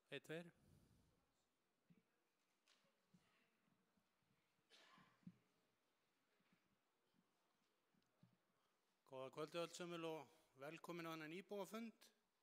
1, 2. Góða kvöldi öllsömmul og velkomin á þennan íbúafund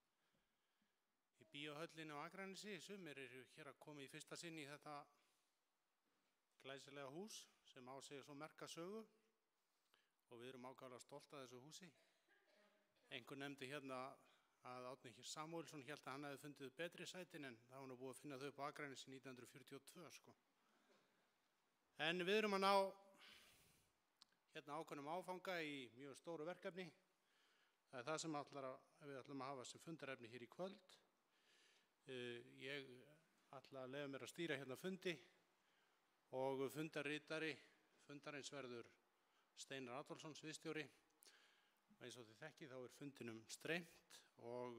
í Bíóhöllinni á Akranesi. Sumir eru hér að koma í fyrsta sinn í þetta glæsilega hús sem á sig svo merka sögu og við erum ákaflega stolt af þessu húsi. Einhver nefndi hérna að Árni Samúelsson hélt að hann hefði fundið betri sætin en það var nú búið að finna þau upp á Akranesi 1942 sko. En við erum að ná hérna ákveðnum áfanga í mjög stóru verkefni. Það er það sem við ætlum að hafa sem fundarefni hér í kvöld. Ég ætla að leyfa mér að stýra hérna fundi og fundarritari fundarins verður Steinar Adolfsson, sviðsstjóri. Eins og þið þekkið þá er fundinum streymt og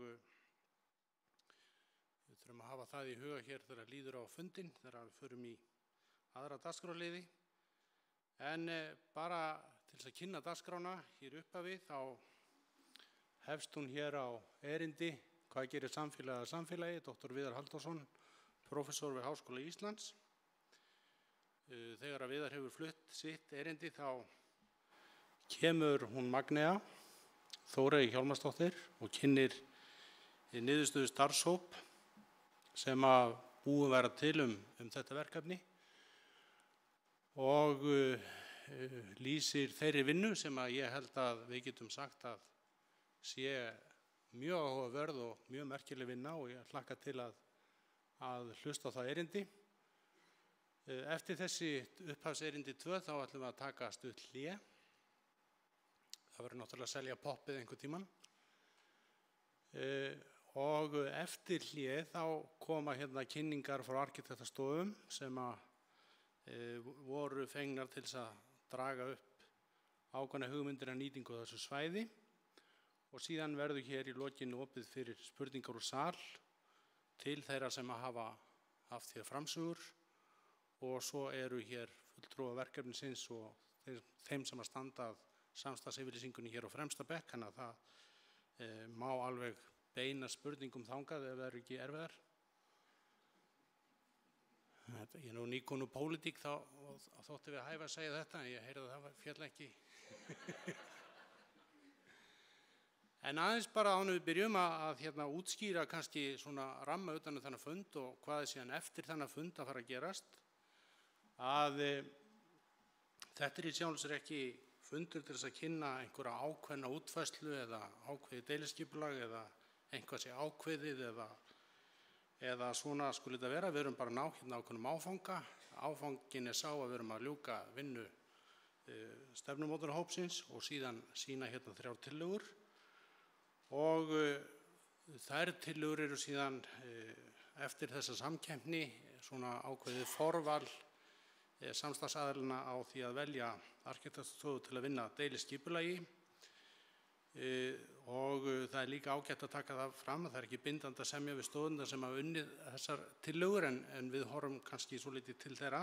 við þurfum að hafa það í huga hér þegar líður á fundin, þegar við förum í aðra dagskrárliði. En bara til þess að kynna dagskrána hér upphafi þá hefst hún hér á erindi Hvað gerir samfélagið að samfélagi, Dr. Viðar Halldórsson, prófessor við Háskóla Íslands. Þegar að Viðar hefur flutt sitt erindi þá kemur hún Magnea Þórey Hjálmarsdóttir og kynnir niðurstöðu starfshóp sem að búið vera til þetta verkefni og lýsir þeirri vinnu sem að ég held að við getum sagt að sé mjög áhugaverð og mjög merkileg vinna og ég hlakka til að hlusta á það erindi. Eftir þessi upphafserindi 2 þá ætlum við að taka stutt hlé. Það verður náttúrulega að selja poppið einhvern tímann. Og eftir hlé þá koma hérna kynningar frá arkitektastofum sem að voru fengnar til þess að draga upp ákveðna hugmyndir að nýtingu á þessu svæði. Og síðan verður hér í lokinu opið fyrir spurningar úr sal til þeirra sem að hafa haft hér framsögur og svo eru hér fulltrúar verkefnisins og þeim sem að standa að samstarfsyfirlýsingunni hér á fremsta bekk, þannig að það má alveg beina spurningum þangað ef það eru ekki erfiðar. Ég er nú nýkonu pólitík þá þótti við að hæfa að segja þetta en ég heyrði að það féll ekki. En aðeins bara ánum við byrjum að hérna útskýra kannski svona ramma utan þennan fund og hvað er síðan eftir þennan fund að fara að gerast. Að þetta í sjálfu sér ekki fundur til þess að kynna einhverja ákveðna útfærslu eða ákveðið deiliskipulag eða einhvað sé ákveðið eða svona skulle þetta vera. Við erum bara ná hérna ákveðnum áfanga. Áfangin er sá að við erum að ljúka vinnu stefnumótunarhópsins og síðan sína hérna 3 tillögur. Og þær tillögur eru síðan eftir þessa samkeppni svona ákveðið forval samstarfsaðilana á því að velja arkitektstofu til að vinna deiliskipulagi og það er líka ágætt að taka það fram að það er ekki bindandi að semja við stofurnar sem hafa unnið þessar tillögur en við horfum kannski svo litið til þeirra.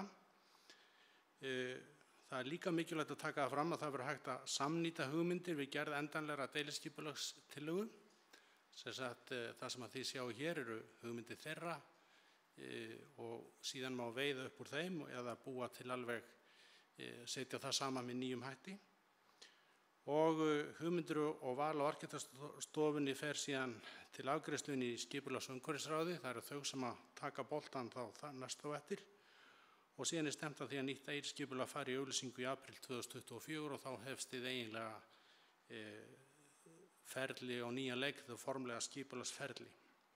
Það er líka mikilvægt að taka það fram að það verður hægt að samnýta hugmyndir við gerð endanlegra deiliskipulagstillögu. Það sem að þið sjáu hér eru hugmyndir þeirra og síðan má veiða upp úr þeim eða búa til alveg setja það saman með nýjum hætti. Og hugmyndir og val á arkitektstofunni fer síðan til afgreiðslunni í skipulags- og umhverfisráði. Það eru þau sem að taka boltann þá næst á eftir. Og síðan er stemt að því að nýtt deiliskipulag fari í auglýsingu í apríl 2024 og þá hefst þið eiginlega ferli á nýjan leik, það formlega skipulagsferli.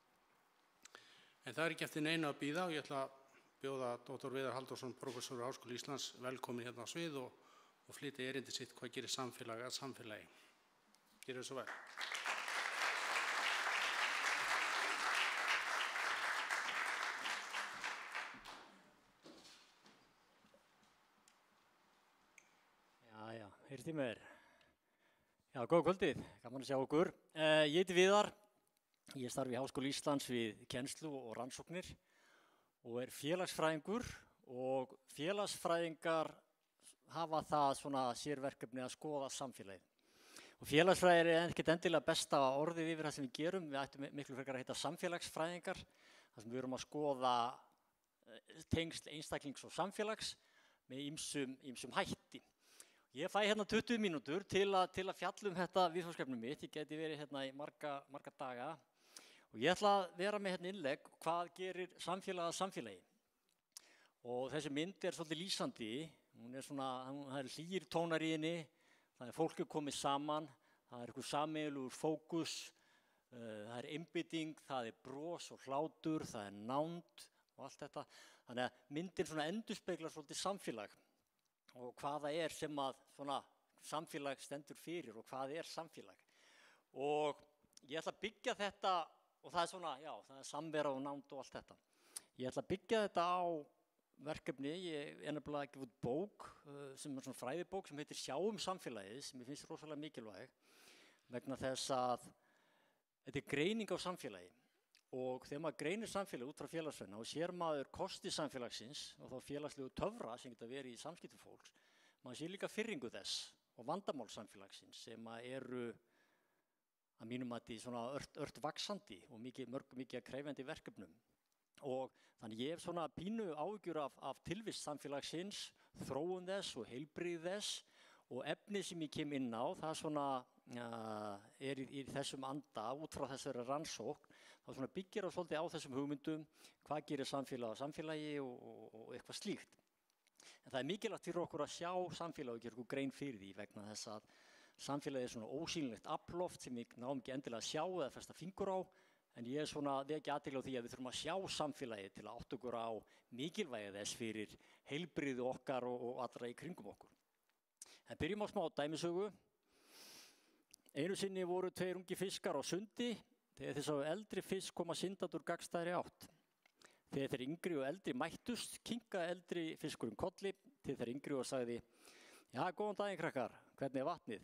En það er ekki eftir neinu að bíða og ég ætla að bjóða Dr. Viðar Halldórsson, prófessor við Háskóla Íslands, velkomin hérna á svið og flytja erindi sitt hvað gerir samfélagið að samfélagi. Gjörið svo vel. Heyrðið mér. Já, góða kvöldið, gaman að sjá okkur. Ég heiti Viðar, ég starfi í Háskóla Íslands við kennslu og rannsóknir og er félagsfræðingur og félagsfræðingar hafa það svona sérverkefni að skoða samfélagið. Og félagsfræði er ekkert endilega besta orðið yfir það sem við gerum, við ættum miklu frekar að heita samfélagsfræðingar, þar sem við erum að skoða tengsl einstaklings og samfélags með ýmsum hætti. Ég fæ hérna 20 mínútur til að fjalla þetta viðfangsefni mitt. Ég geti verið hérna í marga daga og ég ætla að vera með hérna innlegg hvað gerir samfélag að samfélagi. Og þessi mynd svolítið lýsandi. Hún svona, það hlýir tónar í henni, það fólk komið saman, það einhver sameiginlegur fókus, það einbeiting, það bros og hlátur, það nánd og allt þetta. Þannig að myndin svona endurspeglar svolítið samfélag og hvað það sem að svona samfélag stendur fyrir og hvað samfélag. Og ég ætla að byggja þetta, og það svona, já, það samvera og nánd og allt þetta. Ég ætla að byggja þetta á verkefni, ég nefnilega að gefa út bók sem svona fræðibók sem heitir Sjáum samfélagið, sem ég finnst rosalega mikilvæg vegna þess að þetta greining á samfélagi. Og þegar maður greinir samfélagi út frá félagsfræðina og sér maður kosti samfélagsins og þá félagslegu töfra sem geta verið í samskiptum fólks, maður sér líka firringu þess og vandamál samfélagsins sem eru að mínum að því svona ört vaxandi og mikið krefjandi verkefnum. Og þannig ég hef svona pínu áhyggjur af tilvist samfélagsins, þróun þess og heilbrigði þess og efnið sem ég kem inn á, það svona í þessum anda út frá þessari rannsókn. Það svona byggir á svolítið á þessum hugmyndum, hvað gerir samfélag á samfélagi og eitthvað slíkt. En það mikilvægt fyrir okkur að sjá samfélag og gera okkur grein fyrir því vegna þess að samfélagi svona ósýnilegt afloft sem við náum ekki endilega að sjá eða festa fingur á. En ég svona vekja athygli á því að við þurfum að sjá samfélagið til að átta okkur á mikilvægi þess fyrir heilbrigði okkar og allra í kringum okkur. En byrjum á smá dæmisögu. Einu sinni voru 2 ungir fiskar á sundi þegar þeir sáu eldri fisk koma syndandi úr gagnstæðri átt. Þegar þeir yngri og eldri mættust, kinkaði eldri fiskurinn kolli til þeir yngri og sagði: "Já, góðan daginn krakkar, hvernig vatnið?"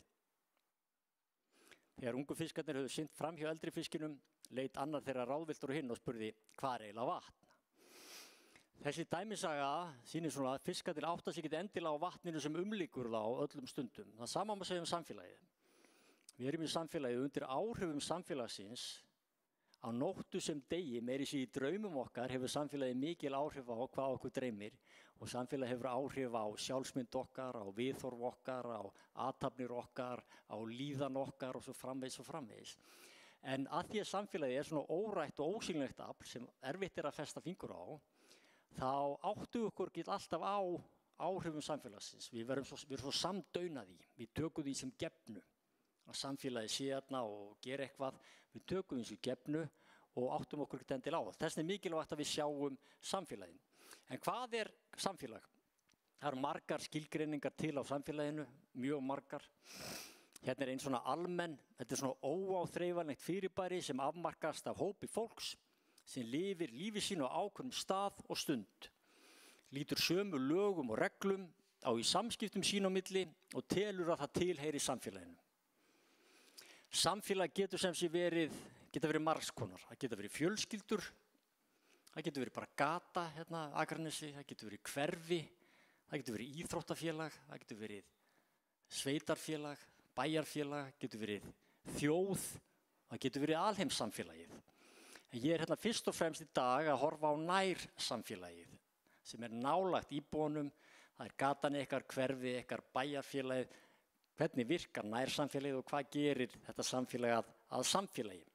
Þegar ungu fiskarnir höfðu synt fram hjá eldri fiskinum, leit annar þeirra ráðvilltur á hinn og spurði: "Hvar eiginlega vatn?" Þessi dæmisaga sýnir svona að fiskarnir átta sig ekki endilega á vatninu sem umlykur þá á öllum stundum. Það sama má segja samfélagið. Við erum í samfélagið undir áhrifum samfélagsins á nóttu sem degi, meiri sér í draumum okkar hefur samfélagið mikil áhrif á hvað okkur dreymir og samfélagið hefur áhrif á sjálfsmynd okkar, á viðhorf okkar, á athafnir okkar, á líðan okkar og svo framvegis. En að því að samfélagið svona órætt og ósýnilegt afl sem erfitt að festa fingur á, þá áttu okkur ekki alltaf á áhrifum samfélagsins. Við erum svo samdaunað í, við tökum því sem gefnu. Að samfélagið sé þarna og gera eitthvað, við tökum því sem gefnu og áttum okkur ekki endilega á. Þess vegna mikilvægt að við sjáum samfélagið. En hvað samfélag? Það eru margar skilgreiningar til á samfélaginu, mjög margar. Hérna ein svona almenn, þetta svona óáþreifanlegt fyrirbæri sem afmarkast af hópi fólks sem lifir lífi sínu á ákveðnum stað og stund. Lítur sömu lögum og reglum á í samskiptum sín á milli og telur að það tilheyri samfélaginu. Samfélag getur sem sé geta verið margs konar. Það geta verið fjölskyldur, það getur verið bara gata hérna Akranesi, það getur verið hverfi, það getur verið íþróttafélag, það getur verið sveitarfélag, bæjarfélag, getur verið þjóð, það getur verið alheimssamfélagið. En ég hérna fyrst og fremst í dag að horfa á nærsamfélagið sem nálægt íbúunum, það gatan ykkar, hverfi ykkar, bæjarfélagið, hvernig virkar nærsamfélagið og hvað gerir þetta samfélag að samfélagi.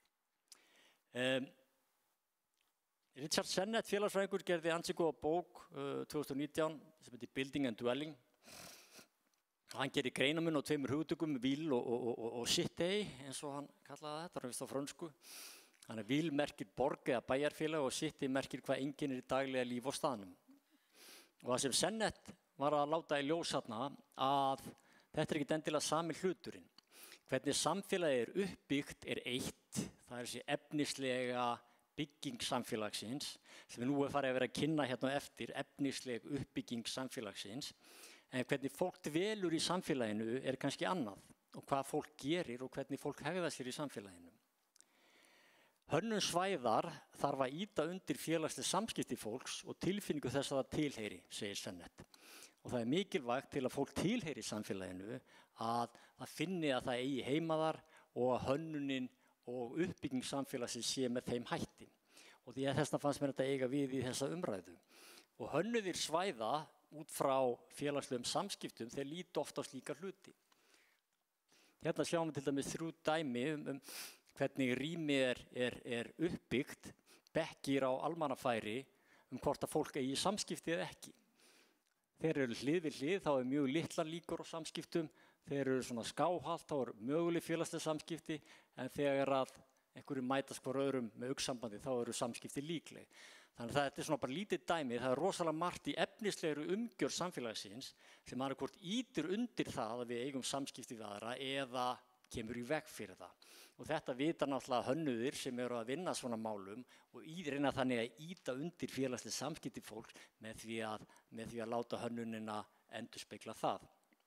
Richard Sennett, félagsfræðingur, gerði ansi góða bók 2019 sem heitir Building and Dwelling. Hann gerir greinarmun á 2 hugtökum, ville og city, eins og hann kallaði þetta, það á frönsku. Þannig að ville merkir borg eða bæjarfélag og city merkir hvað einkennir í daglega líf á staðnum. Og það sem Sennett var að láta í ljós þarna að þetta ekki endilega sami hluturinn. Hvernig samfélagið uppbyggt eitt, það þessi efnislega bygging samfélagsins, sem við nú farið að vera að kynna hérna eftir, efnisleg uppbygging samfélagsins. En hvernig fólk dvelur í samfélaginu kannski annað og hvað fólk gerir og hvernig fólk hegðar sér í samfélaginu. Hönnun svæðar þarf að ýta undir félagsleg samskipti fólks og tilfinningu þess að það tilheyri, segir Sennett. Og það mikilvægt til að fólk tilheyri samfélaginu að það finni að það eigi heima þar og að hönnunin og uppbygging samfélagsins sé með þeim hætti. og því að þessna fannst mér þetta eiga við í þessa umræðu. Og hönnuðir svæða út frá félagslegum samskiptum, þeir líta oft á slíka hluti. Hérna sjáum við til dæmis 3 dæmi hvernig rými er uppbyggt, bekkir á almannafæri hvort að fólk eigi samskipti eða ekki. Þeir eru hlið við hlið, þá mjög litlar líkur á samskiptum. Þeir eru svona skáhalt, þá möguleg félagsleg samskipti, en þegar að einhverju mætast hver öðrum með augnsambandi, þá eru samskipti líkleg. Þannig að þetta svona bara lítið dæmi, það rosalega margt í efnislegri umgjörð samfélagsins sem annað hvort ýtir undir það að við eigum samskipti við aðra eða kemur í veg fyrir það. Og þetta vita náttúrulega hönnuðir sem eru að vinna svona málum og reyna þannig að ýta undir félagsleg samskipti fólks með því að láta hönnunina endurspegla það.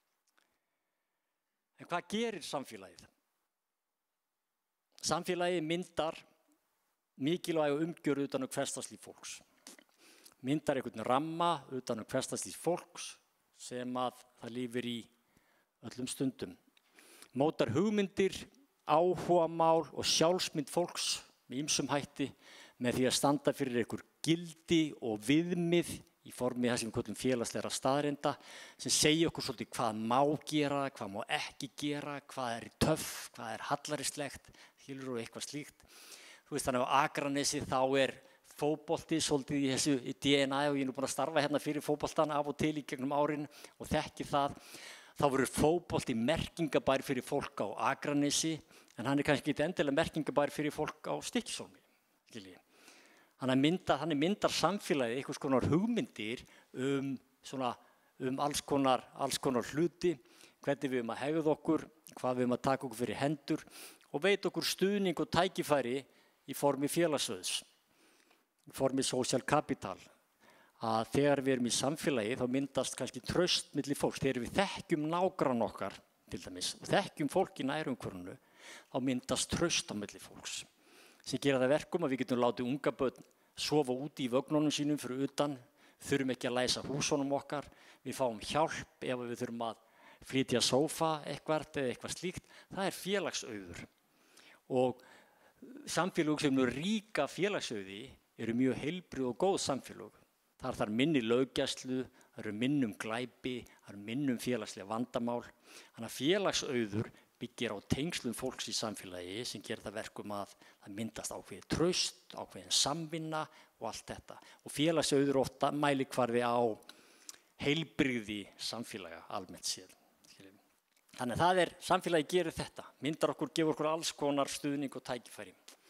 En hvað gerir samfélagið? Samfélagið myndar mikilvæga umgjörð utan hversdagslíf fólks. Myndar einhvern ramma utan hversdagslíf fólks sem að það lifir í öllum stundum. Mótar hugmyndir, áhugamál og sjálfsmynd fólks með ýmsum hætti með því að standa fyrir einhver gildi og viðmið í formi þess sem við köllum félagslegra staðreynda sem segja okkur svolítið hvað má gera, hvað má ekki gera, hvað er töff, hvað er hallaristlegt, og eitthvað slíkt. Þú veist þannig á Akranesi þá er fótbolti svolítið í þessu DNA og ég er nú búin að starfa hérna fyrir fótboltan af og til í gegnum árin og þekki það. Þá verður fótbolti merkingabær fyrir fólk á Akranesi en hann er kannski ekki endilega merkingabær fyrir fólk á Stykkishólmi. Þannig myndar samfélagið einhvers konar hugmyndir alls konar hluti, hvernig við að hegða okkur, hvað við að taka okkur fyrir hendur og veit okkur stuðning og tækifæri í formi félagsauðs, í formi social capital. Að þegar við erum í samfélagi þá myndast kannski traust milli fólks. Þegar við þekkjum nágranna okkar til dæmis og þekkjum fólk í nærumhverfinu, þá myndast traust á milli fólks. Sem gera það verkum að við getum látið unga börn sofa úti í vögnunum sínum fyrir utan, þurfum ekki að læsa húsunum okkar, við fáum hjálp ef við þurfum að flytja sófa eitthvað slíkt. Það er félagsauður. Og samfélög sem eru ríka félagsauði eru mjög heilbrigð og góð samfélög. Það þarf minni löggæslu, það eru minni glæpi, það eru minni félagslega vandamál. Þannig að félagsauður byggir á tengslum fólks í samfélagi sem gerir það verkum að það myndast ákveðið traust, ákveðin samvinna og allt þetta. Og félagsauður ofta mælikvarði á heilbrigði samfélaga almennt séð. Þannig að samfélagi gerir þetta, myndar okkur, gefur okkur alls konar stuðning og tækifæri.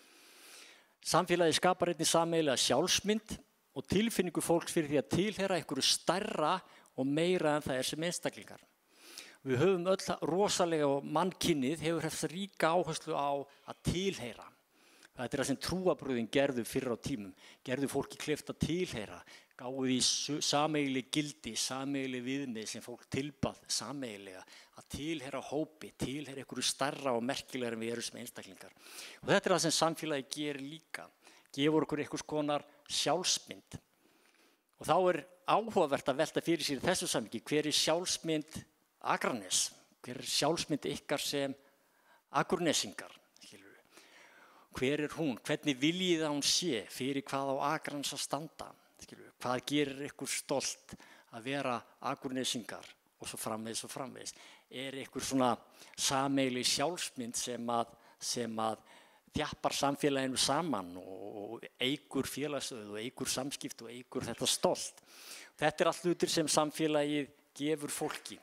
Samfélagi skapar einnig sameiginlega sjálfsmynd og tilfinningu fólks fyrir því að tilheyra einhverju stærra og meira en það er sem einstaklingar. Við höfum öll rosalega og mannkynið hefur haft ríka áherslu á að tilheyra. Þetta er það sem trúarbrögðin gerðu fyrr á tímum, gerðu fólki kleift að tilheyra, gáfu því sameiginleg gildi, sameiginleg viðmið sem fólk tilbað sameiginlega, að tilheyra hópi, tilheyra einhverju stærra og merkilegra en við erum sem einstaklingar. Og þetta er það sem samfélagi gerir líka, gefur okkur einhvers konar sjálfsmynd. Og þá er áhugavert að velta fyrir sér þessu samhengi, hver er sjálfsmynd Akranes, hver er sjálfsmynd ykkar sem Akurnesingar? Hver er hún? Hvernig viljið hún sé? Fyrir hvað á Akranes að standa? Hvað gerir ykkur stolt að vera Akurnesingar? Og svo framvegis. Er ykkur svona sameiginleg sjálfsmynd sem að þjappar samfélaginu saman og eykur félagsauð og eykur samskipt og eykur þetta stolt? Þetta er allt hlutir sem samfélagið gefur fólki.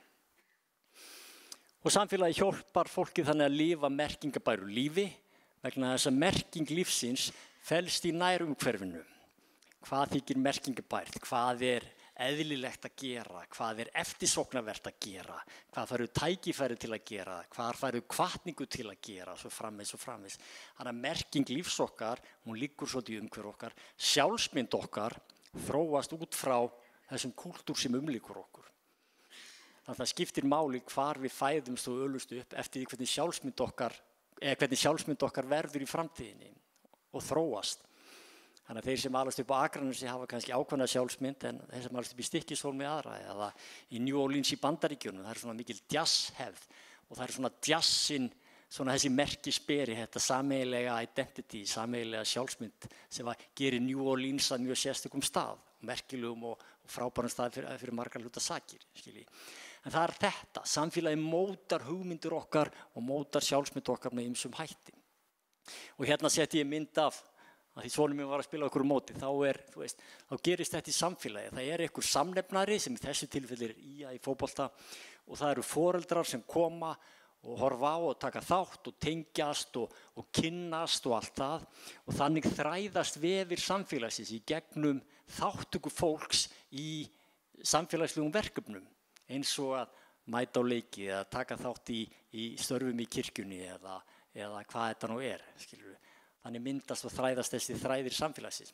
Og samfélagi hjálpar fólki þannig að lifa merkingabæru lífi vegna þess að merking lífsins felst í nærumhverfinu. Hvað þykir merkingabært, hvað er eðlilegt að gera, hvað er eftirsóknarvert að gera, hvað færu tækifæri til að gera, hvað færu hvatningu til að gera, svo framvegis. Þannig að merking lífs okkar, hún liggur svolítið í umhverfi okkar, sjálfsmynd okkar þróast út frá þessum kúltúr sem umlíkur okkur. Þannig að það skiptir máli hvar við fæðumst og ölumst upp eftir því hvernig sjálfsmynd okkar verður í framtíðinni og þróast. Þannig að þeir sem alast upp á Akranesi hafa kannski ákveðna sjálfsmynd en þeir sem alast upp í Stykkishólmi aðra eða í New Orleans í Bandaríkjunum, það er svona mikil jazzhefð og það er svona jazzinn svona þessi merkisberi, þetta sameiginlega identity, sameiginlega sjálfsmynd sem gerir New Orleans að mjög sérstökum stað, merkilegum og frábærum stað fyrir margar hluta sakir, skilji. En það þetta, samfélagi mótar hugmyndir okkar og mótar sjálfsmynd okkar með ýmsum hætti. Og hérna setti ég mynd af, að því sonur minn var að spila okkur móti, þá gerist þetta í samfélagi. Það einhver samnefnari sem í þessu tilfelli í fótbolta og það eru foreldrar sem koma og horfa á og taka þátt og tengjast og kynnast og allt það og þannig þræðast vefir samfélagsins í gegnum þáttöku fólks í samfélagslegum verkefnum eins og að mæta á leiki eða taka þátt í störfum í kirkjunni eða hvað þetta nú skilurðu. Þannig myndast og þræðast þessi þræðir samfélagsins.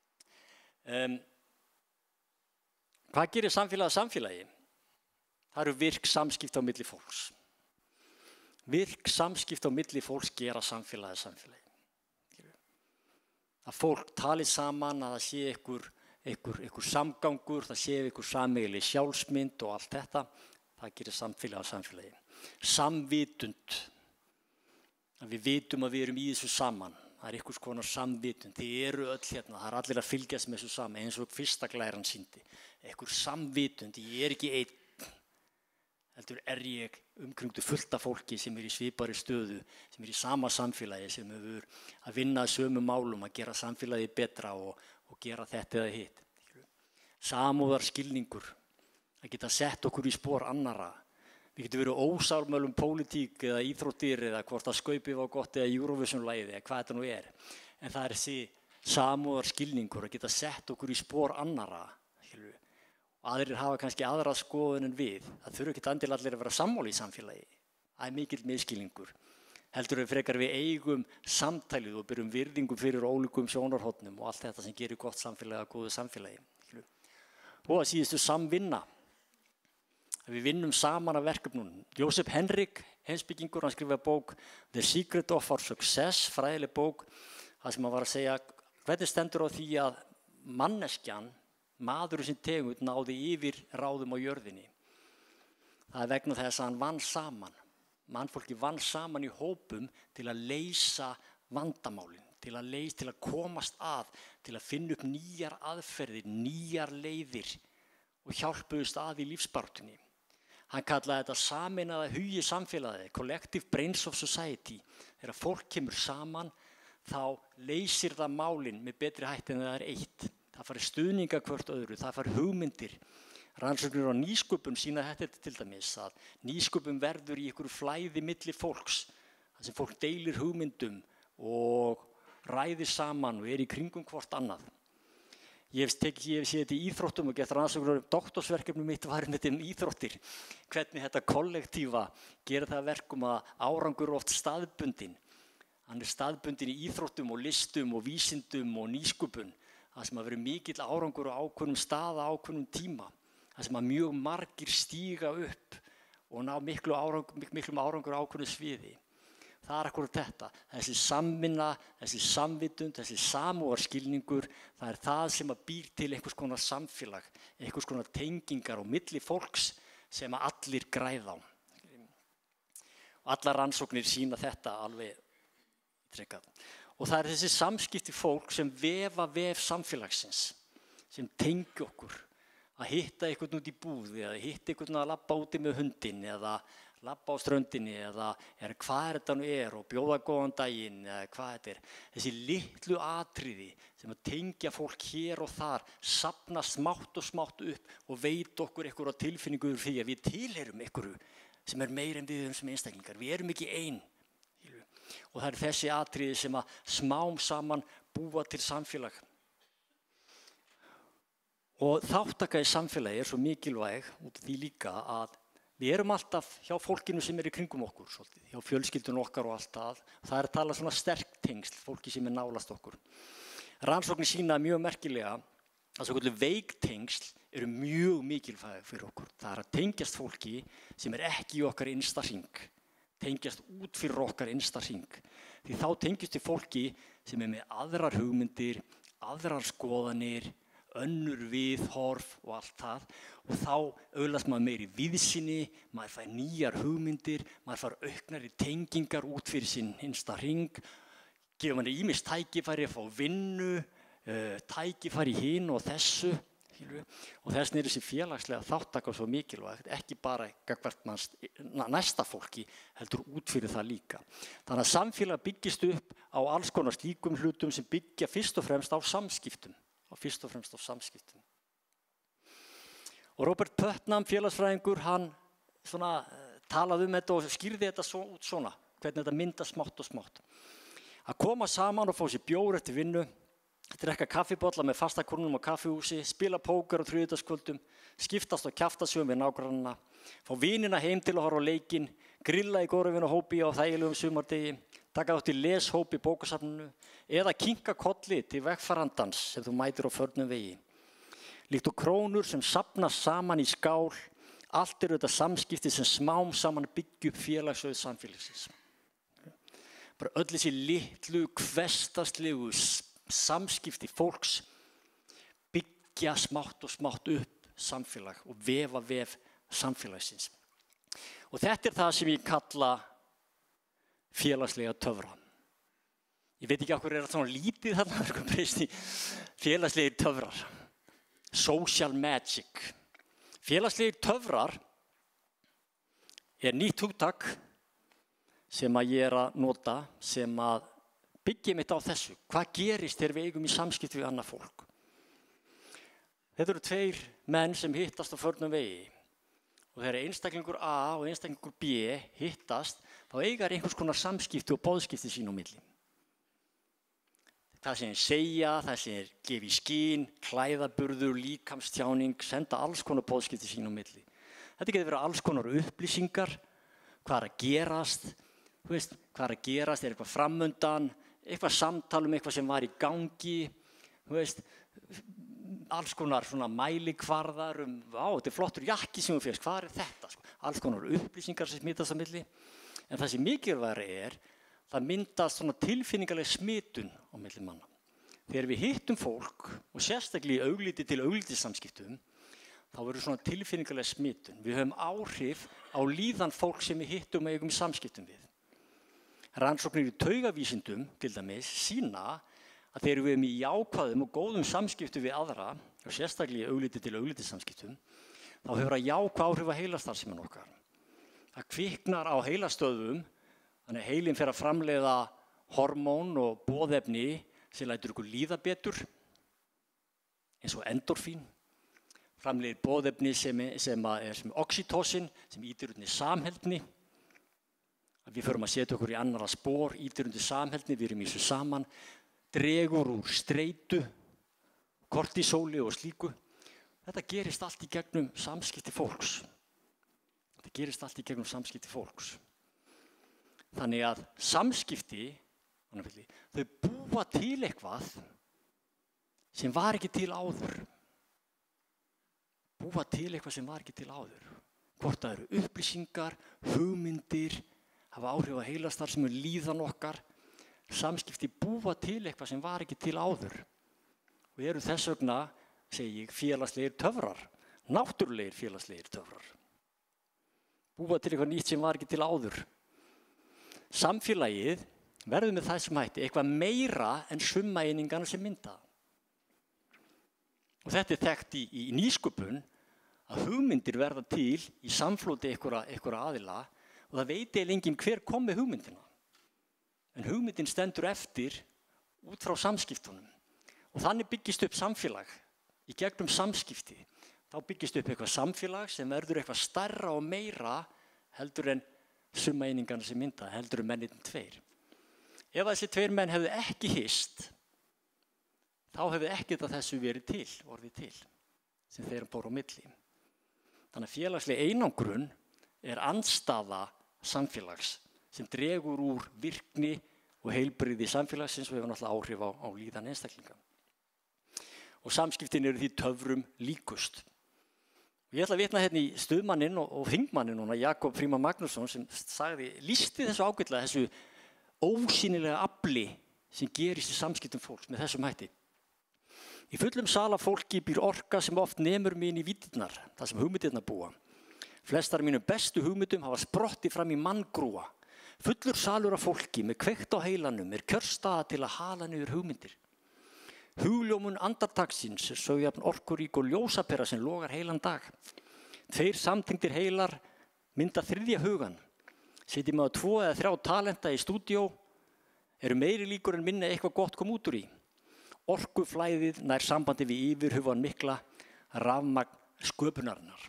Hvað gerir samfélagi? Það eru virk samskipti á milli fólks. Virk samskipti á milli fólks gera samfélagi. Að fólk tali saman, að það sé einhver samgangur, það sé einhver sameiginleg sjálfsmynd og allt þetta, það gerir samfélagi. Samvitund, að við vitum að við erum í þessu saman, það einhvers konar samvitund, þið eru öll hérna, það allir að fylgjast með þessu saman, eins og fyrsta glæran sýndi, einhver samvitund, ég ekki einn, heldur ég umkringdu fullt af fólki sem í svipari stöðu, sem í sama samfélagi, sem hefur að vinna að sömu málum, að gera samfélagi betra og gera þetta eða hitt. Samúðarskilningur, að geta sett okkur í spor annarra. Við getum verið ósármöl pólitík eða íþróttir eða hvort að skaupið var gott eða Eurovision-lagið eða hvað þetta nú En það þessi samúðarskilningur að geta sett okkur í spor annarra. Aðrir hafa kannski aðra skoðun en við. Það þurfa ekki endilega allir að vera sammála í samfélagi. Það mikill misskilningur. Heldur frekar við eigum samtalið og berum virðingu fyrir ólíkum sjónarhornum og allt þetta sem gerir gott samfélagi að góðu samfélagi. Og að síðustu samvinna. Við vinnum saman að verkefnum. Joseph Henrik, heimspekingur, hann skrifaði bók The Secret of Our Success, fræðileg bók, það sem hann var að segja hvernig stendur á því að manneskjan maður sem tegund náði yfir ráðum á jörðinni. Það vegna þess að hann vann saman. Mannfólki vann saman í hópum til að leysa vandamálin, til að komast að, til að finna upp nýjar aðferðir, nýjar leiðir og hjálpuðust að í lífsbaráttunni. Hann kallaði þetta sameinaða hugi samfélagi, collective brains of society. Þegar fólk kemur saman, þá leysir það málin með betri hætti en það eitt. Það fari stuðninga hvort öðru, það fari hugmyndir. Rannsóknir á nýsköpun sýna þetta til dæmis að nýsköpun verður í einhverju flæði milli fólks, þar sem fólk deilir hugmyndum og ræðir saman og í kringum hvort annað. Ég hef séð þetta í íþróttum og gett rannsóknir doktorsverkefni mitt var þetta íþróttir. Hvernig þetta kollektífa gera það verkum að árangur oft staðbundinn. Hann staðbundinn í íþróttum og listum og vísindum og nýsköpun. Það sem að vera mikill árangur á ákveðnum stað á ákveðnum tíma. Það sem að mjög margir stíga upp og ná miklum árangur á ákveðnu sviði. Það akkúrat þetta. Þessi samvinna, þessi samvitund, þessi samúðarskilningur, það sem að býr til einhvers konar samfélag, einhvers konar tengingar á milli fólks sem að allir græða á. Og allar rannsóknir sýna þetta alveg tryggað. Og það þessi samskipti fólk sem vefa vef samfélagsins, sem tengi okkur, að hitta einhvern út í búð eða hitta einhvern að labba úti með hundinn eða labba á ströndinni eða hvað þetta nú og bjóða góðan daginn eða hvað þetta Þessi litlu atriði sem að tengja fólk hér og þar, safna smátt og smátt upp og veita okkur einhverja tilfinningu fyrir því að við tilheyrum einhverju sem meira en við sem einstaklingar. Við erum ekki ein. Og það þessi atriði sem að smám saman búa til samfélag. Og þátttaka í samfélagi svo mikilvæg út af því líka að við erum alltaf hjá fólkinu sem í kringum okkur, svolítið, hjá fjölskyldunum okkar og allt það. Það talað svona sterk tengsl, fólki sem nálast okkur. Rannsóknir sýna mjög merkilega að svo veik tengsl eru mjög mikilvæg fyrir okkur. Það að tengjast fólki sem ekki í okkar innsta hring. Tengjast út fyrir okkar innsta hring. Því þá tengjast við fólki sem með aðrar hugmyndir, aðrar skoðanir, önnur viðhorf og allt það og þá öðlast maður meiri víðsýni, maður fær nýjar hugmyndir, maður fær auknari tengingar út fyrir sinn hinsta hring, gefur manni ýmis tækifæri að fá vinnu, tækifæri í hinu og þessu. Og þess vegna þessi félagslega þátttaka svo mikilvægt, ekki bara gagnvart manns næsta fólki, heldur út fyrir það líka. Þannig að samfélag byggist upp á alls konar slíkum hlutum sem byggja fyrst og fremst á samskiptum. Og Robert Putnam, félagsfræðingur, hann talaði þetta og skýrði þetta út svona, hvernig þetta myndast smátt og smátt. Að koma saman og fá sér bjór eftir vinnu, drekka kaffibolla með fastakúrnum á kaffihúsi, spila póker á þriðjudagskvöldum, skiptast á kjaftasögum við nágrannana, fá vinina heim til að horfa á leikinn, grilla í góðvinahópi á þægilegum sumardegi, taka þátt í leshóp í bókasafninu eða kinka kolli til vegfarandans sem þú mætir á förnum vegi. Líkt og krónur sem safnast saman í skál, allt þetta samskipti sem smám saman byggja upp félagsauð samfélagsins. Bara öll þessi litlu, hversdagslegu samskipti fólks byggja smátt og smátt upp samfélag og vefa vef samfélagsins. Og þetta það sem ég kalla félagslega töfra. Ég veit ekki af hverju það svona lítið þarna, breyst í félagslegir töfrar. Social magic. Félagslegir töfrar nýtt hugtak sem að ég að nota sem að byggja mitt á þessu. Hvað gerist þegar við eigum í samskipti við annað fólk? Þetta eru tveir menn sem hittast á förnum vegi. Og þegar einstaklingur A og einstaklingur B hittast, þá eiga einhvers konar samskipti og boðskipti sín á milli. Það sem þeir segja, það sem þeir gefa í skyn, klæðaburður, líkamstjáning, senda alls konar boðskipti sín á milli. Þetta getur verið alls konar upplýsingar, hvað að gerast, hvað að gerast, eitthvað framundan, eitthvað samtal eitthvað sem var í gangi, alls konar svona mælikvarðar þetta flottur jakki sem þú fyrst, hvað þetta? Alls konar upplýsingar sem smitast á milli. En það sem mikilvægara það myndast svona tilfinningaleg smitun á milli manna. Þegar við hittum fólk og sérstaklega augliti til auglitissamskiptum, þá verður svona tilfinningaleg smitun. Við höfum áhrif á líðan fólk sem við hittum og eigum í samskiptum við. Rannsóknir í taugavísindum, til dæmis, sýna að þegar við erum í jákvæðum og góðum samskiptum við aðra, og sérstaklega augliti til auglitissamskiptum, þá hefur það jákvæð áhrif á heilastarfsemin okkar. Það kviknar á heilastöðvum, þannig að heilinn fer að framleiða hormón og boðefni sem lætur ykkur líða betur, eins og endorfín, framleiðir boðefni sem oxytocin, sem ýtir undir samheldni. Við förum að setja okkur í annarra spor, ýtir undir samheldni, við erum í þessu saman, dregur úr streitu, kortisóli og slíku. Þetta gerist allt í gegnum samskipti fólks. Þannig að samskipti, þau búa til eitthvað sem var ekki til áður. Hvort það eru upplýsingar, hugmyndir, hafa áhrif á heilastarfsemi og líðan okkar. Samskipti búa til eitthvað sem var ekki til áður. Og eru þess vegna, segi ég, félagslegir töfrar, náttúrulegir félagslegir töfrar. Búa til eitthvað nýtt sem var ekki til áður. Samfélagið verður með þessum hætti eitthvað meira en summaeiningarna sem mynda. Og þetta þekkt í nýsköpun að hugmyndir verða til í samfloti einhverra aðila og það veit enginn hver kom með hugmyndina. En hugmyndin stendur eftir út frá samskiptunum. Og þannig byggist upp samfélag í gegnum samskipti. Þá byggist upp eitthvað samfélag sem verður eitthvað stærra og meira heldur en summaeiningarna sem mynda, heldur en mennirnir tveir. Ef þessi tveir menn hefðu ekki hist, þá hefði ekkert af þessu orðið til, sem þeir bóru á milli. Þannig að félagsleg einangrun andstaða samfélags sem dregur úr virkni og heilbrigði samfélagsins og hefur náttúrulega áhrif á líðan einstaklinga. Og samskiptin eru því töfrum líkust. Og ég ætla að vitna hérna í stuðmanninn og þingmanninn núna, Jakob Frímann Magnússon, sem lýsti þessu ágætlega, þessu ósýnilega afli sem gerist í samskiptum fólks með þessum hætti. Í fullum sal af fólki býr orka sem oft nemur mig inn í víddirnar, þar sem hugmyndirnar búa. Flestar af mínum bestu hugmyndum hafa sprottið fram í manngrúa. Fullur salur af fólki með kveikt á heilanum kjörstaða til að hala niður hugmyndir. Hugljómun andartaksins svo jafn orkurík og ljósapera sem logar heilan dag. 2 samtengdir heilar mynda 3. hugan. Setjum við á 2 eða 3 talenta í stúdíó, eru meiri líkur en minna eitthvað gott kom út úr í. Orkuflæðið nær sambandi við yfirhufan mikla rafmagn sköpunarinnar.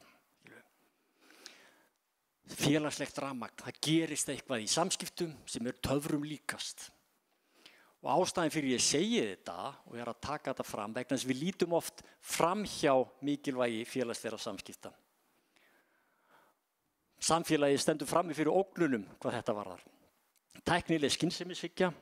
Félagslegt rafmagn, það gerist eitthvað í samskiptum sem töfrum líkast. Og ástæðan fyrir ég segi þetta og ég að taka þetta fram vegna þess að við lítum oft framhjá mikilvægi félagslegra samskipta. Samfélagið stendur frammi fyrir ógnunum hvað þetta varðar. Tæknileg skynsemishyggja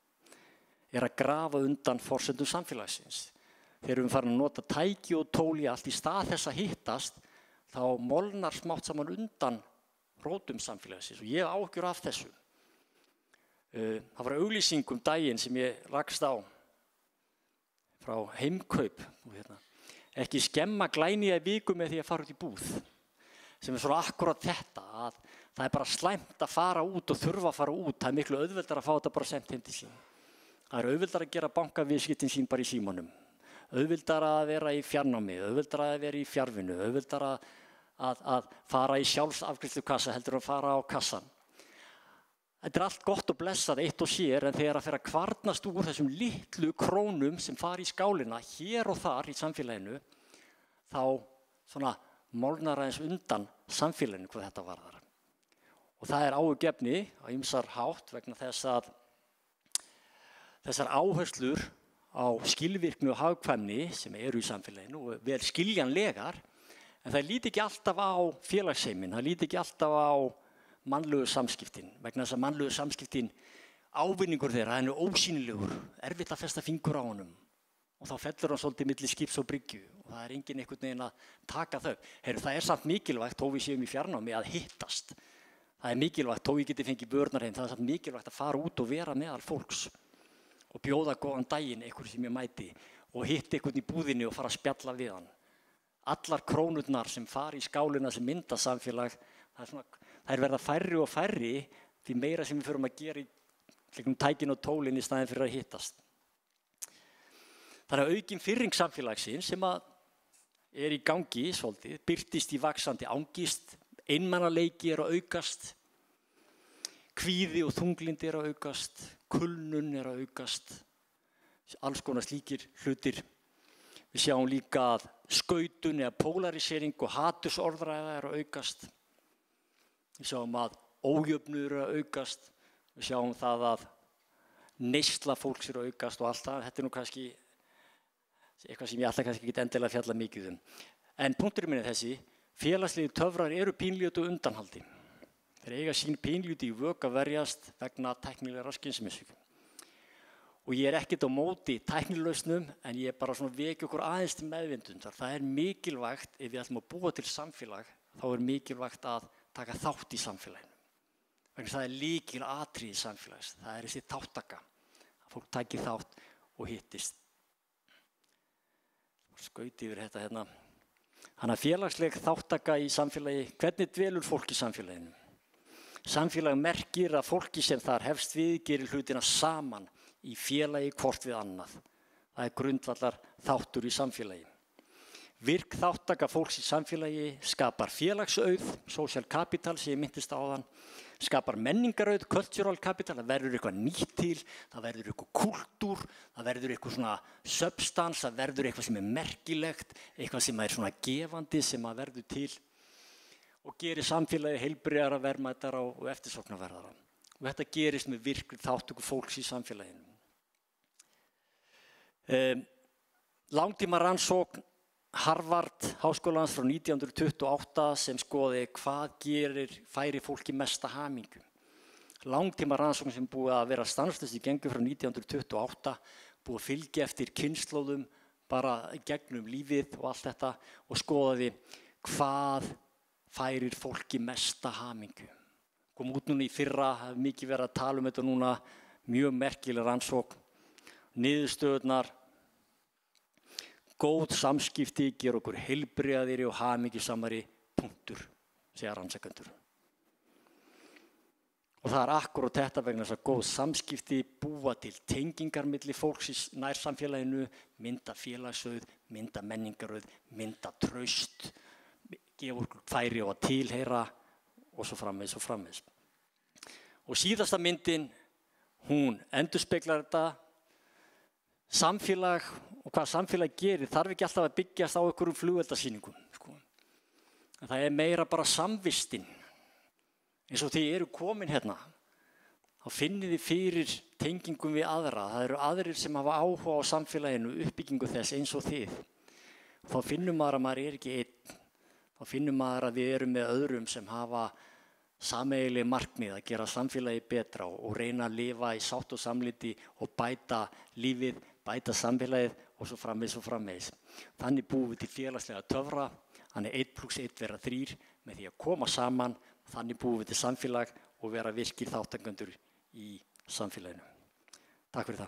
að grafa undan forsendum samfélagsins. Þegar við farin að nota tæki og tóli allt í stað þess að hittast, þá molnar smátt saman undan rótum samfélagsins og ég hef áhyggjur af þessu. Það var auglýsing daginn sem ég rakst á frá Heimkaup. Ekki skemma glænýja viku með því að fara út í búð. Sem svo akkurat þetta að það bara slæmt að fara út og þurfa að fara út. Það miklu auðveldar að fá þetta bara sent heim til sín. Það auðveldar að gera bankaviðskiptin sín bara í símanum. Auðveldar að vera í fjarnámi, auðveldar að vera í fjarvinnu, auðveldar að fara í sjálfsafgreiðslukassa heldur að fara á kassan. Þetta allt gott og blessað eitt og sér en þegar að fer að kvarnast úr þessum litlu krónum sem fara í skálina hér og þar í samfélaginu, þá svona molnar aðeins undan samfélaginu hvað þetta varðar. Og það áhugefni á ýmsar hátt vegna þess að þessar áherslur á skilvirkni og hagkvæmni sem eru í samfélaginu og vel skiljanlegar, en það líti ekki alltaf á félagsheimin, það líti ekki alltaf á mannlegu samskiptin, vegna þess að mannlegu samskiptin ávinningur þeirra, hann ósýnilegur, erfitt að festa fingur á honum og þá fellur hann svolítið milli skips og bryggju og það enginn einhvern veginn að taka þau. Það samt mikilvægt, þó við séum í fjarnámi, að hittast. Það mikilvægt, þó ég geti fengið börnar heim, það samt mikilvægt að fara út og vera meðal fólks og bjóða góðan daginn einhver sem ég mæti og hitta einhvern í búðinni og fara að spjalla við hann. Allar krónurnar sem fara í skálina sem mynda samfélag, þær verða færri og færri því meira sem við förum að gera í tækin og tólin í staðinn fyrir að hittast. Þannig að aukin firring samfélagsins sem í gangi svolítið, birtist í vaxandi angist, einmannaleiki að aukast, kvíði og þunglyndi að aukast, kulnun að aukast, alls konar slíkir hlutir. Við sjáum líka að skautun eða polarisering og hatursorðræða að aukast. Við sjáum að ójöfnuður að aukast. Við sjáum það að neysla fólks að aukast og allt það. Þetta nú kannski eitthvað sem ég alltaf kannski ekki endilega fjalla mikið um. En punkturinn minn þessi, félagslegu töfrar eru pínlítu undanhaldi. Þeir eiga sín pínlítu í vök að verjast vegna tæknilegra skynsemishyggju. Og ég ekkert á móti tæknilausnum, en ég bara vekja okkur aðeins til meðvindundar. Það mikilvægt, ef við ætlum að búa til samfélag, þá mikilvægt að taka þátt í samfélaginu. Vegna það lykilatriði samfélags. Það þessi þáttaka, að fólk taki þátt og hittist. Skauti yfir þetta hérna. Þannig að félagsleg þáttaka í samfélagi, hvernig dvelur fólk í samfélaginu? Samfélag merkir að fólki sem þar hefst við gerir hlutina saman í félagi hvort við annað. Það grundvallar þáttur í samfélagi. Virk þáttaka fólks í samfélagi skapar félagsauð, social capital sem ég minntist áðan, skapar menningarauð, cultural capital, það verður eitthvað nýtt til, það verður eitthvað kultúr, það verður eitthvað svona substans, það verður eitthvað sem merkilegt, eitthvað sem svona gefandi sem verður til og gerir samfélagi heilbrigðara, verðmætara og eftirsóknarverðara. Og þetta gerist með virkri þátttöku fólks í samfélaginu. Langtíma rannsókn Harvard háskólans frá 1928 sem skoði hvað færi fólki mesta hamingju. Langtíma rannsókn sem búið að vera stanslaust í gangi frá 1928, búið að fylgja eftir kynslóðum bara gegnum lífið og allt þetta og skoðaði hvað færir fólki mesta hamingju. Kom út núna í fyrra, hafði mikið verið að tala um þetta núna, mjög merkileg rannsókn. Niðurstöðurnar, Góð samskipti gera okkur heilbrigðari og hamingjusamari, punktur, segja rannsakendur. Og það akkúrat þetta vegna þess að góð samskipti búa til tengingar milli fólks í nærsamfélaginu, mynda félagsauð, mynda menningarauð, mynda traust, gefa okkur færi á að tilheyra og svo framvegis og framvegis. Og síðasta myndin, hún endurspeglar þetta samfélag og hvað samfélag gerir þarf ekki alltaf að byggjast á einhverjum flugeldasýningum. En það meira bara samvistin. Eins og þið eru komin hérna, þá finnið þið fyrir tengingum við aðra. Það eru aðrir sem hafa áhuga á samfélaginu, uppbyggingu þess eins og þið. Þá finnum maður að maður ekki einn. Þá finnum maður að við erum með öðrum sem hafa sameiginleg markmið að gera samfélagi betra og reyna að lifa í sátt og samlíti og bæta lífið, bæta samfélagið og svo framvegis og framvegis. Þannig búum við til félagslega töfra, þannig 1 + 1 verða 3 með því að koma saman. Þannig búum við til samfélag og vera virkir þátttakendur í samfélaginu. Takk fyrir það.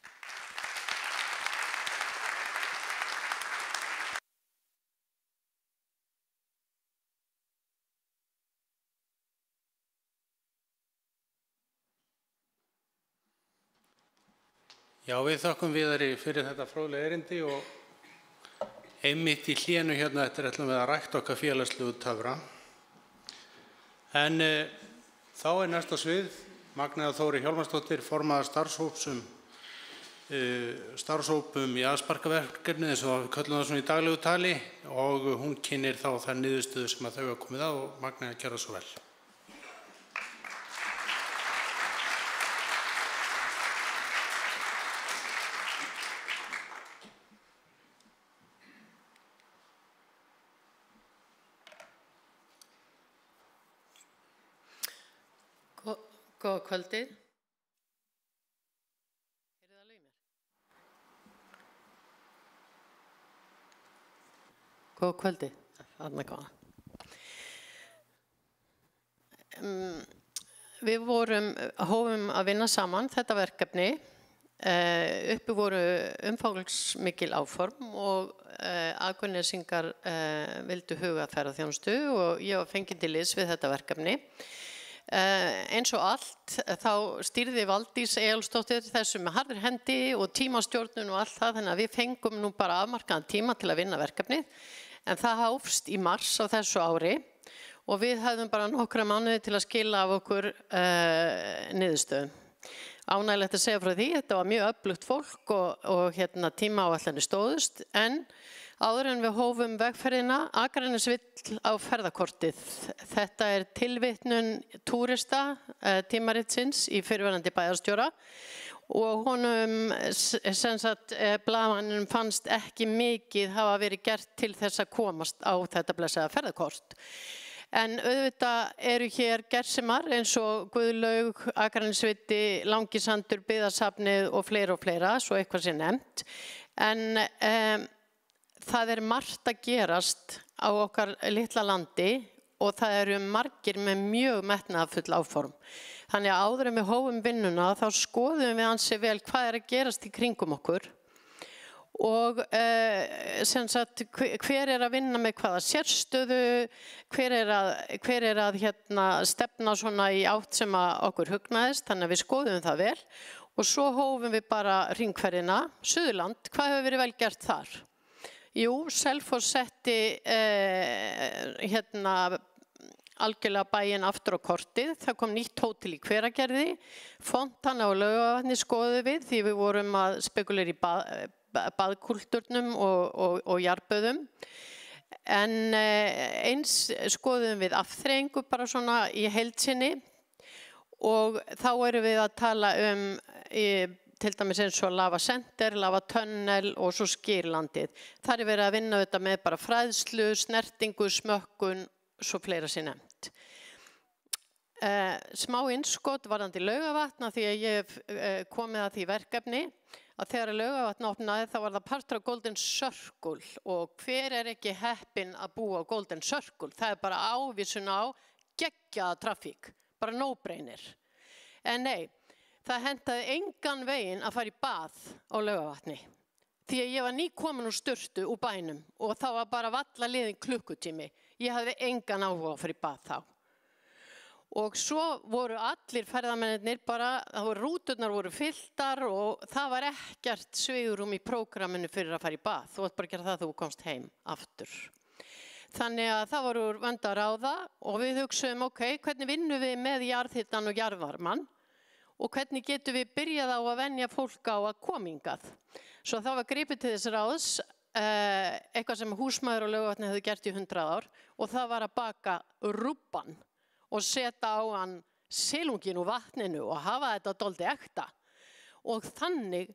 Já, við þökkum Viðari fyrir þetta fróðlega erindi og einmitt í hlénu hérna eftir ætlum við að rækta okkar félagslegu töfra. En þá næsta svið Magnea Þóri Hjálmarsdóttir, formaður starfshópum í aðsparkaverkefni eins og við köllum það svona í daglegu tali og hún kynnir þá þær niðurstöður sem að þau hafa komið að og Magnea gerði svo vel. Góða kvöldið. Það alveg í mér? Góða kvöldið. Þarna góða. Við hófum að vinna saman þetta verkefni. Uppi voru umfangsmikil áform og Akurnesingar vildu huga ferðaþjónustu og ég var fengin til liðs við þetta verkefni. Eins og allt, þá stýrði Valdís Eyjólfsdóttir þessu með harðri hendi og tímastjórnun og allt það, þannig að við fengum nú bara afmarkaðan tíma til að vinna verkefnið. En það hófst í mars á þessu ári og við höfðum bara nokkra mánuði til að skila af okkur niðurstöðum. Ánægilegt að segja frá því, þetta var mjög öflugt fólk og tímaáætlanir stóðust, en áður en við hófum vegferðina, Akranes vill á ferðakortið. Þetta tilvitnun túrista tímaritsins í fyrrverandi bæjarstjóra og honum, blaðmannum fannst ekki mikið hafa verið gert til þess að komast á þetta blessaða ferðakort. En auðvitað eru hér gersemar eins og Guðlaug, Akranesviti, Langisandur, Byggðasafnið og fleira, svo eitthvað sé nefnt. En það margt að gerast á okkar litla landi og það eru margir með mjög metnaðarfull áform. Þannig að áður en við hófum vinnuna þá skoðum við ansi vel hvað að gerast í kringum okkur og hver að vinna með hvaða sérstöðu, hver að stefna svona í átt sem að okkur hugnaðist, þannig að við skoðum það vel og svo hófum við bara hringferðina, Suðurland, hvað hefur verið vel gert þar? Jú, Selfoss setti algjörlega bæinn aftur á kortið. Það kom nýtt hótel í Hveragerði, Fontana og Laugavatni skoðuðum við því við vorum að spekulera í baðkúlturnum og jarböðum. En eins skoðuðum við afþreyingu bara svona í heild sinni og þá erum við að tala til dæmis eins og Lava Center, Lava Tunnel og svo Skýrlandið. Þar verið að vinna þetta með bara fræðslu, snertingu, smökkun, svo fleira sé nefnt. Smá innskot varðandi Laugavatn því að ég komið að því verkefni að þegar Laugavatn opnaði þá var það partur af Golden Circle og hver ekki heppinn að búa á Golden Circle? Það bara ávísun á geggjaða trafík, bara no-brainer. En nei, það hentaði engan veginn að fara í bað á Laugavatni. því að ég var nýkomin úr sturtu úr bænum og það var bara valla liðin klukkutími. Ég hafði engan áhuga að fara í bað þá. Og svo voru allir ferðamennirnir bara, rúturnar voru fylltar og það var ekkert svigrúm í prógramminu fyrir að fara í bað. Þú átt bara að gera það þegar þú komst heim aftur. Þannig að það voru úr vöndu að ráða og við hugsuðum, ok, hvernig vinnum við með jarðhitann og jarðvarmann og hvernig getum við byrjað á að venja fólk á að koma hingað. Svo það var gripið til þess ráðs, eitthvað sem húsmæður og Laugarvatni hefðu gert í 100 ár og það var að baka rúbban og setja á hann silungin úr vatninu og hafa þetta dálítið ekta. Og þannig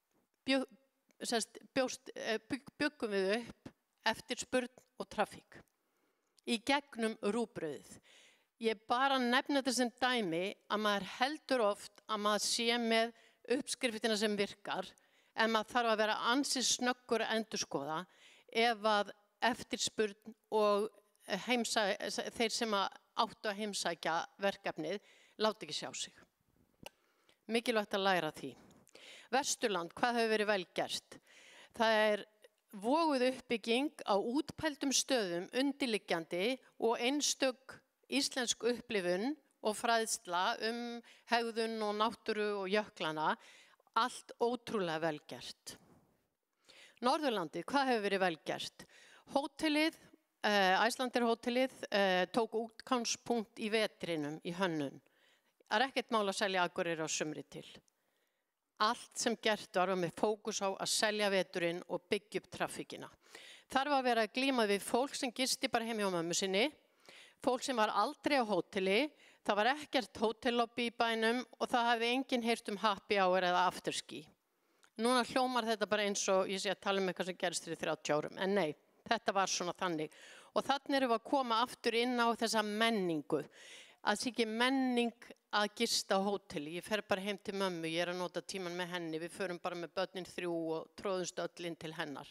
byggum við upp eftirspurn og trafík í gegnum rúgbrauðið. Ég bara nefni þetta sem dæmi að maður heldur oft að maður sé með uppskriftina sem virkar en maður þarf að vera ansi snöggur að endurskoða ef að eftirspurn og þeir sem áttu að heimsækja verkefnið láti ekki sjá sig. Mikilvægt að læra því. Vesturland, hvað hefur verið vel gert? Það voguð uppbygging á útpældum stöðum undirliggjandi og einstök íslensk upplifun og fræðsla hegðun og náttúru og jöklana, allt ótrúlega vel gert. Norðurlandi, hvað hefur verið vel gert? Hótelið, Icelandair hótelið tók útgangspunkt í vetrinum í hönnun. Það ekkert mál að selja Akureyri á sumri til. Allt sem gert var með fókus á að selja veturinn og byggja upp trafíkina. Þar var verið að glíma við fólk sem gisti bara heim hjá mömmu sinni, fólk sem var aldrei á hóteli, það var ekkert hótellobby í bænum og það hafði enginn heyrt happy hour eða afterski. Núna hljómar þetta bara eins og ég sé að tala eitthvað sem gerist fyrir 30 árum, en nei. Þetta var svona þannig og þannig erum við að koma aftur inn á þessa menningu. Það sé ekki menning að gista á hóteli. Ég fer bara heim til mömmu, ég að nota tíman með henni, við förum bara með börnin 3 og tróðumst öll inn til hennar.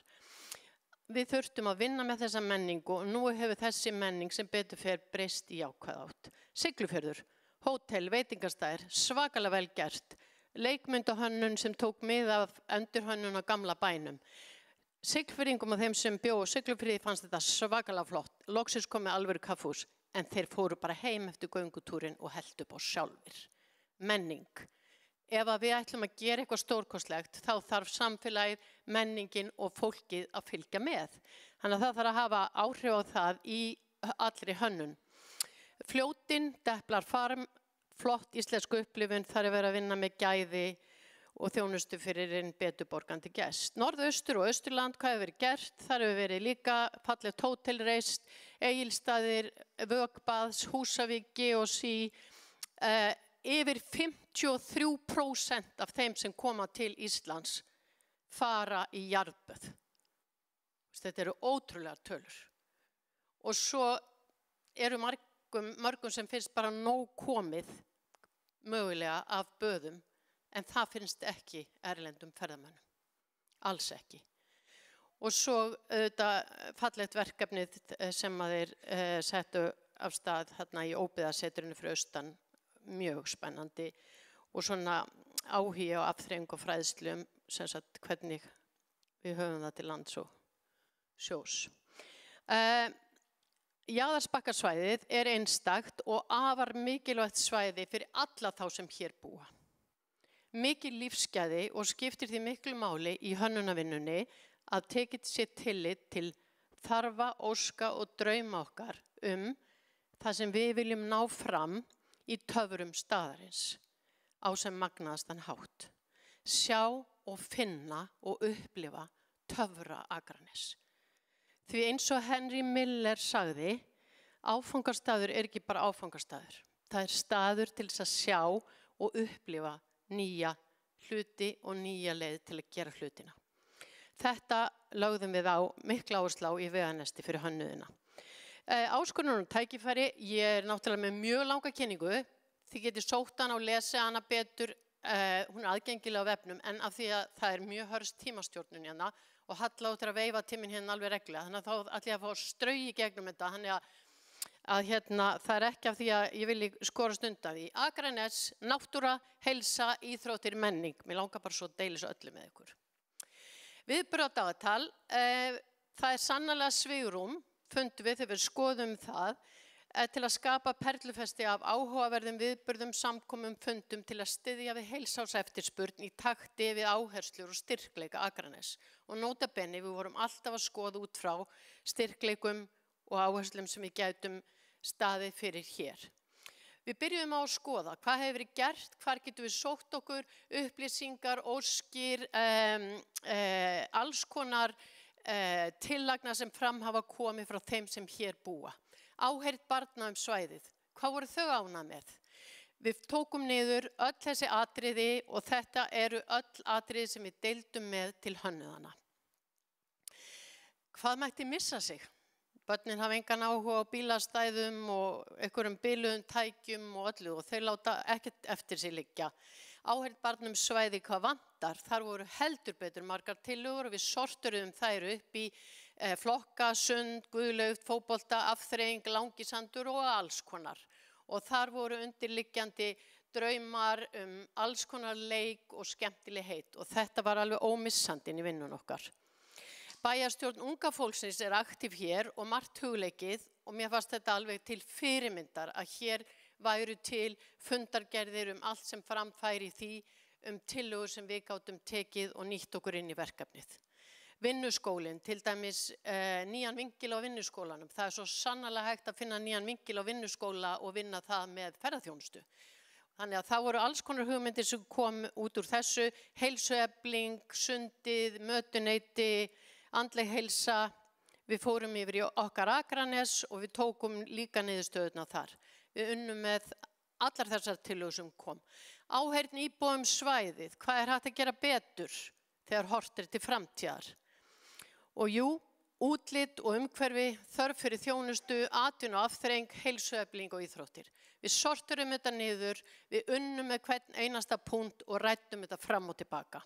Við þurftum að vinna með þessa menningu og nú hefur þessi menning sem betur fer breyst í jákvæða átt. Siglufjörður, hótel, veitingastæðir, svakalega vel gert. Leikmyndahönnun sem tók mið af endurhönnun á gamla bænum. Siglfirðingum og þeim sem bjó á Siglufirði fannst þetta svakalega flott. Loksins kom með alvöru kaffús, en þeir fóru bara heim eftir göngutúrin og heldu upp á sjálfir. Menning. Ef við ætlum að gera eitthvað stórkostlegt, þá þarf samfélagið, menningin og fólkið að fylgja með. Þannig að það þarf að hafa áhrif á það í allri hönnun. Fljótin, Deplar farm, flott íslensku upplifun, þar verið að vinna með gæði og þjónustu fyrir einn betur borgandi gest. Norðaustur og Austurland, hvað hefur verið gert? Þar hefur verið líka fallegt hótel reist, Egilsstaðir, Vökbaðs, Húsavík, Geosí. Yfir 53% af þeim sem koma til Íslands fara í jarðböð. Þetta eru ótrúlegar tölur. Og svo eru mörgum sem finnst bara nóg komið mögulega af böðum. En það finnst ekki erlendum ferðamönnum. Alls ekki. Og svo fallegt verkefnið sem að þeir settu af stað þarna í óbyggðasetrinu fyrir austan, mjög spennandi og svona áhugi á afþreyingu og fræðslu sem sagt hvernig við höfum það til lands og sjós. Jaðarsbakkasvæðið einstakt og afar mikilvægt svæði fyrir alla þá sem hér búa. Mikil lífsgæði og skiptir því miklu máli í hönnunavinnunni að tekið sér tillit til þarfa, óska og drauma okkar það sem við viljum ná fram í töfrum staðarins á sem magnaðastan hátt. Sjá og finna og upplifa töfra Akranes. Því eins og Henry Miller sagði, áfangastaður ekki bara áfangastaður. Það staður til þess að sjá og upplifa nýja hluti og nýja leið til að gera hlutina. Þetta lögðum við á mikla áherslu á í Veganesti fyrir hönnuðina. Áskorun og tækifæri, ég náttúrulega með mjög langa kynningu, þið getið sótt hana og lesið hana betur, hún aðgengileg á vefnum, en af því að það mjög hörst tímastjórnun hérna og Halla áttir að veifa tíminn hérna alveg reglulega, þannig að þá ætla ég að fá strau í gegnum þetta, þannig að það ekki af því að ég vilji skorast undan því. Akranes, náttúra, heilsa, íþróttir, menning. Mér langar bara svo að deila þessu öllu með ykkur. Viðburðardagatal, það sannarlega svigrúm, fundum við þegar við skoðum það, til að skapa perlufesti af áhugaverðum viðburðum, samkomum, fundum til að styðja við heilsárseftirspurn í takti við áherslur og styrkleika Akraness. Og nota bene, við vorum alltaf að skoða út frá styrkleikum og áherslum sem við gætum staðið fyrir hér. Við byrjum á að skoða hvað hefur verið gert, hvar getum við sótt okkur, upplýsingar, óskir, alls konar tillagna sem fram hafa komið frá þeim sem hér búa. Áheyrt barna svæðið. Hvað voru þau ánægð með? Við tókum niður öll þessi atriði og þetta eru öll atriði sem við deildum með til hönnuðana. Hvað mætti missa sig? Börnin hafa engan áhuga á bílastæðum og einhverjum biluðum tækjum og öllu og þau láta ekkert eftir sig liggja. Áheyrt barnum svæði hvað vantar, þar voru heldur betur margar tillögur og við sorturum þær upp í flokka, sund, guðlaugt, fótbolta, afþreying, langisandur og alls konar. Og þar voru undirliggjandi draumar alls konar leik og skemmtilegheit og þetta var alveg ómissandi inn í vinnun okkar. Bæjarstjórn unga fólksins aktív hér og margt hugleikið og mér fannst þetta alveg til fyrirmyndar að hér væru til fundargerðir allt sem framfæri því tillögur sem við gátum tekið og nýtt okkur inn í verkefnið. Vinnuskólinn, til dæmis nýjan vinkil á vinnuskólanum. Það svo sannarlega hægt að finna nýjan vinkil á vinnuskóla og vinna það með ferðaþjónustu. Þannig að það voru alls konar hugmyndir sem kom út úr þessu, heilsuefling, sundið, mötuneyti, andleg heilsa. Við fórum yfir í okkar Akraness og við tókum líka niðurstöðuna þar. Við unnum með allar þessar tillögur sem kom. Áheyrn íbúum svæðið, hvað hægt að gera betur þegar horft til framtíðar? Og jú, útlit og umhverfi, þörf fyrir þjónustu, atvinnu og afþreying, heilsuefling og íþróttir. Við sorturum þetta niður, við unnum með hvern einasta punkt og ræddum þetta fram og tilbaka.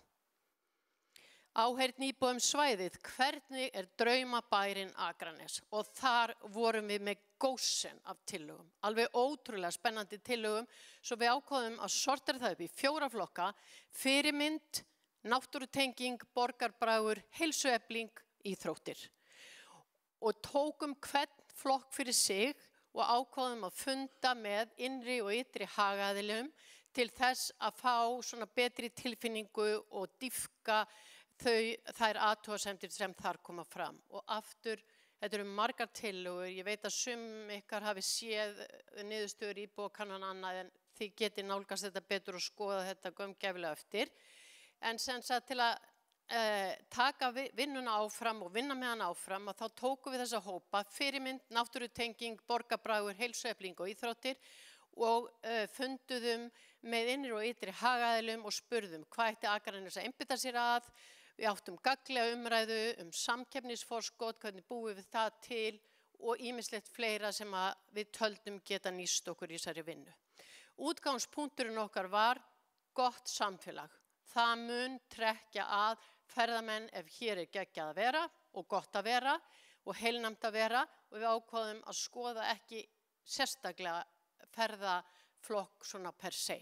Áheyrn íbúum svæðið, hvernig draumabærinn Akraness? Og þar vorum við með gósen af tillögum, alveg ótrúlega spennandi tillögum, svo við ákváðum að sortera það upp í 4 flokka, fyrirmynd, náttúrutenging, borgarbragur, heilsuefling, íþróttir. Og tókum hvern flokk fyrir sig og ákváðum að funda með innri og ytri hagaðilum til þess að fá svona betri tilfinningu og dýpka þær athugasemdir sem þar koma fram. Og aftur, þetta eru margar tillögur, ég veit að sum ykkar hafi séð niðurstöður íbúakannana annað en þið geti nálgast þetta betur og skoða þetta gaumgæfilega eftir. En sem sagt til að taka vinnuna áfram og vinna með hana áfram að þá tókum við þessa hópa, fyrirmynd, náttúrutenging, borgarbragur, heilsuefling og íþróttir og funduðum með innri og ytri hagaðilum og spurðum hvað ætti Akraness að einbeita sér að. Við áttum gagnlega umræðu samkeppnisforskot, hvernig búum við það til og ýmislegt fleira sem við töldum geta nýst okkur í þessari vinnu. Útgangspunkturinn okkar var gott samfélag. Það mun trekkja að ferðamenn ef hér geggjað að vera og gott að vera og heilnæmt að vera og við ákváðum að skoða ekki sérstaklega ferðaflokk svona per se.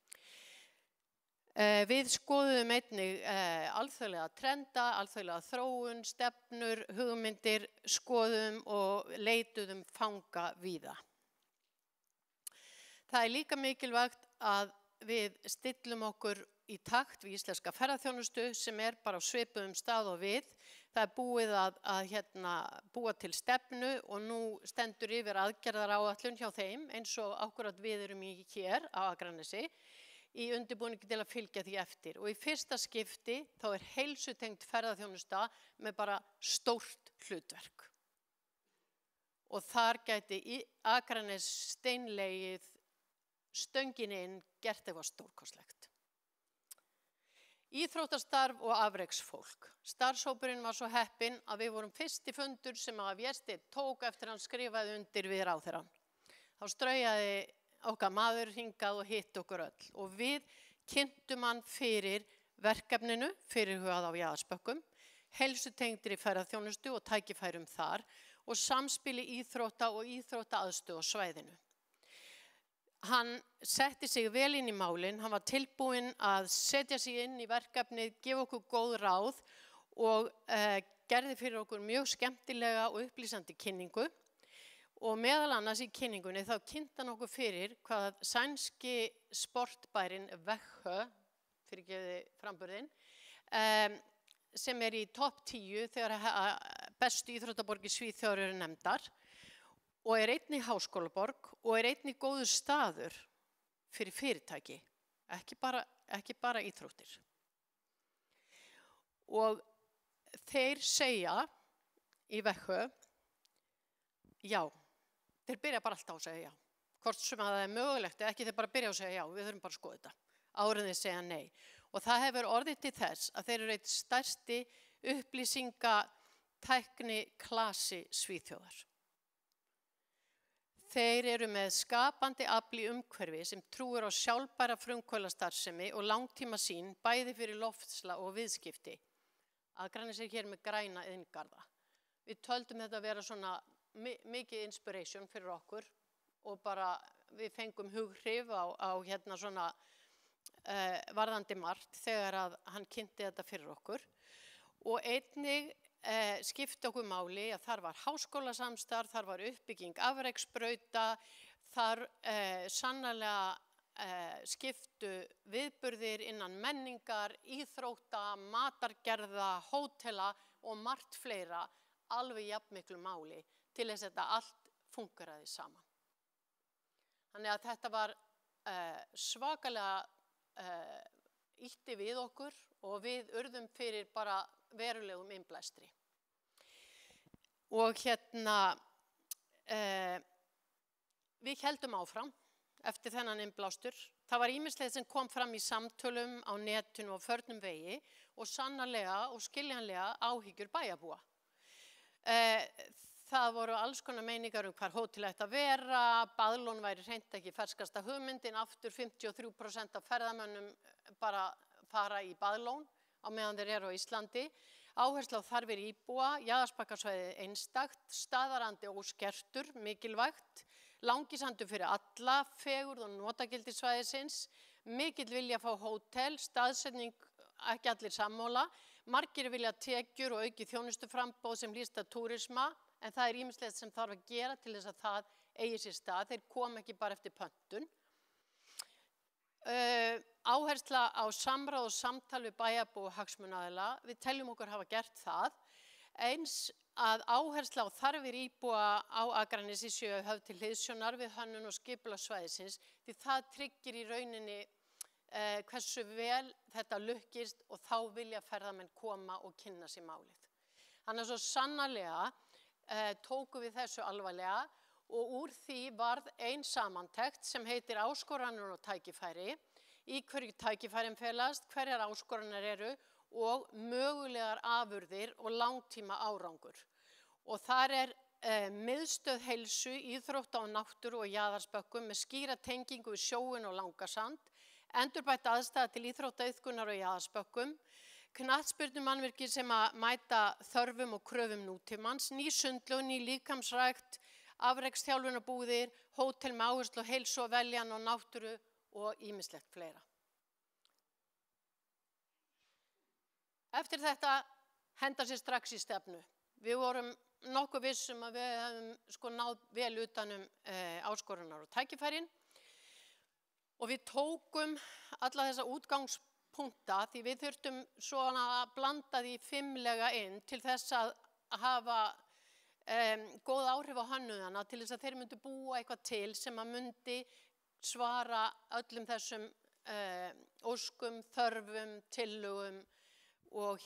Við skoðum einnig alþjóðlega trenda, alþjóðlega þróun, stefnur, hugmyndir, skoðum og leituðum fanga víða. Það líka mikilvægt að við stillum okkur í takt við íslenska ferðaþjónustu sem bara á svipuðum stað og við. Það búið að búa til stefnu og nú stendur yfir aðgerðaráætlun hjá þeim eins og akkúrat við erum í hér á Akranesi í undirbúningi til að fylgja því eftir. Og í fyrsta skipti þá heilsutengt ferðaþjónusta með bara stórt hlutverk. Og þar gæti Akranes steinlegið stöngin inn gert eitthvað stórkostlegt. Íþróttastarf og afreksfólk. Starfshópurinn var svo heppinn að við vorum fyrsti fundur sem að Vésteinn tók eftir hann skrifaði undir við ráðherrann. Þá straujaði okkar maður hingað og hitt okkur öll og við kynntum hann fyrir verkefninu, fyrirhugað á Jaðarsbökkum, heilsutengdri ferðaþjónustu og tækifærum þar og samspili íþrótta og íþróttaaðstöðu á svæðinu. Hann setti sig vel inn í málin, hann var tilbúinn að setja sig inn í verkefnið, gefa okkur góð ráð og gerði fyrir okkur mjög skemmtilega og upplýsandi kynningu og meðal annars í kynningunni þá kynnti hann okkur fyrir hvað sænski sportbærinn Växjö, fyrirgefiði framburðinn, sem í topp 10 þegar bestu íþróttaborgir Svíþjóðar eru nefndar og einnig háskólaborg og einnig góður staður fyrir fyrirtæki, ekki bara íþróttir. Og þeir segja í Växjö, já, þeir byrja bara alltaf að segja já. Hvort sem að það mögulegt eða ekki, þeir bara byrja að segja já, við þurfum bara að skoða þetta. Áður en þeir segja nei. Og það hefur orðið til þess að þeir eru eitt stærsti upplýsingatækni klasi Svíþjóðar. Þeir eru með skapandi afl í umhverfi sem trúir á sjálfbæra frumkvöðlastarfsemi og langtímasýn bæði fyrir loftslag og viðskipti. Akranesi hér með græna iðngarða. Við töldum þetta að vera svona mikið inspiration fyrir okkur og bara við fengum hughrif á hérna svona varðandi margt þegar að hann kynnti þetta fyrir okkur. Og einnig skipti okkur máli að þar var háskólasamstarf, þar var uppbygging afreksbrauta, þar sannarlega skiptu viðburðir innan menningar, íþrótta, matargerða, hótela og margt fleira alveg jafnmiklu máli til þess að þetta allt fungeraði saman. Þannig að þetta var svakalega ýtti við okkur og við urðum fyrir bara verulegum innblæstri. Og hérna, við héldum áfram eftir þennan innblástur. Það var ýmislegt sem kom fram í samtölum á netinu og förnum vegi og sannarlega og skiljanlega áhyggjur bæjarbúa. Það voru alls konar meiningar hvar hótel ætti að vera, Baðlón væri hreint ekki ferskasta hugmyndin, aftur 53% af ferðamönnum bara fara í Baðlón á meðan þeir eru á Íslandi. Áhersla á þarfir íbúa, Jaðarsbakkasvæðið einstakt, staðarandi óskertur, mikilvægt, langisandur fyrir alla, fegurð og notagildi svæðisins, mikill vilja fá hótel, staðsetning ekki allir sammála, margir vilja tekjur og auki þjónustuframboð sem lýst að túrisma, en það ýmislegt sem þarf að gera til þess að það eigi sér stað, þeir kom ekki bara eftir pöntun. Áhersla á samráð og samtal við bæjarbúa og hagsmunaaðila, við teljum okkur hafa gert það, eins að áhersla á þarfir íbúa á Akranesi séu höfð til hliðsjónar við hönnun og skipulagssvæðisins, því það tryggir í rauninni hversu vel þetta lukkist og þá vilja ferðamenn koma og kynna sér málið. Þannig að svo sannarlega tóku við þessu alvarlega og úr því varð ein samantekt sem heitir áskoranir og tækifæri, í hverju tækifærin felast, hverjar áskoranir eru og mögulegar afurðir og langtíma árangur. Og þar miðstöð heilsu, íþrótta og náttúru og jaðarsbökkum með skýra tengingu við sjóinn og Langasand, endurbætt aðstæða til íþróttaiðkunar og jaðarsbökkum, knattspyrnumannvirki sem að mæta þörfum og kröfum nútímans, ný sundlaug, ný líkamsrækt, afreksþjálfunarbúðir, hótel með áherslu á heilsu og veljan og náttúru og ýmislegt fleira. Eftir þetta henda sér strax í stefnu. Við vorum nokkuð vissum að við hefum náð vel utanum áskorunar og tækifærin og við tókum alla þessa útgangspunkta því við þurftum svona að blanda því fimmlega inn til þess að hafa góð áhrif á hönnuðana til þess að þeir myndu búa eitthvað til sem að myndi svara öllum þessum óskum, þörfum, tillögum og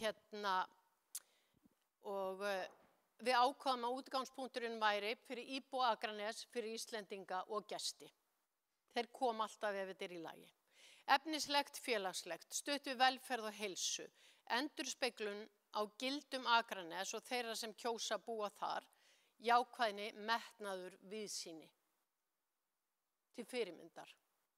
við ákváðum að útgangspunkturinn væri fyrir íbúa Akranes, fyrir Íslendinga og gesti. Þeir kom alltaf ef þetta í lagi. Efnislegt, félagslegt, stutt við velferð og heilsu, endurspeglun á gildum Akranes og þeirra sem kjósa búa þar, jákvæðni, metnaður, víðsýni til fyrirmyndar.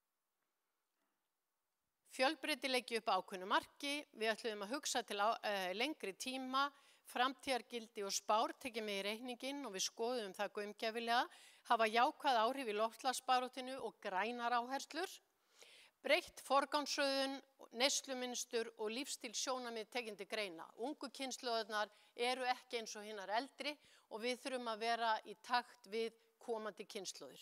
Fjölbreytileiki upp ákveðnu marki, við ætluðum að hugsa til lengri tíma, framtíðargildi og spár tekið með í reikninginn og við skoðum það gaumgæfilega, hafa jákvæð áhrif í loftslagsbaráttinu og grænar áherslur, Breytt forgangsröðun, neyslumynstur og lífsstílssjónarmið tekin til greina. Ungu kynslóðirnar eru ekki eins og hinar eldri og við þurfum að vera í takt við komandi kynslóðir.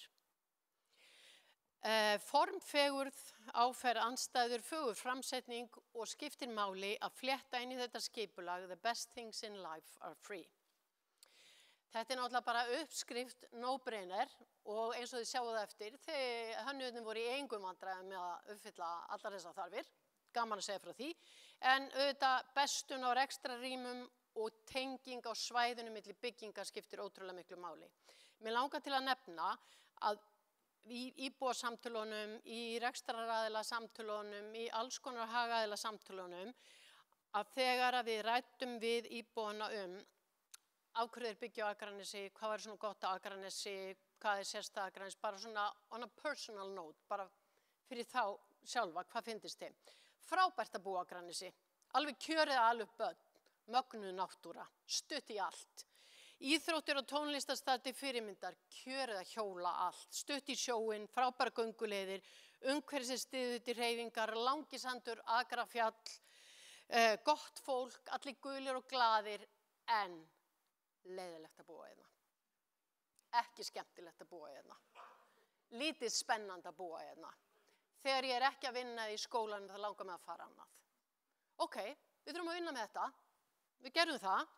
Formfegurð, áferð andstæður, fögur framsetning og skiptir máli að flétta inn í þetta skipulag The best things in life are free. Þetta náttúrulega bara uppskrift no-brainer og eins og þið sjáu það eftir, þegar hönnuðirnir voru í engum vandræðum með að uppfylla allar þessar þarfir, gaman að segja frá því, en auðvitað bestun á rekstrarrýmum og tenging á svæðinu milli bygginga skiptir ótrúlega miklu máli. Mér langar til að nefna að í íbúasamtölunum, í rekstraraðila samtölunum, í alls konar hagaðila samtölunum, að þegar við ræddum við íbúana af hverju þeir byggja á Akranesi, hvað var svona gott á Akranesi, hvað sérstæða Akranesi, bara svona on a personal note, bara fyrir þá sjálfa, hvað finnst þeim. Frábært að búa á Akranesi, alveg kjörið að alveg börn, mögnuð náttúra, stutt í allt. Íþróttir og tónlistarstað til fyrirmyndar, kjörið að hjóla allt, stutt í sjóinn, frábæra gönguleiðir, umhverfis styður til hreyfingar, Langisandur, Akrafjall, gott fólk, allir gulir og glaðir, en leiðilegt að búa hérna. Ekki skemmtilegt að búa hérna. Lítið spennandi að búa hérna. Þegar ég ekki að vinna í skólanum, þá langar mig að fara annað. Ok, við þurfum að vinna með þetta. Við gerum það,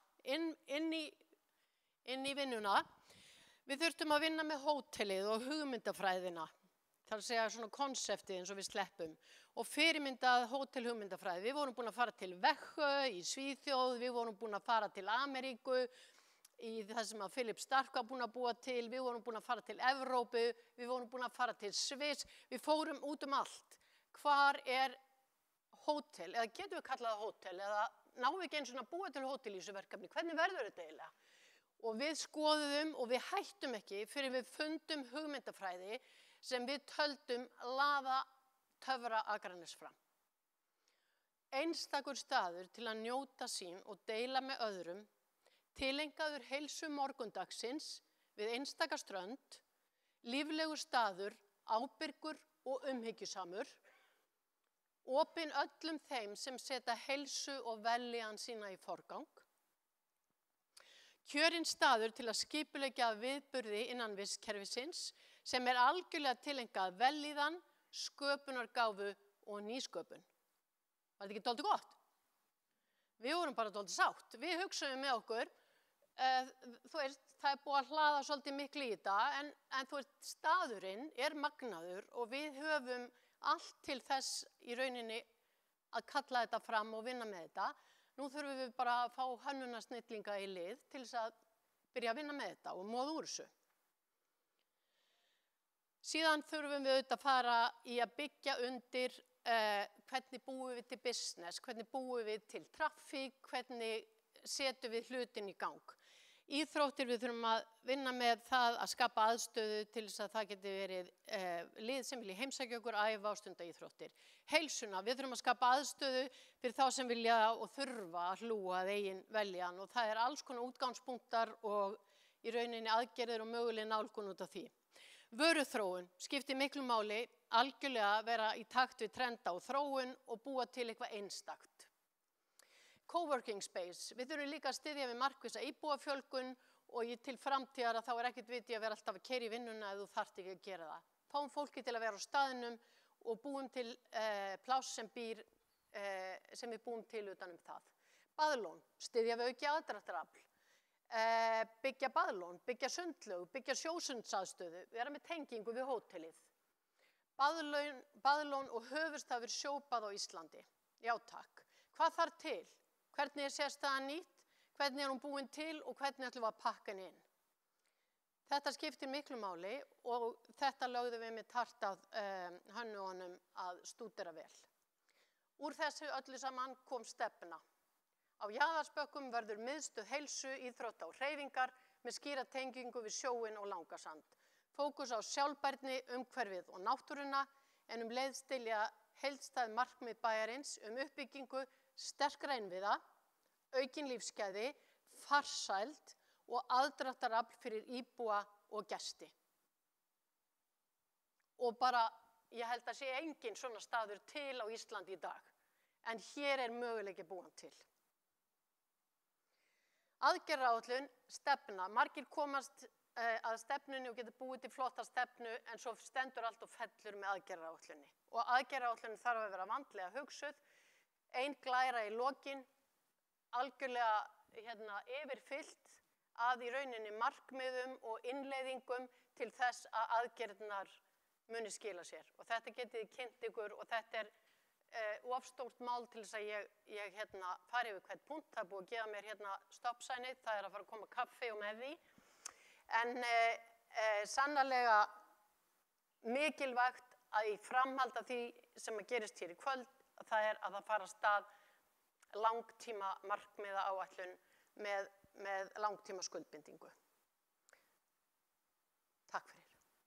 inn í vinnuna. Við þurftum að vinna með hótelið og hugmyndafræðina. Það er að segja svona konseptið eins og við sleppum. Og fyrirmyndað hótelhugmyndafræði. Við vorum búin að fara til Växjö í Svíþjóð, við vorum búin að fara til Ameríku, í það sem að Philip Stark var búin að búa til, við vorum búin að fara til Evrópu, við vorum búin að fara til Sviss, við fórum út allt. Hvar hótel, eða getum við kallað það hótel, eða náum við ekki eins og að búa til hótel í þessu verkefni, hvernig verður þetta eiginlega? Og við skoðum og við hættum ekki fyrir við fundum hugmyndafræði sem við töldum laða töfra Akranes fram. Einstakur staður til að njóta sín og deila með öðrum, tilengaður heilsu morgundagsins við einstaka strönd, líflegur staður, ábyrgur og umhyggjusamur, opinn öllum þeim sem setja heilsu og vellíðan sína í forgang, kjörinn staður til að skipuleggja viðburði innan vistkerfisins sem algjörlega tilengað vellíðan, sköpunargáfu og nýsköpun. Var þetta ekki dálítið gott? Við vorum bara dálítið sátt. Við hugsaðum með okkur, það búið að hlaða svolítið miklu í þetta, en staðurinn magnaður og við höfum allt til þess í rauninni að kalla þetta fram og vinna með þetta. Nú þurfum við bara að fá hönnunasnillinga í lið til þess að byrja að vinna með þetta og móða úr þessu. Síðan þurfum við auðvitað að fara í að byggja undir hvernig búum við til business, hvernig búum við til traffík, hvernig setjum við hlutin í gang. Íþróttir, við þurfum að vinna með það að skapa aðstöðu til þess að það geti verið lið sem vilja heimsækja okkur, æfa og stunda íþróttir. Heilsuna, við þurfum að skapa aðstöðu fyrir þá sem vilja og þurfa að hlúa að eigin veljan og það alls konar útgangspunktar og í rauninni aðgerðir og möguleg nálgun út af því. Vöruþróun skiptir miklu máli, algjörlega vera í takt við trenda og þróun og búa til eitthvað einstakt. Coworking space, við þurfum líka að styðja við markvissa íbúafjölgun og til framtíðar að þá ekkert viti að vera alltaf að keyra í vinnuna ef þú þarft ekki að gera það. Fáum fólki til að vera á staðnum og búum til pláss sem við búum til utan það. Baðlón, styðja við auki aðdráttarafl. Byggja baðlón, byggja sundlaug, byggja sjósundsaðstöðu, vera með tengingu við hótelið. Baðlón og höfuðstafur sjóbað á Íslandi. Já takk. Hvað þarf til? Hvernig sérstæðan nýtt? Hvernig hún búin til og hvernig ætlum við að pakka henni inn? Þetta skiptir miklu máli og þetta lögðum við með tart að hönnuðunum að stúdera vel. Úr þessu öllu saman kom stefna. Á Jaðarsbökkum verður miðstöð heilsu, íþrótta og hreyfingar með skýra tengingu við sjóinn og Langasand. Fókus á sjálfbærni, umhverfið og náttúruna en leið stilja heildstæð markmið bæjarins uppbyggingu sterkra innviða, aukin lífsgæði, farsæld og aðdráttarafl fyrir íbúa og gesti. Og bara ég held að sé engin svona staður til á Íslandi í dag, en hér möguleiki búinn til. Aðgerðaáætlun, stefna. Margir komast að stefnunni og getur búið til flotta stefnu, en svo stendur allt og fellur með aðgerðaáætlunni. Og aðgerðaáætlunin þarf að vera vandlega hugsuð, ein glæra í lokin, algjörlega yfirfyllt að í rauninni markmiðum og innleiðingum til þess að aðgerðirnar muni skila sér. Og þetta getið þið kynnt ykkur og þetta of stórt mál til þess að ég fari yfir hvern punkt. Það búið að gefa mér stoppsænið, það að fara að koma kaffi og með því. En sannarlega mikilvægt að í framhald af því sem að gerist hér í kvöld, það að það fara af stað langtíma markmiða áætlun með langtíma skuldbindingu. Takk fyrir.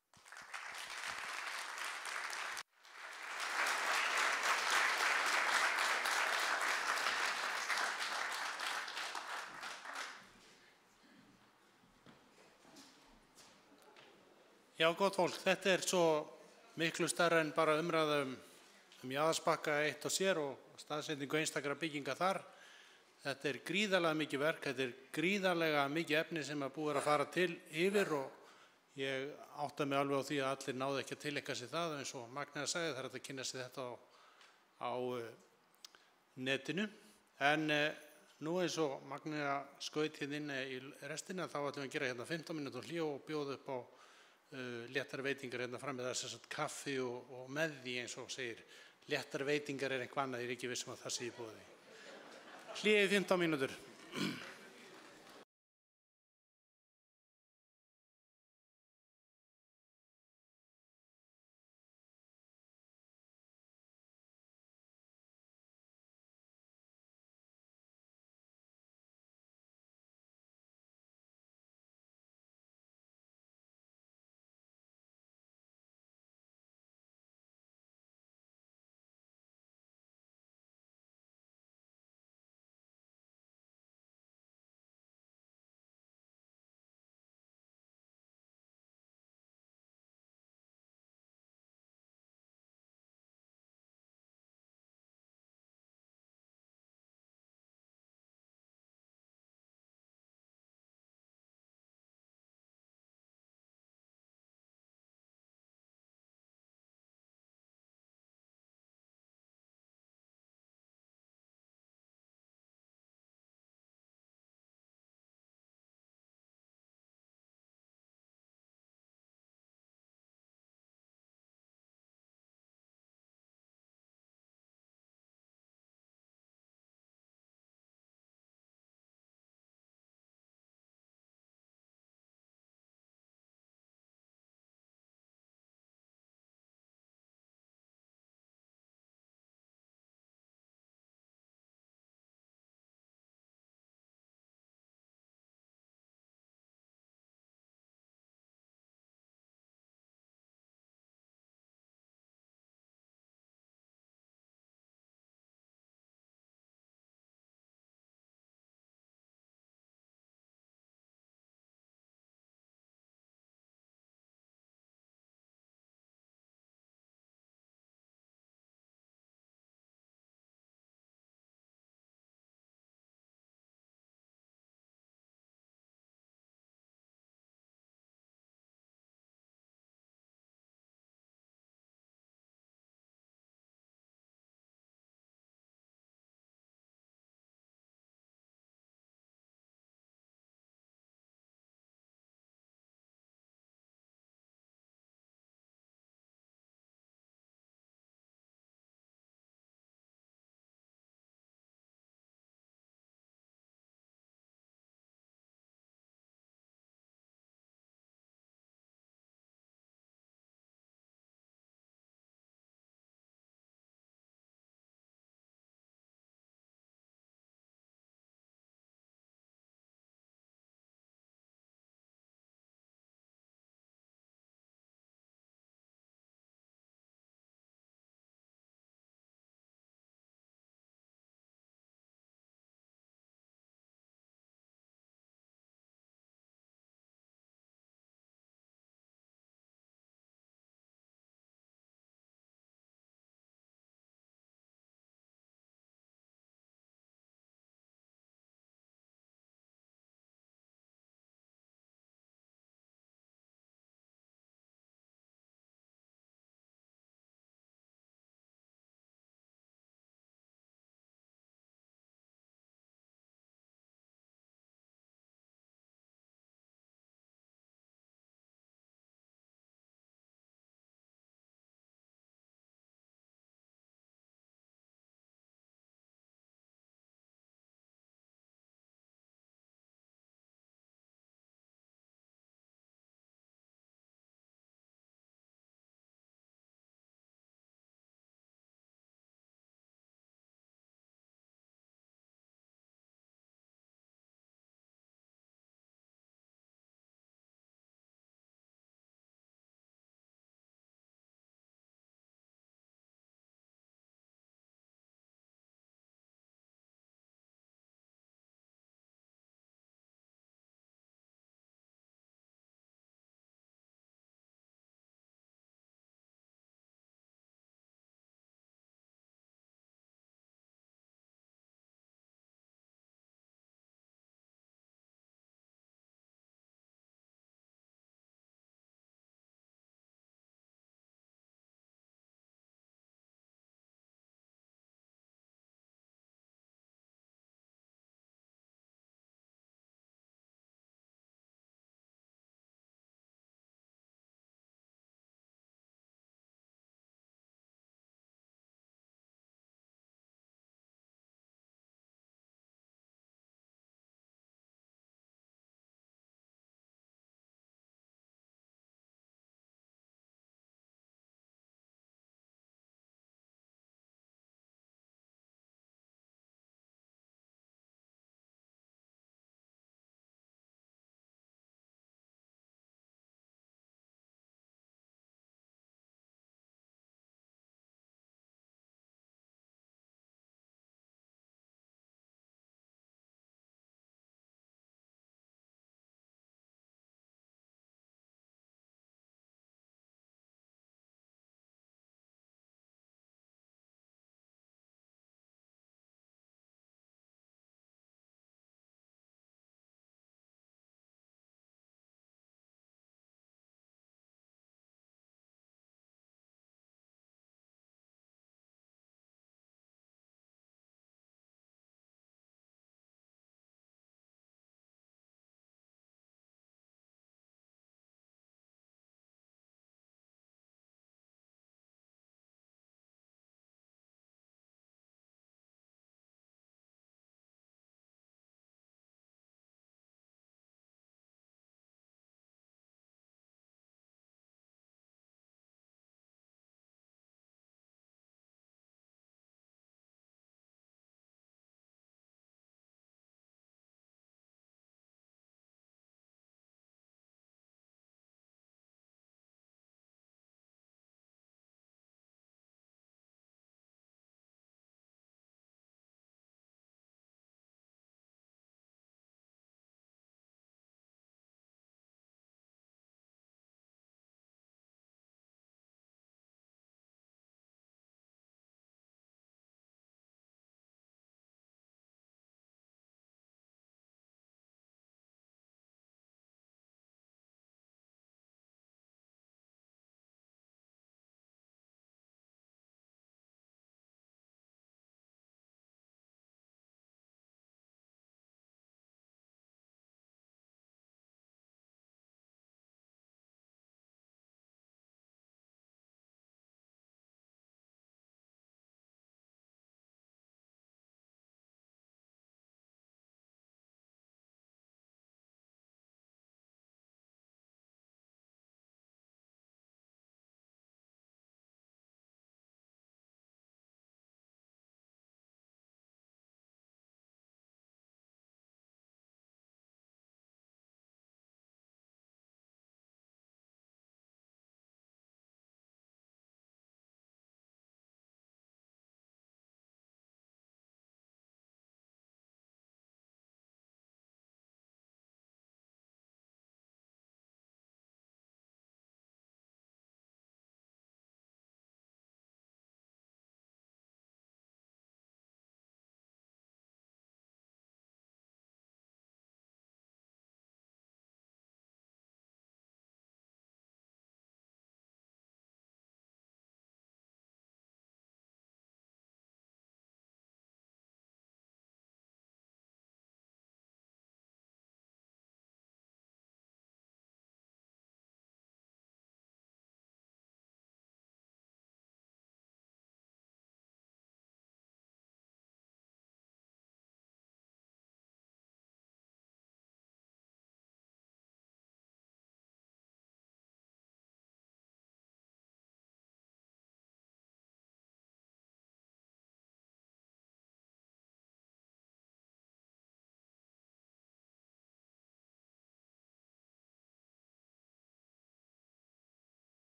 Já, gott fólk, þetta svo miklu stærra en bara umræða Jaðarsbakka eitt og sér og staðsetningu einstakra bygginga þar. Þetta gríðarlega mikið verk, þetta gríðarlega mikið efni sem að búið að fara til yfir og ég átta mig alveg á því að allir náðu ekki að tileinka sér það, eins og Magnea sagði, það hægt að kynna sér þetta á netinu. En nú eins og Magnea skaut inn í restina, þá ætlum við að gera 15 mínútur hlé og bjóða upp á léttar veitingar fram með þess að kaffi og með því eins og segir. Léttar veitingar eitthvað annað, ég ekki viss að það sé í boði. Hlé í 15 mínútur.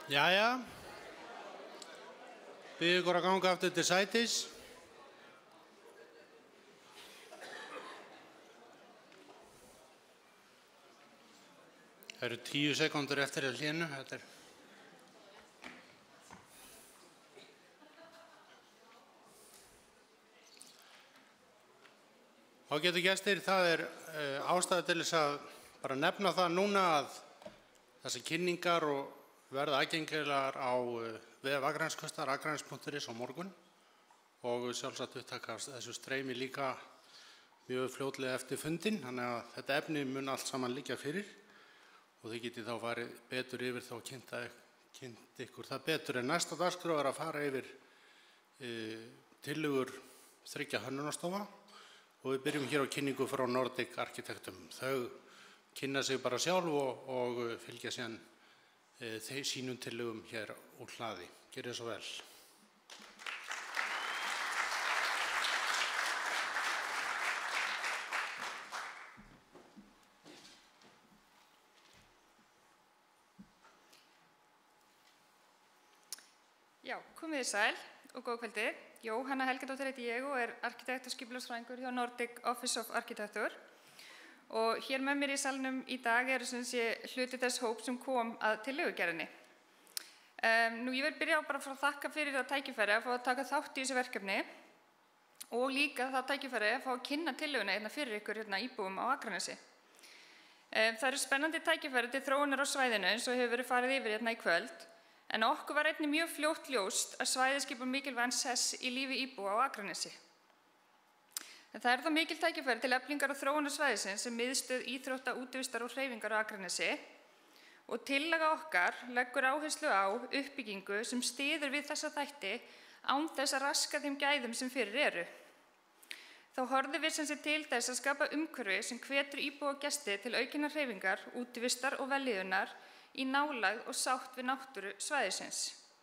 Jæja, bið ykkur að ganga aftur til sætis. Það eru 10 sekúndur eftir hlénu. Þá getur gestir, það ástæða til þess að bara nefna það núna að þessi kynningar og verða aðgengilegar á vef Akraneskaustar, akranes.is á morgun og sjálfsagt upptaka þessu streymi líka mjög fljótlega eftir fundinn, þannig að þetta efni mun allt saman liggja fyrir og þið getið þá farið betur yfir þá kynnt ykkur það betur. En næsta dagskrá að fara yfir tillögur 3 hönnunarstofa og við byrjum hér á kynningu frá Nordic Arkitektum. Þau kynna sig bara sjálf og fylgja síðan sínum tillögum hér úr hlaði. Gjörið svo vel. Já, komið þið sæl og góða kvöldið. Jóhanna Helgadóttir heiti ég og arkitekt og skipulagsfræðingur hjá Nordic Office of Architecture. Og hér með mér í salnum í dag hluti þess hóp sem kom að tillögugerðinni. Ég vil byrja á bara að þakka fyrir það tækifæri að fá að taka þátt í þessu verkefni og líka það tækifæri að fá að kynna tillöguna fyrir ykkur íbúum á Akranesi. Það eru spennandi tækifæri til þróunar á svæðinu eins og hefur verið farið yfir í kvöld, en okkur var einnig mjög fljótt ljóst að svæðið skipar mikilvægan sess í lífi íbúa á Akranesi. En það þá mikil tækifæri til eflingar og þróunar svæðisins sem miðstöð íþrótta, útivistar og hreyfingar á Akranesi og tillaga okkar leggur áherslu á uppbyggingu sem styður við þessa þætti án þess að raska þeim gæðum sem fyrir eru. Þá horfum við til þess að skapa umhverfi sem hvetur íbúa og gesti til aukinnar hreyfingar, útivistar og vellíðunar í nálægð og sátt við náttúru svæðisins.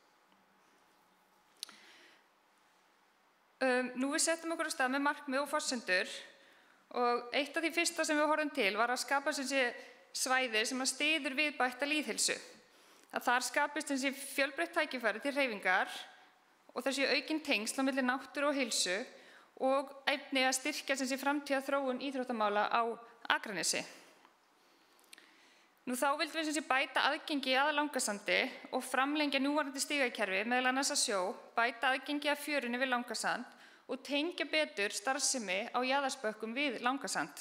Við settum okkur á stað með markmið og forsendur og eitt af því fyrsta sem við horfum til var að skapa svæði sem að styður við bætta lýðheilsu. Að þar skapist fjölbreytt tækifæri til hreyfingar og þessi aukin tengsl á milli náttúru og heilsu og einnig að styrkja framtíða þróun íþróttamála á Akranesi. Þá vildum við bæta aðgengi að Langasandi og framlengja núverandi stigakerfi meðal annars að sjó, bæta aðgengi að fjörunni við Langasand og tengja betur starfsemi á jaðarspökkum við Langasand.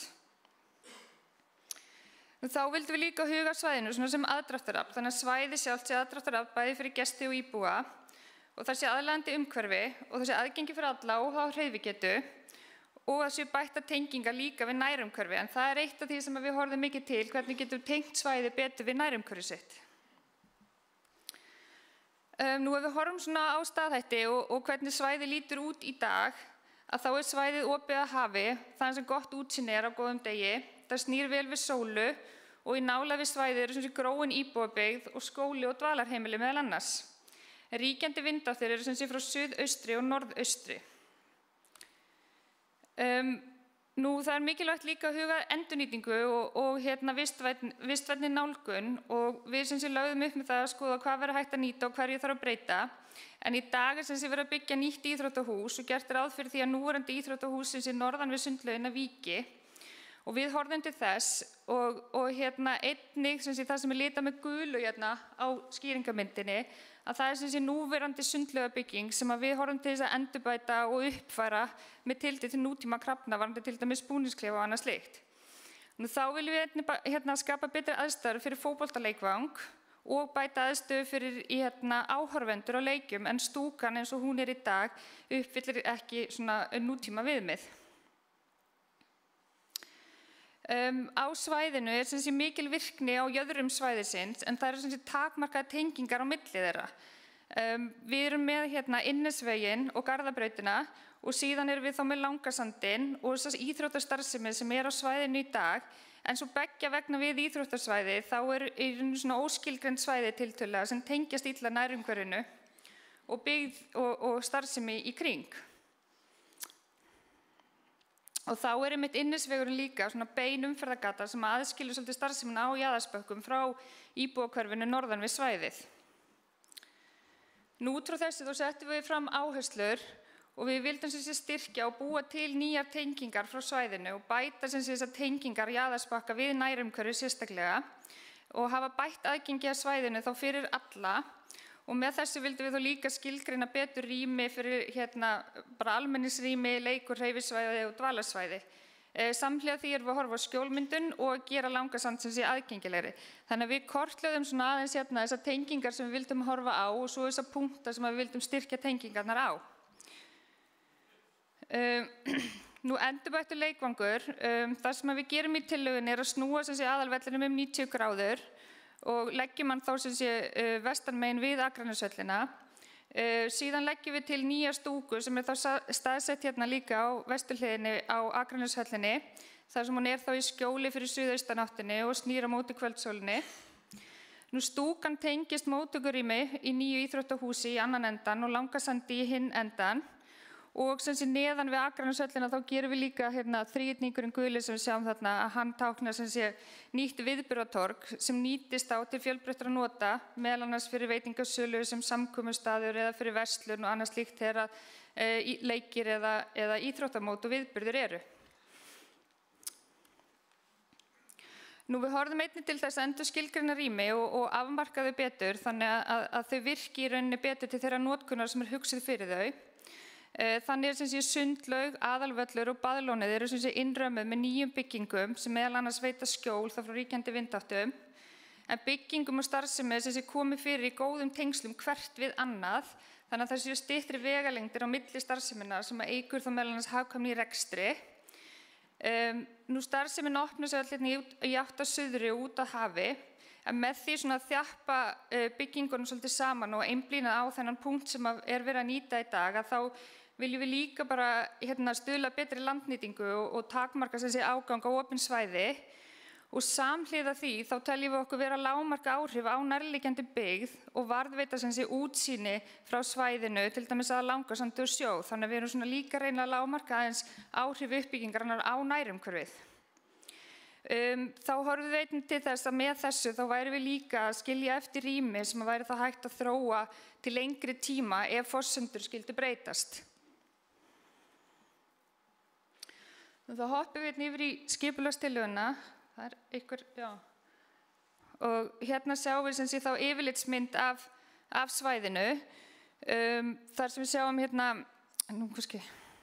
Þá vildum við líka huga svæðinu sem aðdráttarafl, þannig að svæði sjálft sé aðdráttarafl bæði fyrir gesti og íbúa og það sé aðlaðandi umhverfi og það sé aðgengi fyrir alla og þá hreyfigetu og það sé bætta tenginga líka við nærumhverfi, en það eitt af því sem við horfum mikið til, hvernig getum tengt svæði betur við nærumhverfi sitt. Ef við horfum á staðhætti og hvernig svæði lítur út í dag, að þá svæðið opið að hafi, þannig sem gott útsýni á góðum degi, það snýr vel við sólu og í nálægð við svæðið eru gróin íbúabyggð og skóli og dvalarheimili meðal annars. Ríkjandi vindáttir eru frá suðaustri og norðaustri. Það mikilvægt líka að huga endurnýtingu og vistvænni nálgun og við lögðum upp með það að skoða hvað verður hægt að nýta og hverju þarf að breyta. En í dag verið að byggja nýtt íþróttahús og gert ráð fyrir því að núverandi íþróttahús norðan við sundlaugina víki. Og við horfum til þess og einnig það sem litað með gulu á skýringamyndinni, að það núverandi sundlaugabygging sem við horfum til þess að endurbæta og uppfæra með tilliti til nútíma krafna varðandi til dæmis búningsklefa og annað slíkt. Þá viljum við skapa betri aðstæður fyrir fótboltaleikvang og bæta aðstöðu fyrir áhorfendur á leikjum, en stúkan eins og hún í dag uppfyllir ekki nútíma viðmið. Á svæðinu mikil virkni á jöðrum svæðisins, en það eru takmarkaðar tengingar á milli þeirra. Við erum með Innesveginn og Garðabrautina og síðan erum við þá með Langasandinn og íþróttastarfsemi sem á svæðinu í dag, en svo beggja vegna við íþróttasvæði þá eru óskilgreind svæði tiltölulega sem tengjast illa nærumhverfinu og byggð og starfsemi í kring. Og þá einmitt Innesvegurinn líka bein umferðargata sem aðskilur starfsemina á jaðarspökkum frá íbúakörfinu norðan við svæðið. Nú út frá þessu þá settum við fram áherslur og við vildum sem sé styrkja og búa til nýjar tengingar frá svæðinu og bæta sem sé þessar tengingar Jaðarsbakka við nærumhverfið sérstaklega og hafa bætt aðgengi að svæðinu þá fyrir alla og með þessu vildum við þá líka skilgreina betur rými fyrir bara almenningsrými, leikur, hreyfisvæði og dvalarsvæði. Samhliða því erum við að horfa á skjólmyndun og gera Langasand sem sé aðgengilegri. Þannig að við kortlögðum svona aðeins þessar tengingar sem við vildum horfa á og svo þessar punkta sem við vildum styrkja tengingarnar á. Nú endurbættur leikvangur, það sem við gerum í tillögunni að snúa sem sé aðalvellinum 90 gráður og leggjum hann þá sem sé vestanmegin við Akraneshöllina. Síðan leggjum við til nýja stúku sem þá staðsett líka á vesturhliðinni á Akraneshöllinni, þar sem hún þá í skjóli fyrir suðaustanáttinni og snýr á móti kvöldsólinni. Nú stúkan tengist móttökurými í nýju íþróttahúsi í annan endan og Langasandi í hinn endan. Og sem sé neðan við Akraneshöllina þá gerum við líka þríhyrningurinn guli sem við sjáum þarna að hann táknar sem sé nýtt viðburðatorg sem nýtist á til fjölbreyttra nota, meðal annars fyrir veitingasölu sem samkomustaður eða fyrir verslun og annað slíkt þegar leikir eða íþróttamót og viðburðir eru. Nú við horfum einnig til þess að endurskilgreina rými og afmarka þau betur þannig að þau virki í rauninni betur til þeirra notkunar sem hugsuð fyrir þau. Þannig sem sé sundlaug, aðalvöllur og baðlónið eru sem sé innrömmuð með nýjum byggingum sem meðal annars veita skjól þá frá ríkjandi vindáttum. En byggingum og starfsemi sem sé komið fyrir í góðum tengslum hvert við annað, þannig að það séu styttri vegalengdir á milli starfsemina sem eykur þá meðal annars hagkvæmni í rekstri. Nú starfsemin opnar sig í átt að suðri og út að hafi, en með því svona að þjappa byggingunum svolítið saman og einblína á þennan punkt sem er verið að nýta í dag, að þá viljum við líka bara stuðla betri landnýtingu og takmarka sem sé ágang á opin svæði og samhliða því þá teljum við okkur vera lágmarka áhrif á nærliggjandi byggð og varðveita sem sé útsýni frá svæðinu, til dæmis að Langasandi og sjó, þannig að við erum svona líka að reyna að lágmarka aðeins áhrif uppbyggingarinnar á nærumhverfið. Þá horfum við einnig til þess að með þessu þá væri við líka að skilja eftir rými sem væri þá hægt að þróa til lengri tíma ef forsendur skyldu breytast. Þá hoppum við yfir í skipulagstillöguna, það er ykkur, já, og hérna sjáum við sem sé þá yfirlitsmynd af svæðinu, þar sem við sjáum nú kannski,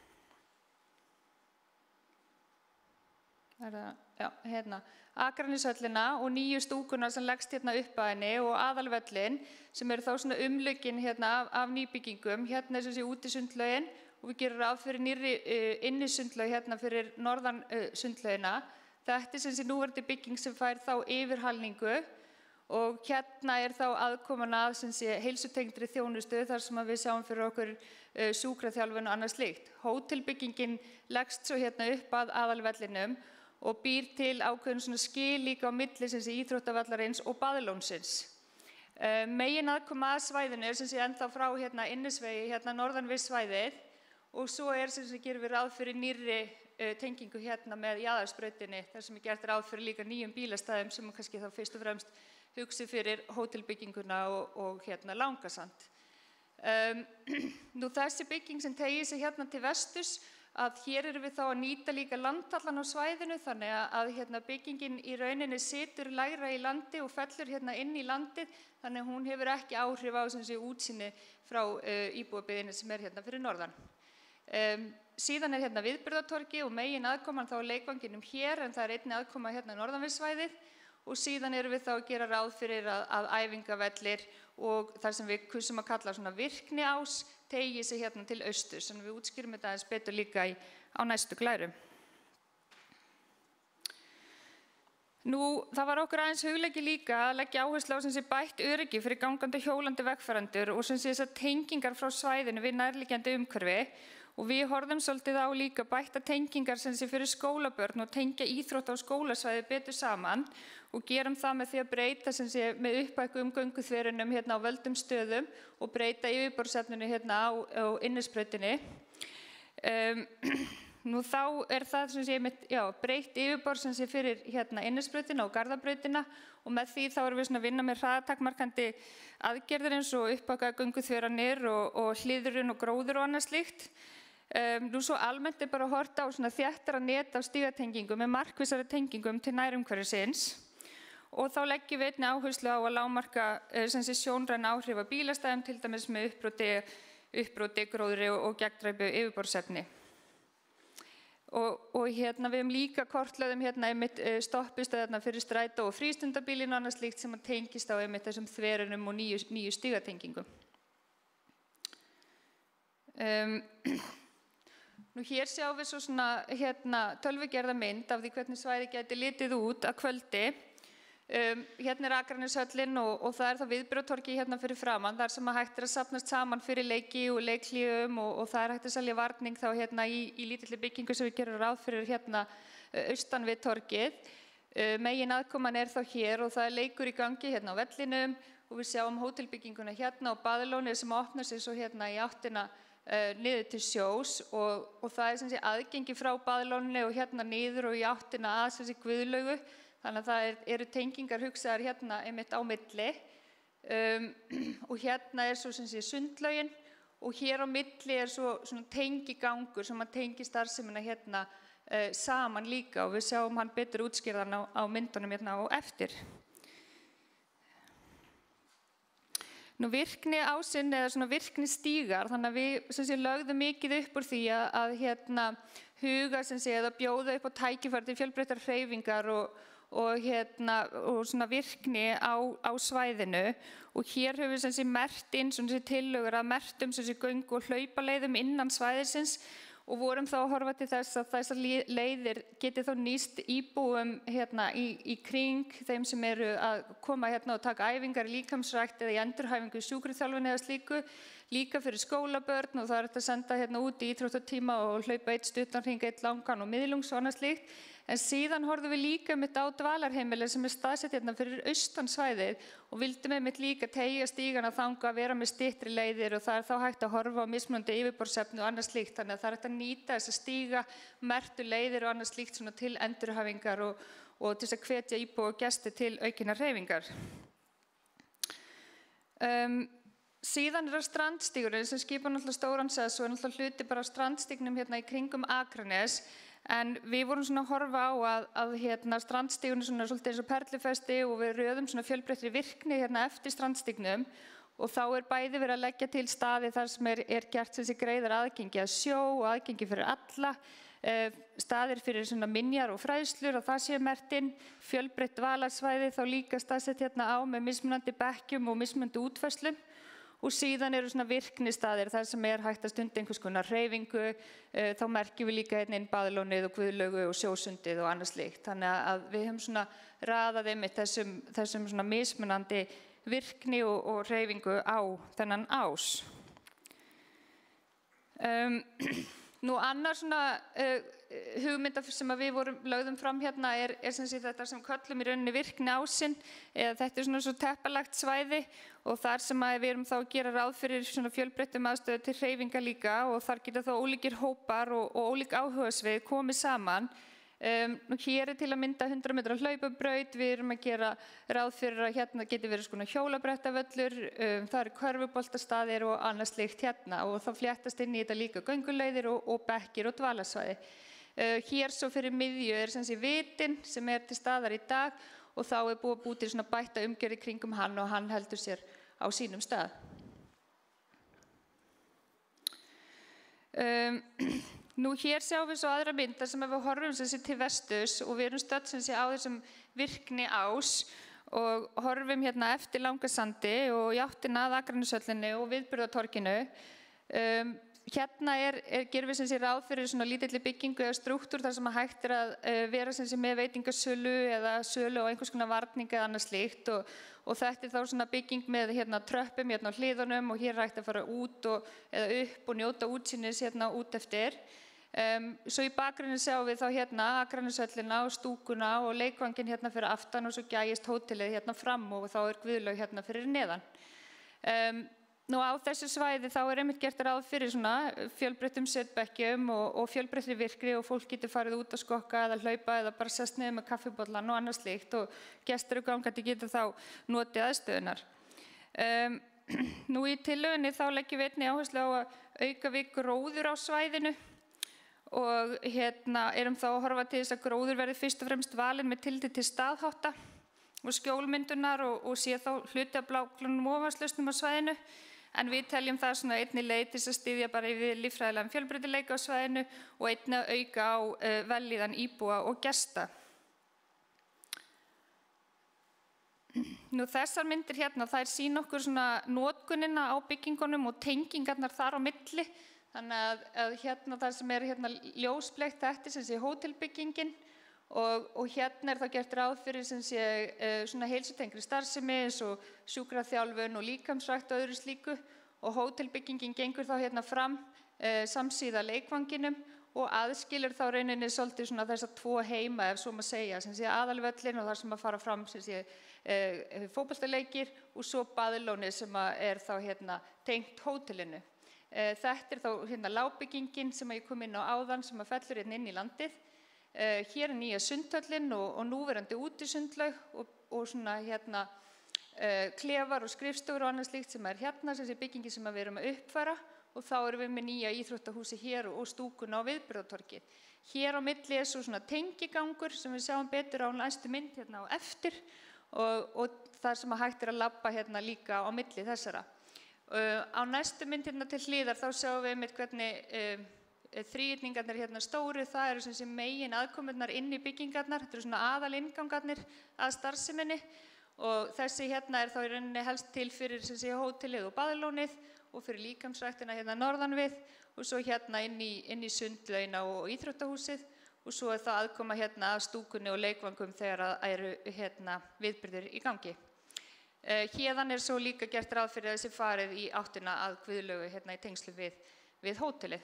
Akraneshöllina og nýju stúkuna sem leggst upp að henni og aðalvöllin sem eru þá svona umlökin af nýbyggingum. Hérna er sem sé útisundlaugin og við gerum ráð fyrir nýrri innisundlaug fyrir norðan sundlaugina. Þetta er sem sé núverandi bygging sem fær þá yfirhalningu og hérna er þá aðkoman að sem sé heilsutengdri þjónustu þar sem við sjáum fyrir okkur sjúkraþjálfun og annað slíkt. Hótelbyggingin leggst svo upp að aðalvellinum og býr til ákveðin svona skil líka á milli sem sé íþróttavallarins og baðlónsins. Megin aðkoma að svæðinu er sem sé ennþá frá innisvegi norðan við svæðið og svo er sem sé gerum við ráð fyrir nýrri tengingu með Jaðarsbrautinni þar sem er gert ráð fyrir líka nýjum bílastæðum sem kannski þá fyrst og fremst hugsi fyrir hótelbygginguna og Langasand. Nú þessi bygging sem tegir sig til vesturs, að hér erum við þá að nýta líka landtallan á svæðinu þannig að byggingin í rauninni situr lægra í landi og fellur inn í landið þannig að hún hefur ekki áhrif á sem sé útsýni frá íbúabyggðinni sem er fyrir norðan. Síðan er viðburðatorgi og megin aðkoman þá leikvanginum hér en það er einnig aðkoma norðan við svæðið og síðan erum við þá að gera ráð fyrir að æfingavellir og þar sem við kusum að kalla svona virkniás tegi sig til austurs, en við útskýrum þetta aðeins betur líka á næstu glærum. Nú, það var okkur aðeins hugleiki líka að leggja áherslu á sem sé bætt öryggi fyrir gangandi og hjólandi vegfarendur og sem sé þessar tengingar frá svæðinu við nærliggjandi umhverfi og við horfum svolítið á líka bætta tengingar sem sé fyrir skólabörn og tengja íþrótta og skólasvæði betur saman og gerum það með því að breyta sem sé með uppbækkuðum gönguþverunum á völdum stöðum og breyta yfirborðsefninu á innisbrautinni. Nú þá það sem sé breytt yfirborð sem sé fyrir innisbrautina og Garðabrautina og með því þá erum við svona að vinna með hraðatakmarkandi aðgerðir eins og uppbakaðar gönguþveranir og hliðrun og gróður og annað slíkt. Nú svo almennt bara að horta á svona þéttara net af stígatengingum með markvissari tengingum til nærumhverfisins og þá leggjum við einnig áherslu á að lágmarka sem sé sjónræn áhrif af bílastæðum til dæmis með uppbroti, gróðri og gegndræpu yfirborðsefni. Og við höfum líka kortlögðum einmitt stoppistöðarna fyrir strætó og frístundabílinn og annað slíkt sem tengist á einmitt þessum þverunum og nýju stígatengingum. Nú hér sjáum við svo svona tölvugerða mynd af því hvernig svæði gæti litið út að kvöldi. Hérna Akraneshöllin og það þá viðburðartorgið hérna fyrir framan, þar sem hægt að safnast saman fyrir leiki og leikhléum og það hægt að selja varning þá hérna í lítilli byggingu sem við gerum ráð fyrir hérna austan við torgið. Megin aðkoman þá hér og það leikur í gangi hérna á vellinum og við sjáum hótelbygginguna hérna og baðlónið sem opnar sig svo hérna í áttina niður til sjós og það sem sé aðgengi frá baðlóninu og hérna niður og í áttina að sem sé Guðlaugu. Þannig að það eru tengingar hugsaðar hérna einmitt á milli og hérna svo sem sé sundlaugin og hér á milli svo svona tengigangur sem að tengi starfsemina hérna saman líka og við sjáum hann betur útskýrðan á myndunum hérna á eftir. Nú virkni ásinn eða svona virkni stígar, þannig að við sem sé lögðum mikið upp úr því að hérna huga sem sé eða bjóða upp á tækifæri til fjölbreyttar hreyfingar og svona virkni á svæðinu og hér höfum við sem sé merkt inn svona sé tillögur að merktum sem sé göngu- og hlaupaleiðum innan svæðisins og vorum þá að horfa til þess að þessar leiðir geti þá nýst íbúum hérna í kring þeim sem eru að koma hérna og taka æfingar í líkamsrækt eða í endurhæfingu í sjúkraþjálfun eða slíku, líka fyrir skólabörn og það að senda hérna út í íþróttatíma og hlaupa eitt stuttan hring, eitt langan og miðlungs og annað slíkt. En síðan horfðum við líka mitt á dvalarheimili sem staðsett hérna fyrir austan svæðið og vildum mitt líka teygja stígana þanga að vera með styttri leiðir og það þá hægt að horfa á mismunandi yfirborðsefni og annað slíkt. Þannig að það hægt að nýta þessa stíga, merktu leiðir og annað slíkt svona til endurhæfingar og til þess að hvetja íbúa og gesti til aukinnar hreyfingar. Síðan það strandstígurinn sem skipar náttúrulega stóran sess og náttúrulega hluti bara strandstígnum hérna í kringum Akranes. En við vorum svona að horfa á að strandstígunum svona svolítið eins og perlufesti og við röðum svona fjölbreyttri virkni hérna eftir strandstígnum og þá bæði verið að leggja til staði þar sem gert sem sé greiðar aðgengi að sjó og aðgengi fyrir alla, staðir fyrir svona minjar og fræðslur og það sé merkt inn, fjölbreytt dvalarsvæði þá líka staðsett hérna á með mismunandi bekkjum og mismunandi útfærslum. Og síðan eru svona virknistaðir þar sem hægt að stunda einhvers konar hreyfingu, þá merkjum við líka inn baðlónið og Guðlaugu og sjósundið og annað slíkt. Þannig að við höfum svona raðað einmitt þessum svona mismunandi virkni og hreyfingu á þennan ás. Nú annar svona hugmynda sem við lögðum fram hérna sem sé þetta sem köllum í rauninni virkni ásinn eða þetta svona svo teppalagt svæði og þar sem við erum þá að gera ráð fyrir svona fjölbreyttum aðstöðu til hreyfinga líka og þar geta þá ólíkir hópar og ólík áhugasvið komið saman. Hér til að mynda 100 metra hlaupabraut, við erum að gera ráð fyrir að hérna geti verið svona hjólabrettavöllur, það körfuboltastaðir og annað slíkt hérna og þá fléttast inn í þetta líka gönguleiðir og bekkir og dvalarsvæði. Hér svo fyrir miðju sem sé Vitinn sem til staðar í dag og þá búið að búið til svona bætta umgjörð í kringum hann og hann heldur sér á sínum stað. Nú hér sjáum við svo aðra myndar sem við horfum sem sé til vesturs og við erum stödd sem sé á þessum virkni ás og horfum hérna eftir Langasandi og í áttina að Akraneshöllinni og viðburðartorginu. Hérna gerum við sem sé ráð fyrir svona lítilli byggingu eða strúktúr þar sem hægt að vera sem sé með veitingasölu eða sölu og einhvers konar varning eða annað slíkt og þetta þá svona bygging með hérna tröppum hérna á hliðunum og hér hægt að fara út eða upp og njóta útsýnis hérna út eftir. Svo í bakgrunni sjáum við þá hérna Akraneshöllina og stúkuna og leikvanginn hérna fyrir aftan og svo gægist hótelið hérna fram og þá Guðlaug hérna fyrir neðan. Nú á þessu svæði þá einmitt gert ráð fyrir svona fjölbreyttum setbekkjum og fjölbreyttri virkri og fólk getur farið út að skokka eða hlaupa eða bara sest niður með kaffibollan og annað slíkt og gestir og gangandi getur þá notið aðstöðunar. Nú í tillögunni þá leggjum við einnig áherslu á að auka við gróður á svæðinu og erum þá að horfa til þess að gróður verði fyrst og fremst valinn með tilliti til staðhátta og skjólmyndunar og sé þá hluti af blágrænum ofanslausnum á svæðinu. En við teljum það svona einnig leið til að styðja bara við líffræðilegan fjölbreytileika á svæðinu og einnig að auka á vellíðan íbúa og gesta. Nú þessar myndir þær sýna okkur svona notkunina á byggingunum og tengingarnar þar á milli. Þannig að það sem ljósbleikt þetta sem sé hótelbyggingin og hérna þá gert ráð fyrir sem sé svona heilsutengri starfsemi eins og sjúkraþjálfun og líkamsrækt og öðru slíku og hótelbyggingin gengur þá fram samsíða leikvanginum og aðskilur þá rauninni svolítið svona þessa tvo heima ef svo má segja sem sé aðalvöllin og þar sem að fara fram sem sé fótboltaleikir og svo baðlónið sem þá tengt hótelinu. Þetta þá lágbyggingin sem ég kom inn á áðan sem að fellur inn í landið. Hér nýja sundhöllin og núverandi útisundlaug og svona klefar og skrifstofur og annað slíkt sem sem sé byggingin sem við erum að uppfæra og þá erum við með nýja íþróttahúsi hér og stúkuna á Viðburðatorgi. Hér á milli svo svona tengigangur sem við sjáum betur á næstu mynd á eftir og þar sem að hægt að labba líka á milli þessara. Á næstu mynd til hliðar þá sjáum við einmitt hvernig þríhyrningarnir stóru, það eru sem sé megin aðkomurnar inn í byggingarnar, þetta eru svona aðal inngangarnir að starfseminni og þessi þá í rauninni helst til fyrir sem sé hótelið og baðlónið og fyrir líkamsræktina norðan við og svo inn í sundlaugina og íþróttahúsið og svo það aðkoma að stúkunni og leikvangum þegar eru viðburðir í gangi. Héðan svo líka gert ráð fyrir þessi farið í áttina að Guðlaugu í tengslu við hótelið.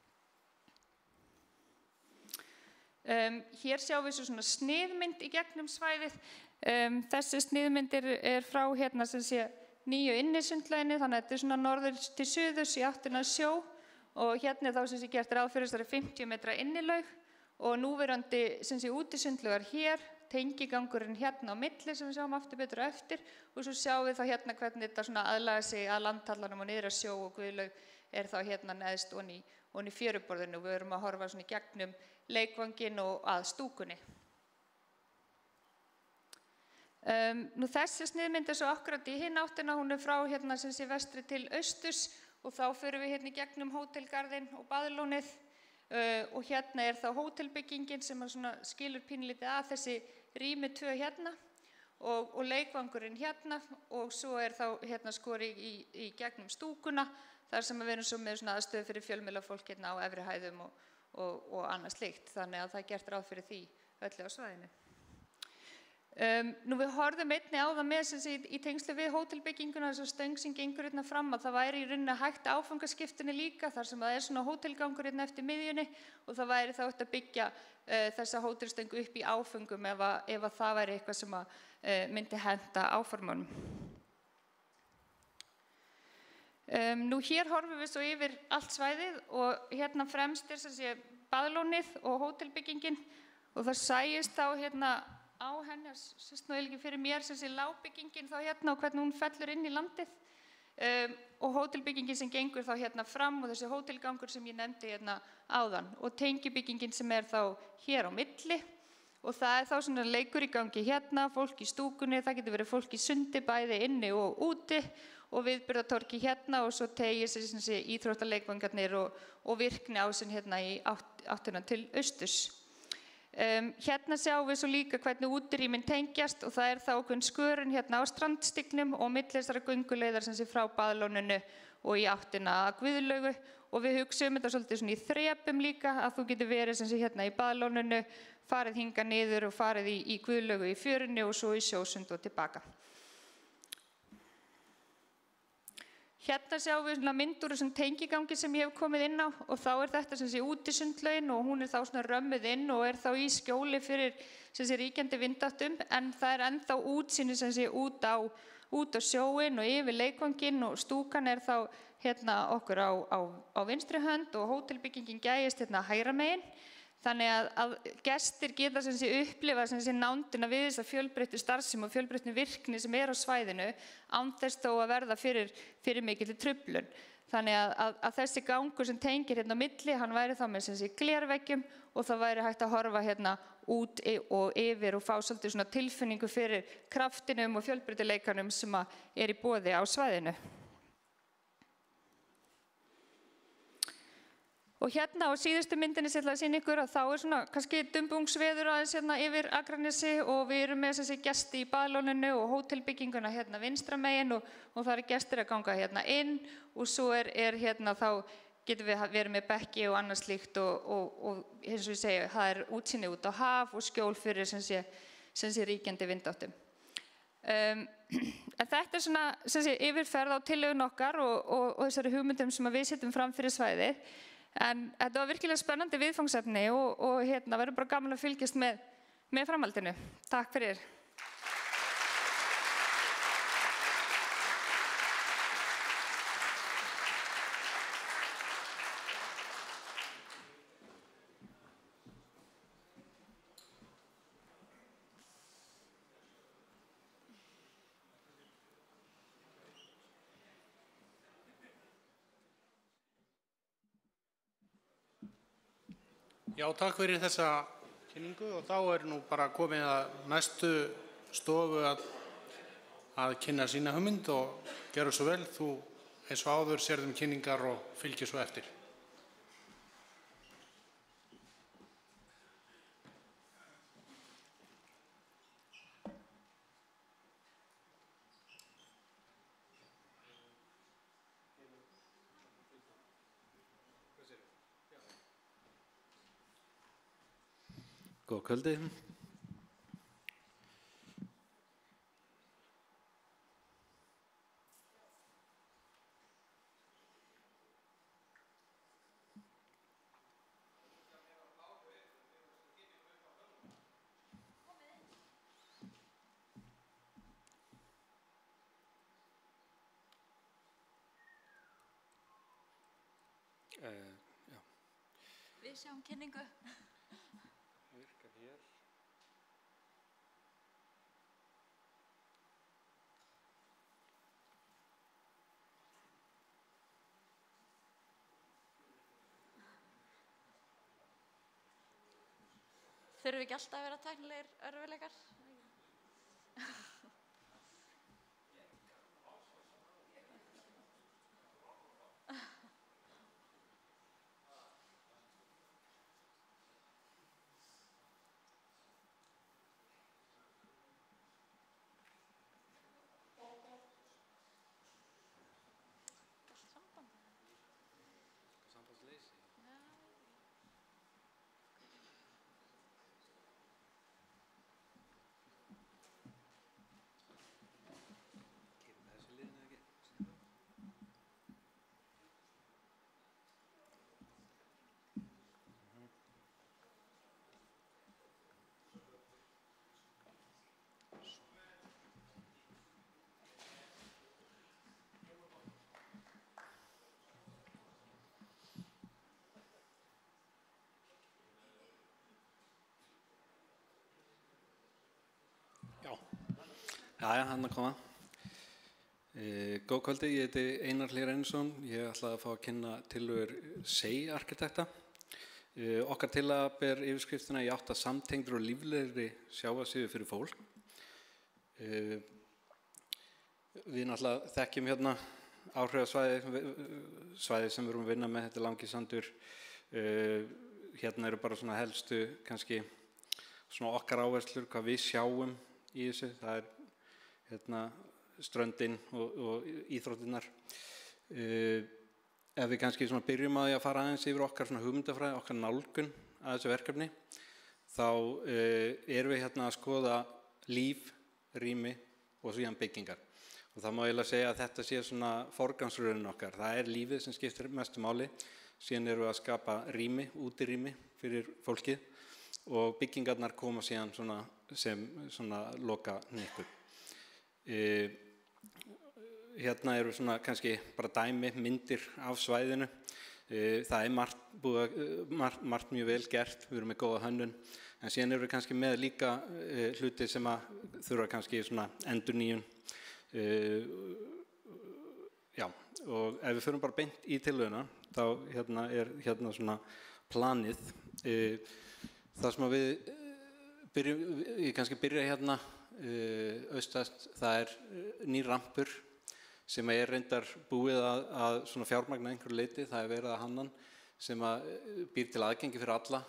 Hér sjáum við svona sniðmynd í gegnum svæðið. Þessi sniðmynd frá sem sé nýju innisundlauginni, þannig að þetta svona norður til suðurs í áttina að sjó og þá sem sé gert ráð fyrir þessari 50 metra innilaug og núverandi sem sé útisundlaugar hér, tengigangurinn á milli sem við sjáum aftur betur á eftir og svo sjáum við þá hvernig þetta svona aðlaga sig að landhallanum og niður að sjó og Guðlaug þá neðst ofan í fjöruborðinu og við erum að horfa svona í gegnum leikvanginn og að stúkunni. Nú þessi sniðmynd svo akkurat í hinn áttina, hún frá sem sé vestri til austurs og þá förum við í gegnum hótelgarðinn og baðlónið og þá hótelbyggingin sem skilur pínlítið að þessi rými 2 og leikvangurinn og svo þá skorið í gegnum stúkuna þar sem við erum svo með aðstöðu fyrir fjölmiðlafólk á efri hæðum og annað slíkt, þannig að það gert ráð fyrir því öllu á svæðinu. Nú við horfðum einnig á það með í tengslu við hótelbygginguna þess að stöng sem gengur fram að það væri í rauninni hægt áfangaskiptunni líka þar sem það svona hótelgangur eftir miðjunni og það væri þá hægt að byggja þessa hótelstöngu upp í áföngum ef það væri eitthvað sem myndi henta áformunum. Nú hér horfum við svo yfir allt svæðið og fremst sem sé baðlónið og hótelbyggingin og það sæist þá á henni, sérst nú ekki fyrir mér sem sé lágbyggingin þá og hvernig hún fellur inn í landið og hótelbyggingin sem gengur þá fram og þessi hótelgangur sem ég nefndi áðan og tengibyggingin sem þá hér á milli og það þá svona leikur í gangi fólk í stúkunni, það getur verið fólk í sundi bæði inni og úti og Viðburðatorgi og svo tegir sig sem sé íþróttaleikvangarnir og virkni ásinn í áttina til austurs. Sjáum við svo líka hvernig útirýmin tengjast og það þá ákveðin skörun á strandstignum og milli þessara gönguleiðar sem sé frá baðlóninu og í áttina að Guðlaugu og við hugsaum þetta svolítið svona í þrepum líka að þú getur verið sem sé í baðlóninu, farið hingað niður og farið í Guðlaugu í fjörunni og svo í Sjósund og tilbaka. Sjáum við mynd úr þessum tengigangi sem ég hef komið inn á og þá þetta sem sé útisundlaugin og hún þá svona römmuð inn og þá í skjóli fyrir sem sé ríkjandi vindáttum en það ennþá útsýni sem sé út á út á sjóinn og yfir leikvanginn og stúkan þá hérna okkur á vinstri hönd og hótelbyggingin gægist hérna hægra megin. Þannig að gestir geta sem sé upplifa sem sé nándina við þessa fjölbreyttu starfsemi og fjölbreyttu virkni sem á svæðinu án þess þó að verða fyrir mikilli truflun. Þannig að þessi gangur sem tengir hérna á milli, hann væri þá með sem sé glerveggjum og það væri hægt að horfa hérna út og yfir og fá svolítið svona tilfinningu fyrir kraftinum og fjölbreytileikanum sem í boði á svæðinu. Og hérna á síðustu myndinni sem ég ætla að sýna ykkur að þá svona kannski dumbungsveður aðeins hérna yfir Akranesi og við erum með þessi gesti í baðlóninu og hótelbygginguna hérna vinstra megin og það eru gestir að ganga hérna inn og svo hérna þá getum við verið með bekki og annað slíkt og eins og ég segi, það útsýni út á haf og skjól fyrir sem sé ríkjandi vindáttum. En þetta svona sem sé yfirferð á tillögun okkar og þessari hugmyndum sem við setjum fram fyrir svæðið. En þetta var virkilega spennandi viðfangsefni og hérna verður bara gaman að fylgjast með framhaldinu. Takk fyrir. Já, takk fyrir þessa kynningu og þá nú bara komið að næstu stofu að kynna sína hugmynd og gera svo vel. Þú eins og áður sérð kynningar og fylgir svo eftir. Góð kvöldi. Já. Við sjáum kynningu. Virkar hér. Þurfum við ekki alltaf að vera tæknilegir örðugleikar? Jæja, hann að koma. Góð kvöldi, ég heiti Einar Hlíðar Einarsson. Ég ætlaði að fá að kynna tillögur SEI arkitekta. Okkar tillaga ber yfirskriftina í átt að samtengdri og líflegri sjávarsíðu fyrir fólk. Við náttúrulega þekkjum hérna áhrifasvæði sem við erum að vinna með, þetta Langisandur. Hérna eru bara svona helstu kannski svona okkar áherslur, hvað við sjáum í þessu. Það hérna ströndin og íþróttirnar. Ef við kannski svona byrjum að því að fara aðeins yfir okkar svona hugmyndafræði, okkar nálgun að þessu verkefni, þá erum við hérna að skoða líf, rými og síðan byggingar. Og það má eiginlega segja að þetta sé svona forgangsröðin okkar. Það lífið sem skiptir mestu máli. Síðan erum við að skapa rými, útirými fyrir fólkið og byggingarnar koma síðan svona sem svona loka hnykkur. hérna eru svona kannski bara dæmi, myndir af svæðinu. Það margt mjög vel gert, við erum með góða hönnun, en síðan eru við kannski með líka hluti sem að þurfa kannski svona endurnýjun. Já, og ef við förum bara beint í tillöguna, þá er svona planið. Það sem að ég kannski byrja hérna austast, það nýr rampur sem er reyndar búið að svona fjármagna einhverju leyti, það verið að hannan sem að býr til aðgengi fyrir alla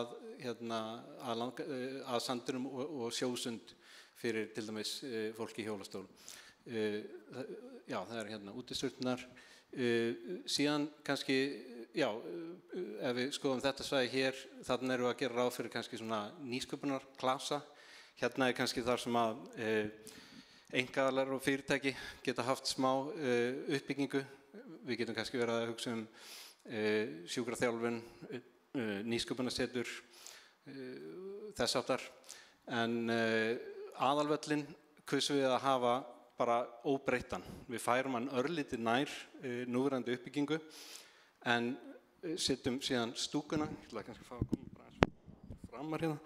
að sandunum og sjósund fyrir til dæmis fólki í hjólastól. Já, það hérna útisturnar. Síðan kannski, já, ef við skoðum þetta svæði hér, þannig erum við að gera ráð fyrir kannski svona nýsköpunarklasa. Hérna kannski þar sem að einkaaðilar og fyrirtæki geta haft smá uppbyggingu. Við getum kannski verið að hugsa sjúkraþjálfun, nýsköpunarsetur, þess áttar. En aðalvöllin kusum við að hafa bara óbreyttan. Við færum hann örlítið nær núverandi uppbyggingu, en setjum síðan stúkuna, ég ætla kannski að fá að koma bara framar hérna,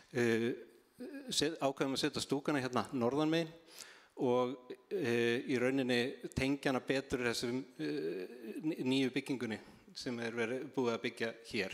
ákveðum að setja stúkuna hérna norðan megin og í rauninni tengja hana betur þessum nýju byggingunni sem verið búið að byggja hér.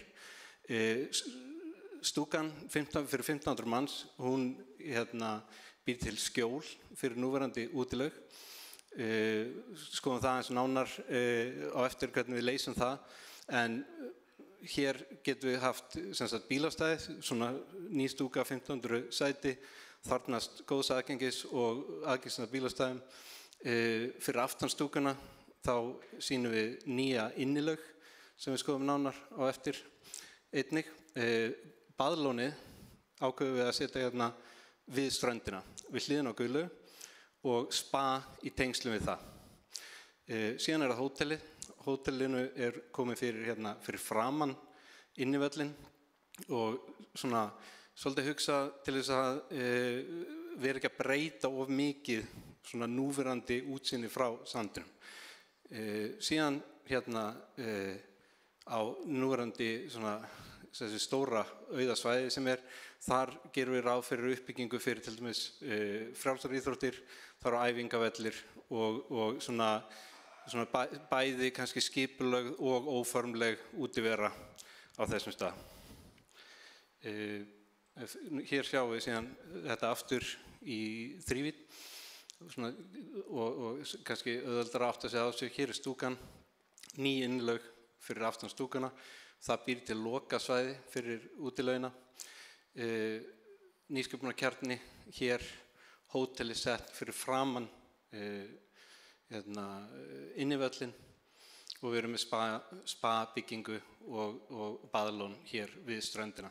Stúkan fyrir 1500 manns, hún býr til skjól fyrir núverandi útilaug. Skoðum það eins nánar á eftir hvernig við leysum það, en hér getum við haft bílastæði, svona ný stúka 1500 sæti, þarnast góðs aðgengis og aðgengisna bílastæðum. Fyrir aftan stúkuna þá sýnum við nýja innilaug sem við skoðum nánar á eftir einnig. Baðlónið ákveðum við að setja hérna við ströndina, við hliðina á Guðlaug og spa í tengslum við það. Síðan það hótelið. Hótelinu komið fyrir framan innivöllin og svona svolítið hugsa til þess að vera ekki að breyta of mikið svona núverandi útsýni frá sandinum. Síðan á núverandi svona þessi stóra auðasvæði sem þar gerum við ráð fyrir uppbyggingu fyrir til dæmis frjálsar íþróttir, þar á æfingavellir og svona bæði kannski skipulögð og óformleg útivera á þessum stað. Hér sjáum við síðan þetta aftur í þrívídd og kannski auðveldara átt að segja á sig. Hér stúkan, ný innlaug fyrir aftan stúkuna. Það býr til lokasvæði fyrir útilaugina. Nýsköpunarkjarni hér, hótelið sett fyrir framan innivöllin og við erum með spa-byggingu og baðlón hér við ströndina.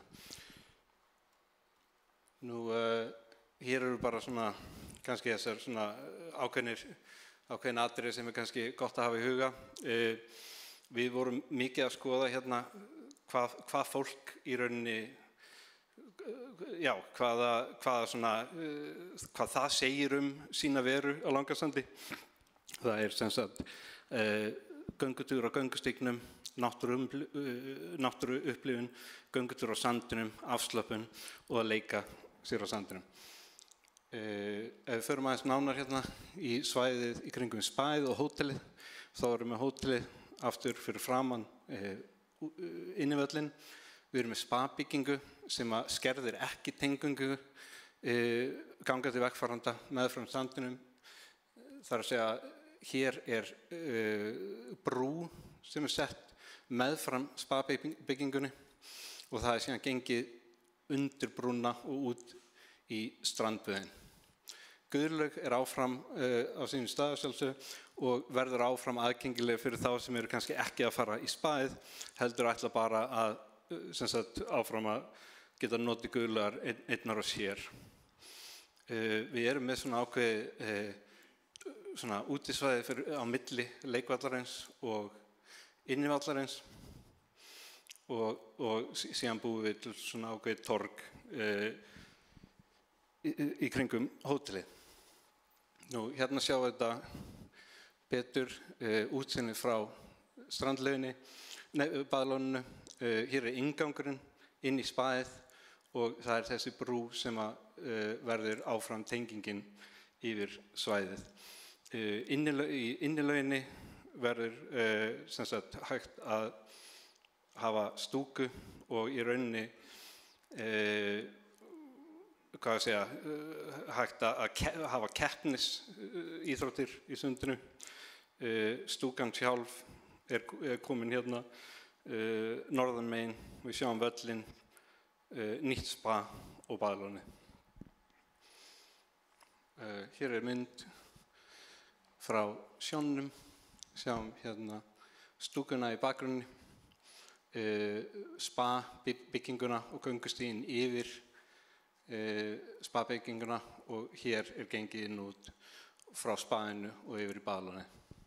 Hér eru bara svona kannski þessar svona ákveðin atriði sem kannski gott að hafa í huga. Við vorum mikið að skoða hérna hvað fólk í rauninni, já, hvað það segir sína veru á Langasandi. Það sem sagt göngutúr á göngustígnum, náttúruupplifun, göngutúr á sandinum, afslöpun og að leika sér á sandinum. Ef við förum aðeins nánar hérna í svæðið í kringum spæð og hótelið, þá erum við hótelið aftur fyrir framan innivöllin. Við erum með spa-byggingu sem skerðir ekki tengingu gangandi vegfarenda meðfram sandinum. Það að segja, hér brú sem sett meðfram spa-byggingunni og það síðan gengið undir brúna og út í strandböðin. Guðlaug áfram á sínum stað sjálfsögðu og verður áfram aðgengileg fyrir þá sem eru kannski ekki að fara í spæð, heldur ætla bara að áfram að geta notið Guðlaugar einnar og sér. Við erum með svona ákveði útisvæði á milli leikvallarins og innivallarins og síðan búum við til svona ákveði torg í kringum hótelið. Hérna sjáum við þetta betur útsýnið frá strandlauginni, baðlóninu. Hér inngangurinn inn í spaðið og það þessi brú sem verður áfram tengingin yfir svæðið. Í innilauginni verður sem sagt hægt að hafa stúku og í rauninni hægt að hafa keppnisíþróttir í sundinu. Stúkan sjálf komin hérna norðan megin, við sjáum völlinn, nýtt spa og baðlóni. Hér mynd frá sjónum, sjáum hérna stúkuna í bakgrunni, spa bygginguna og göngustíginn yfir spa bygginguna og hér gengið inn út frá spaðinu og yfir í baðlóni.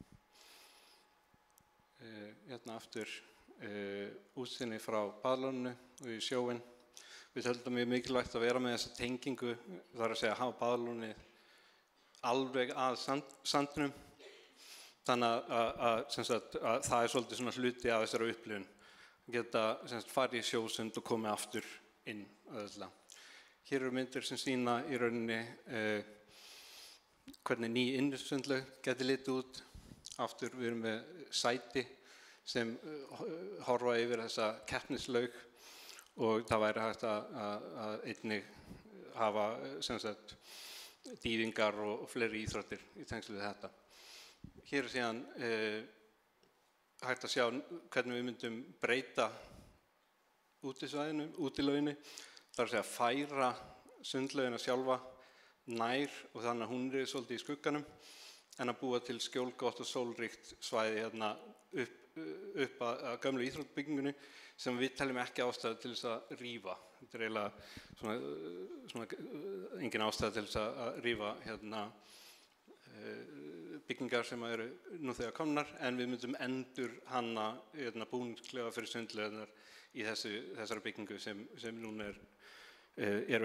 Hérna aftur útsýni frá baðlóninu og í sjóinn. Við höldum mjög mikilvægt að vera með þessa tengingu, það að segja hafa baðlónið alveg að sandinum. Þannig að það svolítið svona hluti af þessari upplifun. Geta farið í sjósund og komið aftur inn öðla. Hér myndir sem sýna í rauninni hvernig ný innrsundlaug geti litið út. Aftur við erum með sæti sem horfa yfir þessa keppnislaug og það væri hægt að einnig hafa sem sagt dýfingar og fleiri íþróttir í tengslu við þetta. Hér síðan hægt að sjá hvernig við myndum breyta útilauginni, það að segja færa sundlaugina sjálfa nær og þannig að hún svolítið í skugganum en að búa til skjólgott og sólríkt svæði hérna upp að gömlu íþróttbyggingunni sem við teljum ekki ástæðu til þess að rífa. Þetta eiginlega svona engin ástæða til þess að rífa hérna byggingar sem eru nú þegar komnar en við myndum endur hanna búningsklefa fyrir sundlaugarnar í þessari byggingu sem núna eru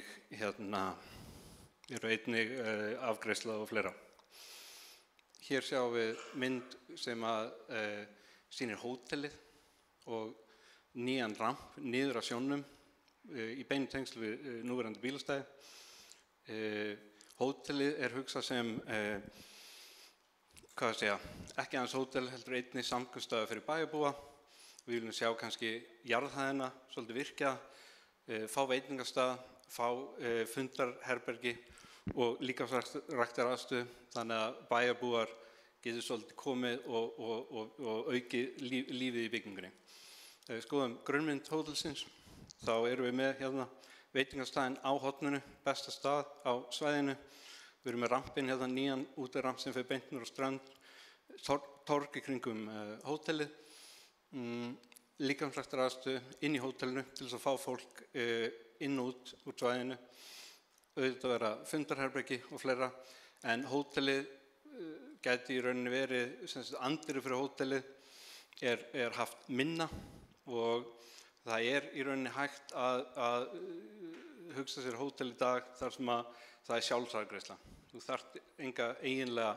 einnig afgreiðsla og fleira. Hér sjáum við mynd sem sýnir hótelið og nýjan ramp niður að sjónum í beinu tengslu við núverandi bílastæði. Hótelið hugsað sem ekki aðeins hótel heldur einnig samkomustaður fyrir bæjarbúa. Við viljum sjá kannski jarðhæðina svolítið virkja, fá veitingastað, fá fundarherbergi og líkamsræktaraðstöðu þannig að bæjarbúar getur svolítið komið og aukið lífið í byggingunni. Ef við skoðum grunnmynd hótelsins þá erum við með hérna veitingastaðinn á horninu, besta stað á svæðinu. Við erum með rampinn hérna nýjan útiramp sem fer beint niður á strönd, torg í kringum hótelið, líkamsræktaraðstöðu inn í hótelinu til þess að fá fólk inn og út úr svæðinu. Auðvitað vera fundarherbergi og fleira, en hótelið gæti í rauninni verið, anddyri fyrir hótelið haft minna og það í rauninni hægt að hugsa sér hótel í dag þar sem að það sjálfsafgreiðsla. Þú þarft enga eiginlega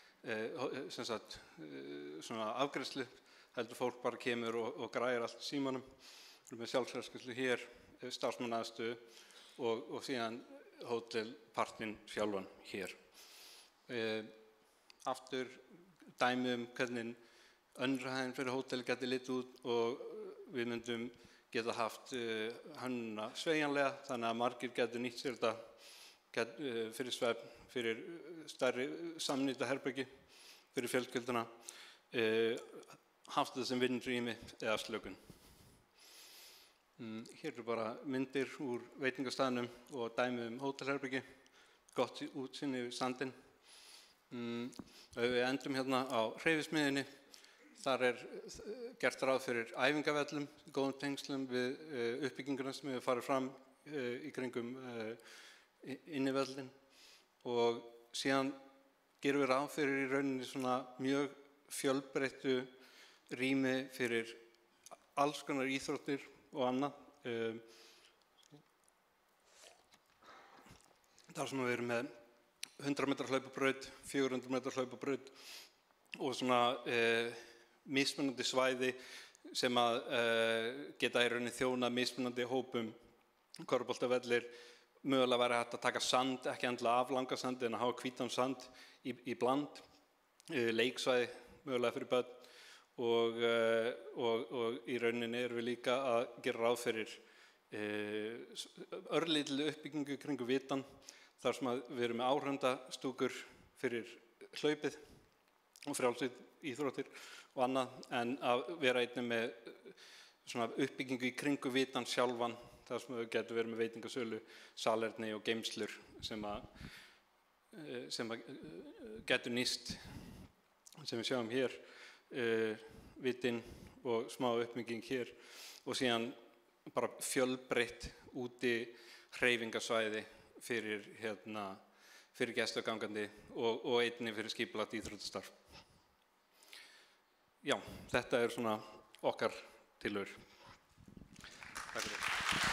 svona afgreiðslu, heldur fólk bara kemur og græðir allt í símanum. Við erum með sjálfsafgreiðslu hér, starfsmannaaðstöðu og síðan hótelpartinn sjálfan hér. Aftur dæmi hvernig önnur hæðin fyrir hóteli geti litið út og við myndum geta haft hönnuna sveigjanlega þannig að margir geti nýtt sér þetta fyrir svefn, fyrir stærri samnýta herbergi, fyrir fjölskylduna, haft þetta sem vinnrými eða slökun. Hér bara myndir úr veitingastaðnum og dæmi hótelherbergi, gott útsýni yfir sandinn. Við endum hérna á hreyfismiðjunni. Þar gert ráð fyrir æfingavellum, góðum tengslum við uppbygginguna sem hefur farið fram í kringum innivellin og síðan gerum við ráð fyrir í rauninni svona mjög fjölbreyttu rými fyrir alls konar íþróttir og annað. Þar sem við erum með 100 metra hlaupabraut, 400 metra hlaupabraut, og svona mismunandi svæði sem að geta í rauninni þjónað mismunandi hópum. Körfuboltavellir, mögulega væri hægt að taka sand, ekki endilega aflanga sand en að hafa hvítan sand í bland, leiksvæði mögulega fyrir börn og í rauninni erum við líka að gera ráð fyrir örlítilli uppbyggingu kringu vitan þar sem að við erum með áhorfendastúkur fyrir hlaupið og frjálsir íþróttir og annað, en að vera einnig með svona uppbyggingu í kringu vitan sjálfan, þar sem við getum verið með veitingasölu, salerni og geymslur sem að getur nýst, sem við sjáum hér, vitin og smá uppbygging hér og síðan bara fjölbreytt úti hreyfingasvæði fyrir gestugangandi og einnig fyrir skipulagt íþróttastarf. Já, þetta svona okkar tillögur. Takk fyrir.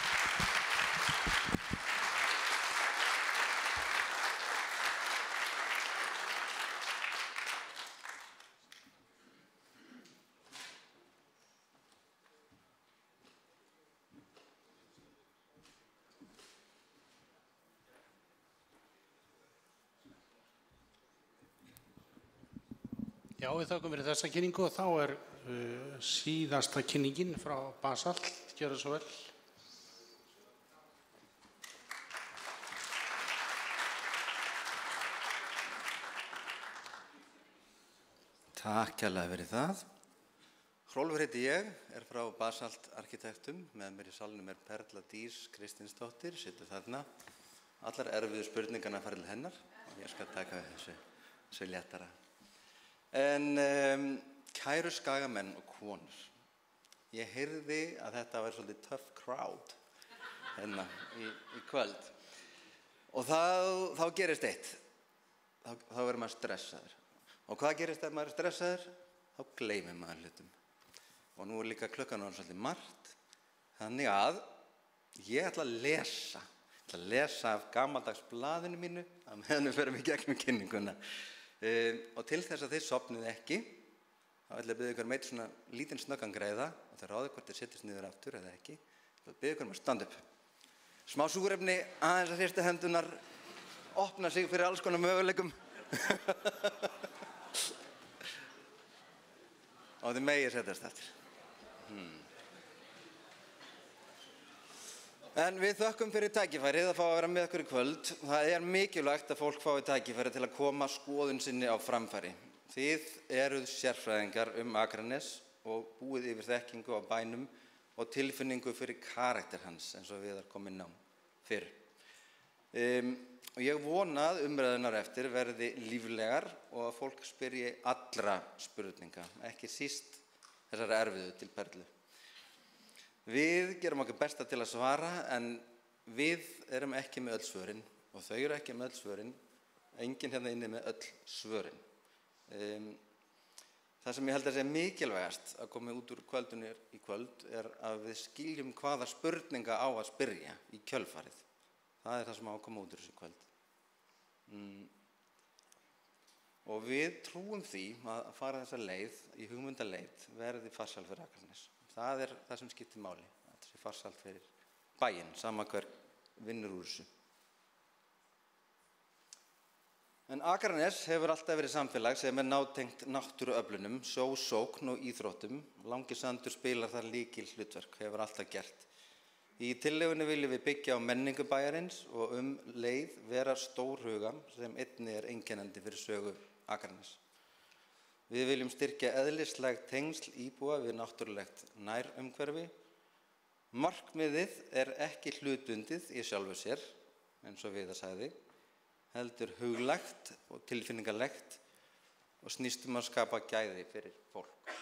Já, við þökkum fyrir þessa kynningu og þá síðasta kynningin frá Basalt. Gjörðu svo vel. Takk kærlega fyrir það. Hrólfur heiti ég, frá Basalt Arkitektum. Með mér í salnum Perla Dís Kristinsdóttir, situr þarna. Allar erfiðu spurningarna fara til hennar og ég skal taka þessu léttara. En kæru skagamenn og konur, ég heyrði að þetta var svolítið tough crowd hérna í kvöld og þá gerist eitt, þá verður maður stressaður og hvað gerist ef maður stressaður? Þá gleymir maður hlutum og nú líka klukkan svolítið margt, þannig að ég ætla að lesa af gamaldags blaðinu mínu að meðan við förum í gegnum kynninguna. Og til þess að þið sofnið ekki, þá ætla ég að biðja ykkur eitt svona lítinn snöggan greiða og það ráði hvort þið sittist niður aftur eða ekki. Ég biðja ykkur að standa upp. Smá súrefni, aðeins að hrista hendurnar, opna sig fyrir alls konar möguleikum. Og þið megið setjast eftir. En við þökkum fyrir tækifærið að fá að vera með okkur í kvöld. Það mikilvægt að fólk fái tækifæri til að koma skoðun sinni á framfæri. Þið eruð sérfræðingar Akranes og búið yfir þekkingu á bænum og tilfinningu fyrir karakter hans, eins og við komum inn á fyrr. Og ég vona að umræðunar eftir verði líflegar og að fólk spyrji allra spurninga, ekki síst þessar erfiðu til Perlu. Við gerum okkur besta til að svara, en við erum ekki með öll svörin og þau eru ekki með öll svörin, enginn hérna inni með öll svörin. Það sem ég held að sé mikilvægast að koma út úr kvöldunni í kvöld að við skiljum hvaða spurninga á að spyrja í kjölfarið. Það það sem á að koma út úr þessu kvöld. Og við trúum því að fara þessa leið, í hugmyndaleið, verði farsæl fyrir Akranes. Það það sem skiptir máli, að það sé farsælt fyrir bæinn, sama hver vinnur úr þessu. En Akranes hefur alltaf verið samfélag sem nátengt náttúruöflunum, sókn og íþróttum. Langisandur spilar þar lykilhlutverk, hefur alltaf gert. Í tillögunni viljum við byggja á menningu bæjarins og leið vera stórhuga sem einnig einkennandi fyrir sögu Akranes. Við viljum styrkja eðlislæg tengsl íbúa við náttúrulegt nærumhverfi. Markmiðið ekki hlutbundið í sjálfu sér, eins og Viðar sagði, heldur huglægt og tilfinningalegt og snýst að skapa gæði fyrir fólk.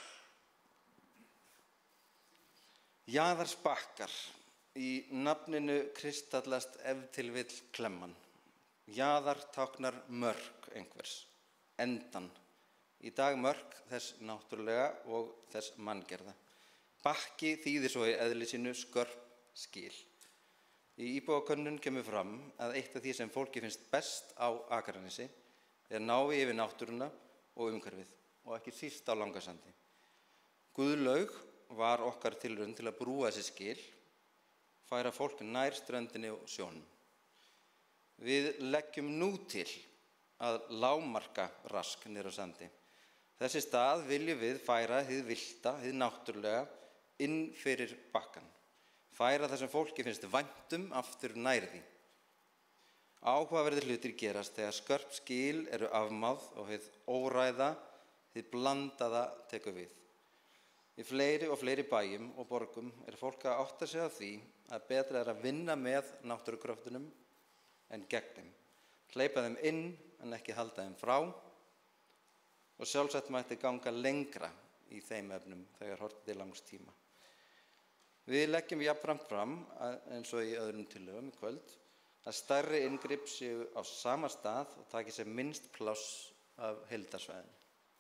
Jaðarsbakkar. Í nafninu kristallast ef til vill klemman. Jaðar táknar mörk einhvers, endan. Í dag mörk þess náttúrulega og þess manngerða. Bakki þýðir svo í eðli sínu skörp skil. Í íbúakönnun kemur fram að eitt af því sem fólki finnst best á Akranesi návi yfir náttúruna og umhverfið og ekki síst á Langasandi. Guðlaug var okkar tilraun til að brúa þessi skil, færa fólk nær ströndinni og sjónum. Við leggjum nú til að lágmarka rask niður á sandi. Þessi stað viljum við færa hið villta, hið náttúrulega, inn fyrir bakkan. Færa það sem fólki finnst væntum aftur nær því. Áhugaverðir hlutir gerast þegar skörp skil eru afmáð og hið óræða, hið blandaða tekur við. Í fleiri og fleiri bæjum og borgum fólk að átta sig á því að betra að vinna með náttúrukröftunum en gegn þeim. Hleypa þeim inn en ekki halda þeim frá og sjálfsagt mætti ganga lengra í þeim efnum þegar horft til langs tíma. Við leggjum jafnframt fram, eins og í öðrum tillögum í kvöld, að stærri inngrip séu á sama stað og taki sér minnst pláss af heildarsvæðinu.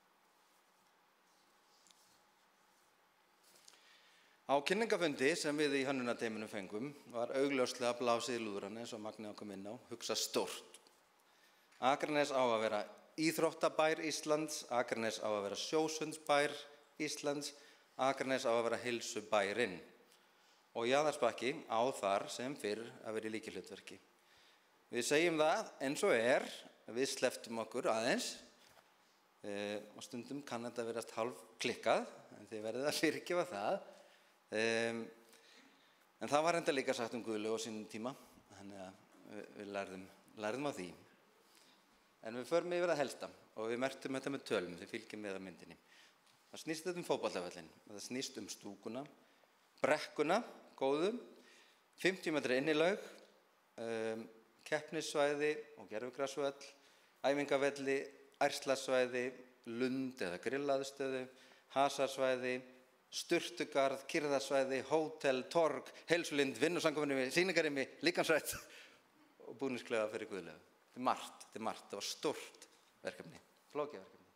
Á kynningafundi sem við í hönnunarteyminu fengum var augljóslega blásið í lúðrana eins og Magni kom inn á, hugsa stórt. Akranes á að vera íþróttabær Íslands, Akranes á að vera sjósundsbær Íslands, Akranes á að vera heilsubærinn. Og Jaðarsbakki á þar sem fyrr að vera í lykilhlutverki. Við segjum það eins og við slepptum okkur aðeins og stundum kann þetta verast hálf klikkað, en þið verðið að fyrirgefa það. En það var enda líka sagt Guðlaug á sínum tíma, þannig að við lærðum á því. En við förum yfir að helsta og við merktum þetta með tölum, þið fylgjum með á myndinni. Það snýst þetta fótboltavöllinn, það snýst stúkuna, brekkuna, góðu, 50 metra innilaug, keppnissvæði og gervigrasvöll, æfingavelli, ærslarsvæði, lund eða grillaðstöðu, hasarsvæði, sturtugarð, kyrðarsvæði, hótel, torg, heilsulind, vinnusamkominni, sýningarými, líkansrætt og búningsklefa fyrir Guðlaug. Þetta er margt, það var stórt verkefni, flókið verkefni.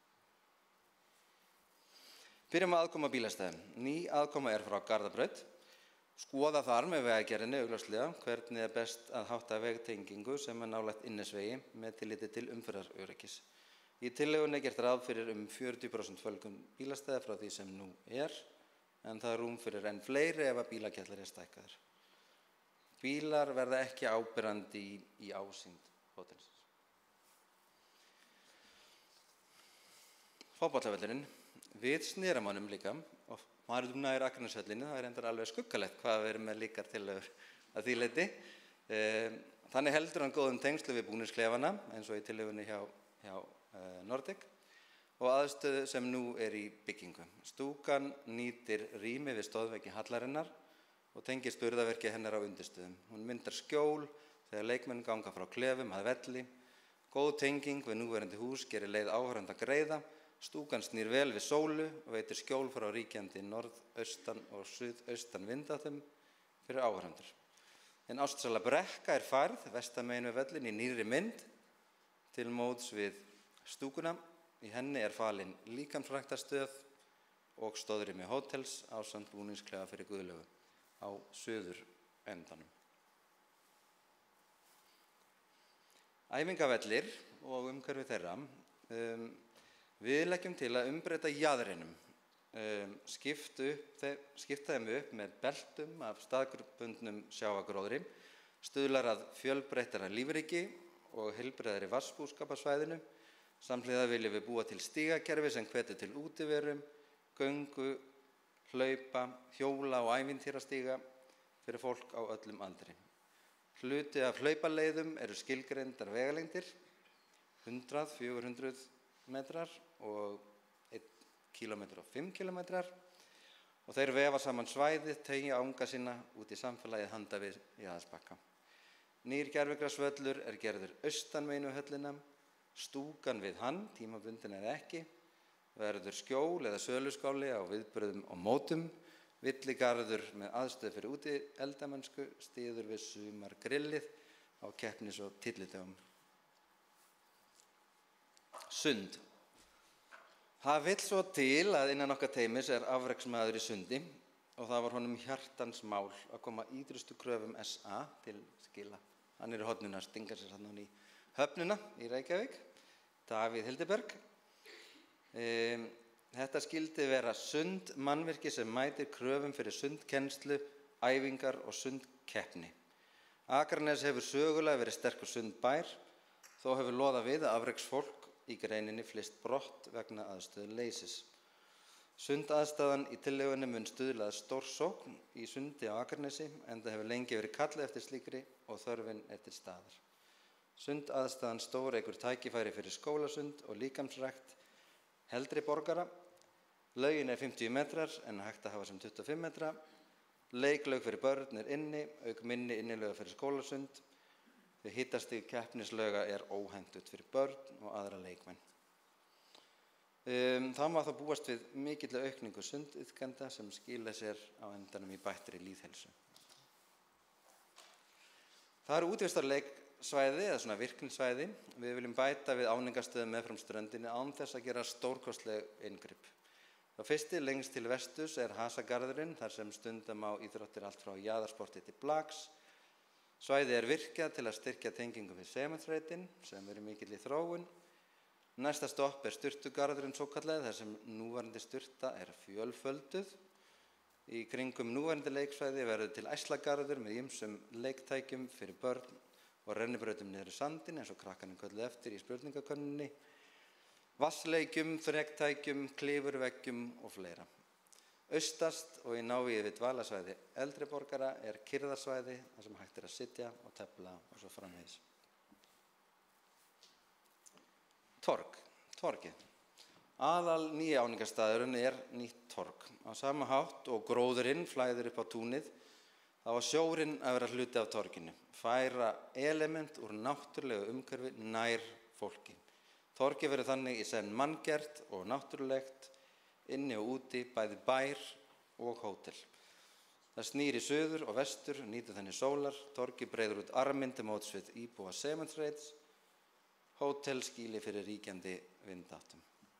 Byrjum að aðkoma bílastæðum. Ný aðkoma frá Garðabraut. Skoða þar með vegagerðinni augljóslega hvernig best að hátta vegtengingu sem nálægt innisvegi með tilliti til umferðaröryggis. Í tillögunni gert ráð fyrir 40% fjölgun bílastæða frá því sem nú en það rúm fyrir enn fleiri ef að bílakjallar stækkaður. Bílar verða ekki áberandi í ásýnd hótelsins. Fótboltavöllurinn. Við snerum honum líka og maður nær Akranesvöllinu, það endar alveg skuggalegt hvað við erum með líkar tillögur að því leyti. Þannig heldur hann góðum tengslu við búningsklefana eins og í tillögunni hjá Nordic og aðstöðu sem nú í byggingu. Stúkan nýtir rými við stoðveggi hallarinnar og tengir burðarverki hennar á undirstöðum. Hún myndar skjól þegar leikmenn ganga frá klefum að velli. Góð tenging við núverandi hús gerir leið áhorfenda greiða. Stúkan snýr vel við sólu og veitir skjól frá ríkjandi norðaustan og suðaustan vindáttum fyrir áhorfendur. En ástsala brekka færð vestamegin við vellin í nýrri mynd til móts við stúkuna. Í henni falin líkamsræktarstöð og stóðrými hótels ásamt búningsklefa fyrir Guðlaugu á suður endanum. Æfingavellir og umhverfi þeirra. Við leggjum til að umbreyta jaðrinum, skipta þeim upp með beltum af staðbundnum sjávargróðri, stuðlar að fjölbreyttara lífríki og heilbrigðari vatnsbúskapasvæðinu. Samhliða viljum við búa til stígakerfi sem hvetur til útiveru, göngu, hlaupa, hjóla og ævintýrastíga fyrir fólk á öllum aldri. Hluti af hlaupaleiðum skilgreindar vegalengdir, 100–400 metrar og 1 kilometr og 5 kilometrar og þeir vefa saman svæðið, teygja ánga sína út í samfélagið handa við Jaðarsbakka. Nýr gervigrasvöllur gerður austanmegin við höllina, stúkan við hann, tímabundin eða ekki, verður skjól eða söluskáli á viðburðum og mótum, villigarður með aðstöðu fyrir úti eldamennsku, stíður við sumargrillið á keppnis- og tyllidögum. Sund. Það vill svo til að innan okkar teymis afreksmaður í sundi og það var honum hjartans mál að koma ýtrustu kröfum SA til skila. Hann í horninu að stinga sér hann í höfnina í Reykjavík, Davíð Hildiberg. Þetta skildi vera sundmannvirki sem mætir kröfum fyrir sundkennslu, æfingar og sundkeppni. Akranes hefur sögulega verið sterkur sundbær, þó hefur loðað við að afreksfólk í greininni flyst brott vegna aðstöðuleysis. Sundaðstæðan í tillögunni mun stuðla að stórsókn í sundi á Akranesi, enda hefur lengi verið kallað eftir slíkri og þörfin til staðar. Sundaðstæðan stóreykur tækifæri fyrir skólasund og líkamsrækt heldri borgara. Laugin 50 metrar en hægt að hafa sem 25 metra. Leiklaug fyrir börn inni, auk minni innilauga fyrir skólasund. Því hitastig keppnislauga óhentugt fyrir börn og aðra leikmenn. Það má þá búast við mikilli aukningu sundiðkenda sem skila sér á endanum í bættri lýðheilsu. Það eru útivistarleiksvæði eða svona virknisvæði. Við viljum bæta við áningastöðum meðfram ströndinni án þess að gera stórkostleg inngrip. Það fyrsti lengst til vestus Hasagarðurinn, þar sem stundum á íþróttir allt frá jaðarsporti til blaks. Svæði virkjað til að styrkja tengingu við Sementsreitin, sem mikil í þróun. Næsta stopp sturtugarðurinn svokallaði, þar sem núverandi sturta fjölfölduð. Í kringum núverandi leiksvæði verður til æslagarður með ýmsum leiktækjum fyrir börn og rennibrautum niður í sandinn, eins og krakkarnir kölluðu eftir í spurningakönninni, vassleikjum, þrektækjum, klifurveggjum og fleira. Austast og í návígi við dvalasvæði eldri borgara kyrrðarsvæði, þar sem hægt að sitja og tefla og svo framvegis. Torgið. Aðal nýja áningarstaðurinn nýtt torg. Á sama hátt og gróðurinn flæðir upp á túnið, þá á sjórinn að vera hluti af torginu. Færa element úr náttúrulegu umhverfi nær fólki. Torgið verður þannig í senn manngert og náttúrulegt, inni og úti, bæði bær og hótel. Það snýr í suður og vestur, nýtur þannig sólar. Torgið breiður út arminn til móts við íbúa Sementsreits. Hótel skýli fyrir ríkjandi vindáttum.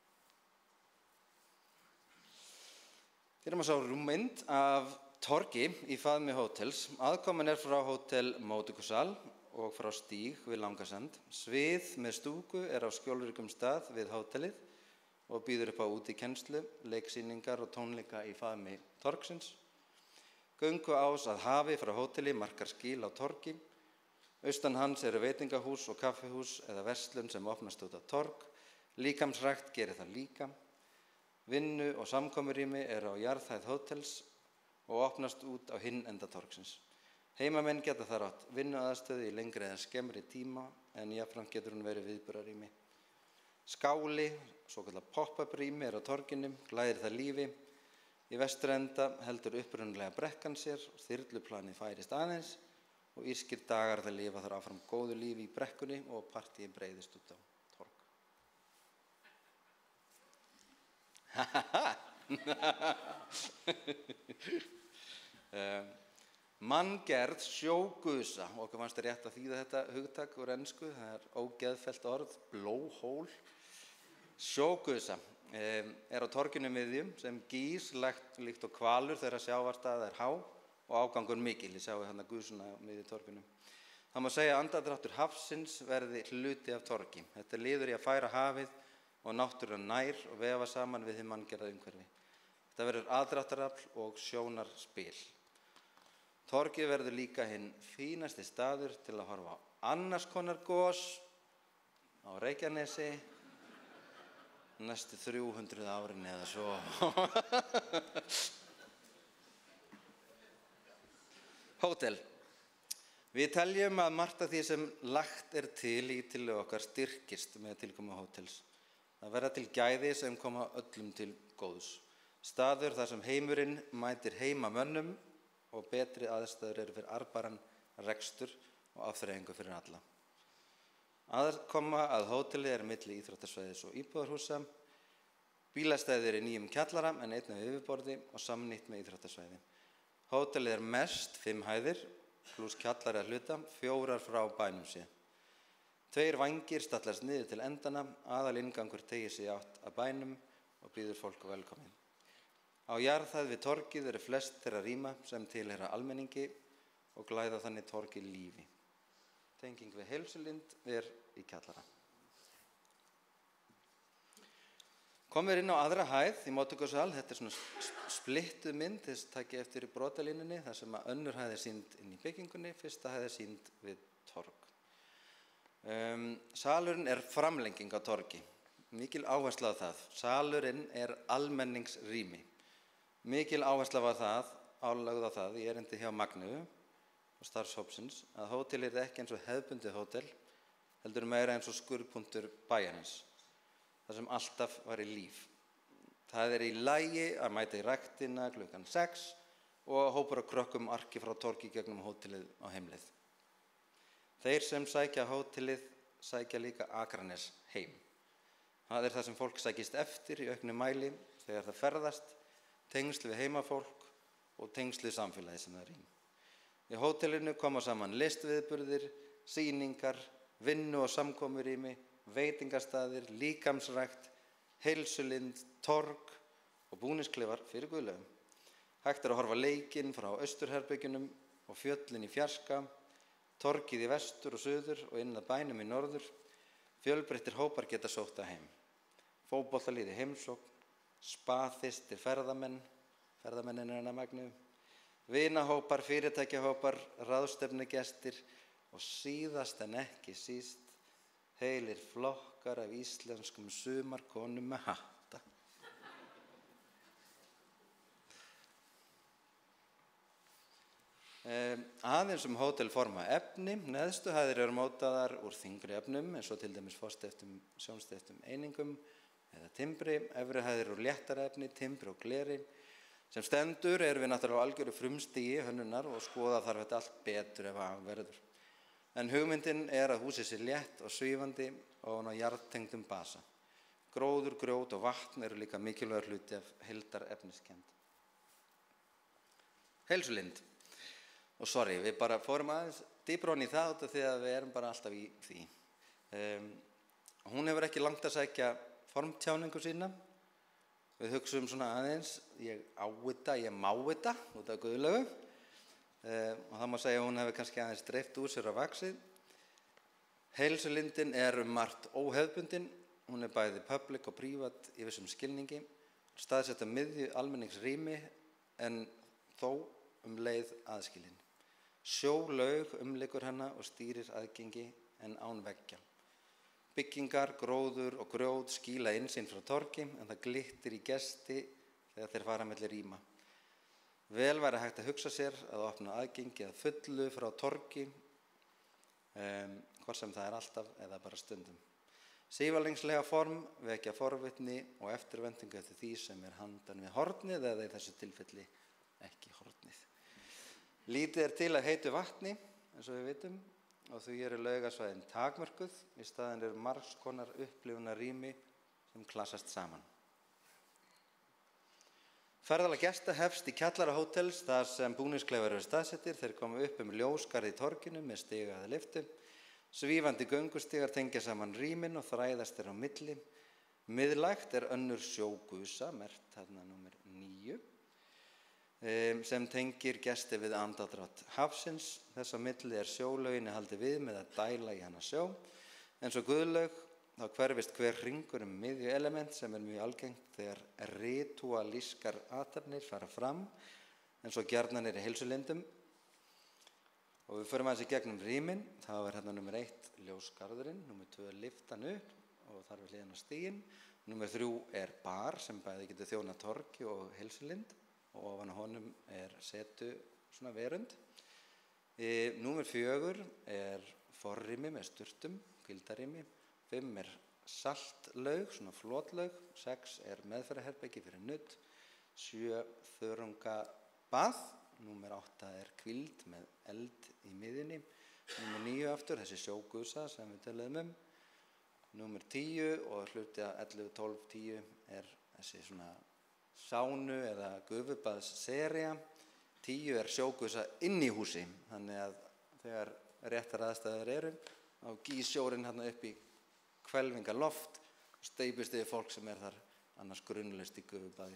Hér má sjá rúmmynd af torgi í faðmi hótels. Aðkoman frá hótel Módikussal og frá stíg við Langasand. Svið með stúku á skjólríkum stað við hótelið og býður upp á útikennslu, leiksýningar og tónleika í faðmi torgsins. Gönguás að hafi frá hóteli markar skil á torgi. Austan hans veitingahús og kaffihús eða verslun sem opnast út á torg. Líkamsrækt gerir það líka. Vinnu- og samkomurými á jarðhæð hótels og opnast út á hinn enda torgsins. Heimamenn geta þar átt vinnuaðstöðu í lengri eða skemmri tíma en jafnframt getur hún verið viðburðarými. Skáli, svokallað pop-up rými á torginu, glæðir það lífi. Í vesturenda heldur upprunalega brekkan sér og þyrluplanið færist aðeins. Og írskir dagar það lifa þar áfram góðu lífi í brekkunni og partíi breiðist út á torg. Manngerð sjógusa, okkur fannst rétt að þýða þetta hugtak úr ensku, það ógeðfellt orð, blowhole. Sjógusa á torginu miðjum sem gís líkt og hvalur þegar sjávarstaða há. Og ágangur mikil, ég sjáu hérna gusuna miðju torginu. Það má segja að andardráttur hafsins verði hluti af torgi. Þetta liður í að færa hafið og náttúran nær og vefa saman við hið manngerða umhverfi. Þetta verður aðdráttarafl og sjónarspil. Torgið verður líka hinn fínasti staður til að horfa á annars konar gos á Reykjanesi næstu 300 árin eða svo. Hótel. Við teljum að margt af því sem lagt til í tillögu okkar styrkist með tilkomu hótels. Það verða til gæði sem koma öllum til góðs. Staður þar sem heimurinn mætir heimamönnum og betri aðstæður fyrir arðbæran rekstur og afþreyingu fyrir alla. Aðkoma að hóteli milli íþróttasvæðis og íbúðarhúsa. Bílastæðir í nýjum kjallara en einnig við yfirborði og samnýtt með íþróttasvæði. Hótelið mest 5 hæðir, pluss kjallari að hluta, 4 frá bænum sér. 2 vængir stallast niður til endana, aðal inngangur teygir sig átt að bænum og býður fólk velkomin. Á jarðhæð við torgið flest þeirra rýma sem tilheyra almenningi og glæða þannig torgið lífi. Tenging við heilsulind í kjallara. Komum við inn á aðra hæð í móttökusal. Þetta svona splittuð mynd, þess takið eftir í brotalínunni, þar sem að önnur hæð sýnd inn í byggingunni, fyrsta hæð sýnd við torg. Salurinn framlenging á torgi. Mikil áhersla á það. Salurinn almenningsrými. Mikil áhersla var það, álögð á það, í erindi hjá Magneu og starfshópsins, að hótelið ekki eins og hefðbundið hótel, heldur meira eins og skurðpunktur bæjarins. Það sem alltaf var í líf. Það í lagi að mæta í ræktina klukkan 6 og hópur af krökkum arki frá torgi gegnum hótelið á heimleið. Þeir sem sækja hótelið sækja líka Akranes heim. Það það sem fólk sækist eftir í auknu mæli þegar það ferðast, tengsl við heimafólk og tengsl við samfélagi sem það í. Í hótelinu koma saman listviðburðir, sýningar, vinnu- og samkomurými, veitingastaðir, líkamsrækt, heilsulind, torg og búningsklefar fyrir guðlaugum. Hægt að horfa leikinn frá austurherbyggjunum og fjöllin í fjarska, torgið í vestur og suður og inn að bænum í norður. Fjölbreyttir hópar geta sótt að heim. Fótboltalið í heimsókn, spaþistir ferðamennin hennar Magneu, vinahópar, fyrirtækjahópar, ráðstefnugestir og síðast en ekki síst heilir flokkar af íslenskum sumarkonum með hatta. Aðeins hótelforma efni. Neðstu hæðir mótaðar úr þyngri efnum, eins og til dæmis sjónsteyptum einingum eða timbri. Efri hæðir úr léttara efni, timbri og gleri. Sem stendur við náttúrulega á algjöru frumstigi hönnunar og skoða þarf þetta allt betur ef að verður. En hugmyndin að húsið sé létt og svífandi og á jarðtengdum basa. Gróður, grjót og vatn líka mikilvægur hluti af heildarefniskennd. Heilsulind. Og við bara fórum aðeins dýpra ofan í það út af því að við bara alltaf í því. Hún hefur ekki langt að sækja formtjáningu sína. Við hugsum svona aðeins, ég á þetta, ég má þetta, út af Guðlaugu. Og það má segja að hún hefur kannski aðeins dreift úr sér á vaxið. Heilsulindin margt óhefðbundin. Hún bæði public og prívat í vissum skilningi. Staðsett miðju almenningsrými en þó leið aðskilin. Sjólaug umlykur hana og stýrir aðgengi en án veggja. Byggingar, gróður og grjót skýla innsýn frá torgi en það glittir í gesti þegar þeir fara milli rýma. Vel væri hægt að hugsa sér að opna aðgengi að fullu frá torgi, hvort sem það alltaf eða bara stundum. Sívaldingslega form vekja forvitni og eftirvæntingu eftir því sem handan við hornið eða í þessu tilfelli ekki hornið. Lítið til að heitu vatni, eins og við vitum, og því laugasvæðin takmörkuð. Í staðinn margs konar upplifunarrými sem klassast saman. Ferðalag gesta hefst í kjallara hótels þar sem búningsklefar staðsettir. Þeir koma upp ljósgarð í torginu með stiga eða lyftu. Svífandi göngustigar tengja saman rýmin og þræðast á milli. Miðlægt önnur sjógusa, merkt þarna númer 9, sem tengir gesti við andardrátt hafsins. Þess á milli sjólauginni haldið við með að dæla í hana sjó. Eins og Guðlaug þá hverfist hver hringur miðju element sem mjög algengt þegar ritúalískar athafnir fara fram eins og gjarnan í heilsulindum. Og við förum aðeins í gegnum rýmin. Þá hérna númer 1 ljósgarðurinn, númer 2 lyftan upp og þar við hliðina á stíginn. Númer 3 bar sem bæði getur þjónað torgi og heilsulind og ofan á honum setu svona verund. Númer 4 forrými með sturtum, hvíldarrými. 5 saltlaug, svona flotlaug. 6 meðferðarherbergi fyrir nudd. 7 þörungabað. Númer 8 hvíld með eld í miðjunni. Númer 9 aftur, þessi sjógusa sem við töluðum Númer 10 og hluti að 11, 12, 10 þessi svona sánu eða gufubaðssería. 10 sjógusa inn í húsi, þannig að þegar réttar aðstæður þá gýs sjórinn hérna upp í hvelfingarloft og steypist yfir fólk sem þar annars grunnlaust í gufubaði.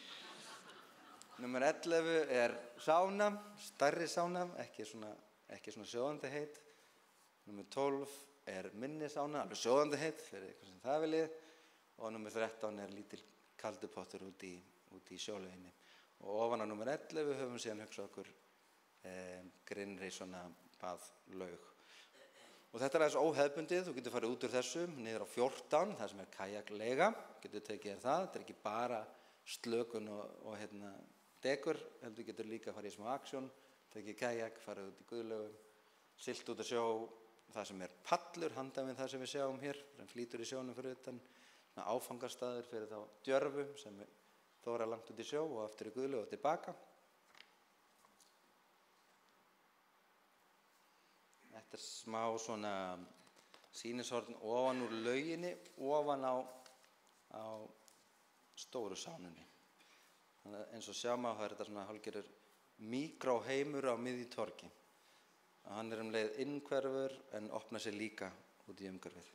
Númer 11 sána, stærri sána, ekki svona sjóðandi heit. Númer 12 minni sána, alveg sjóðandi heit fyrir eitthvað sem það viljið. og númer 13 lítil kaldupottur út í sjólauginni. Og ofan á númer 11 höfum síðan hugsað okkur grynnri svona baðlaug. Og þetta aðeins óhefbundið, þú getur farið út úr þessu, niður á 14, það sem kajakleiga, getur tekið það, þetta ekki bara slökun og dekur, heldur getur líka farið í smá aksjón, tekið kajak, farið út í guðlaugum, siglt út að sjó, það sem pallur, handan við það sem við sjáum hér, sem flýtur í sjónum fyrir utan, áfangastaður fyrir þá djörfu sem þóra langt út í sjó og aftur í guðlaug og tilbaka. Þetta smá svona sýnishorn ofan úr lauginni, ofan á stóru sánunni. Þannig eins og sjá má, það þetta svona hálfgerður míkróheimur á miðju torgi. Hann leið innhverfur en opnar sig líka út í umhverfið.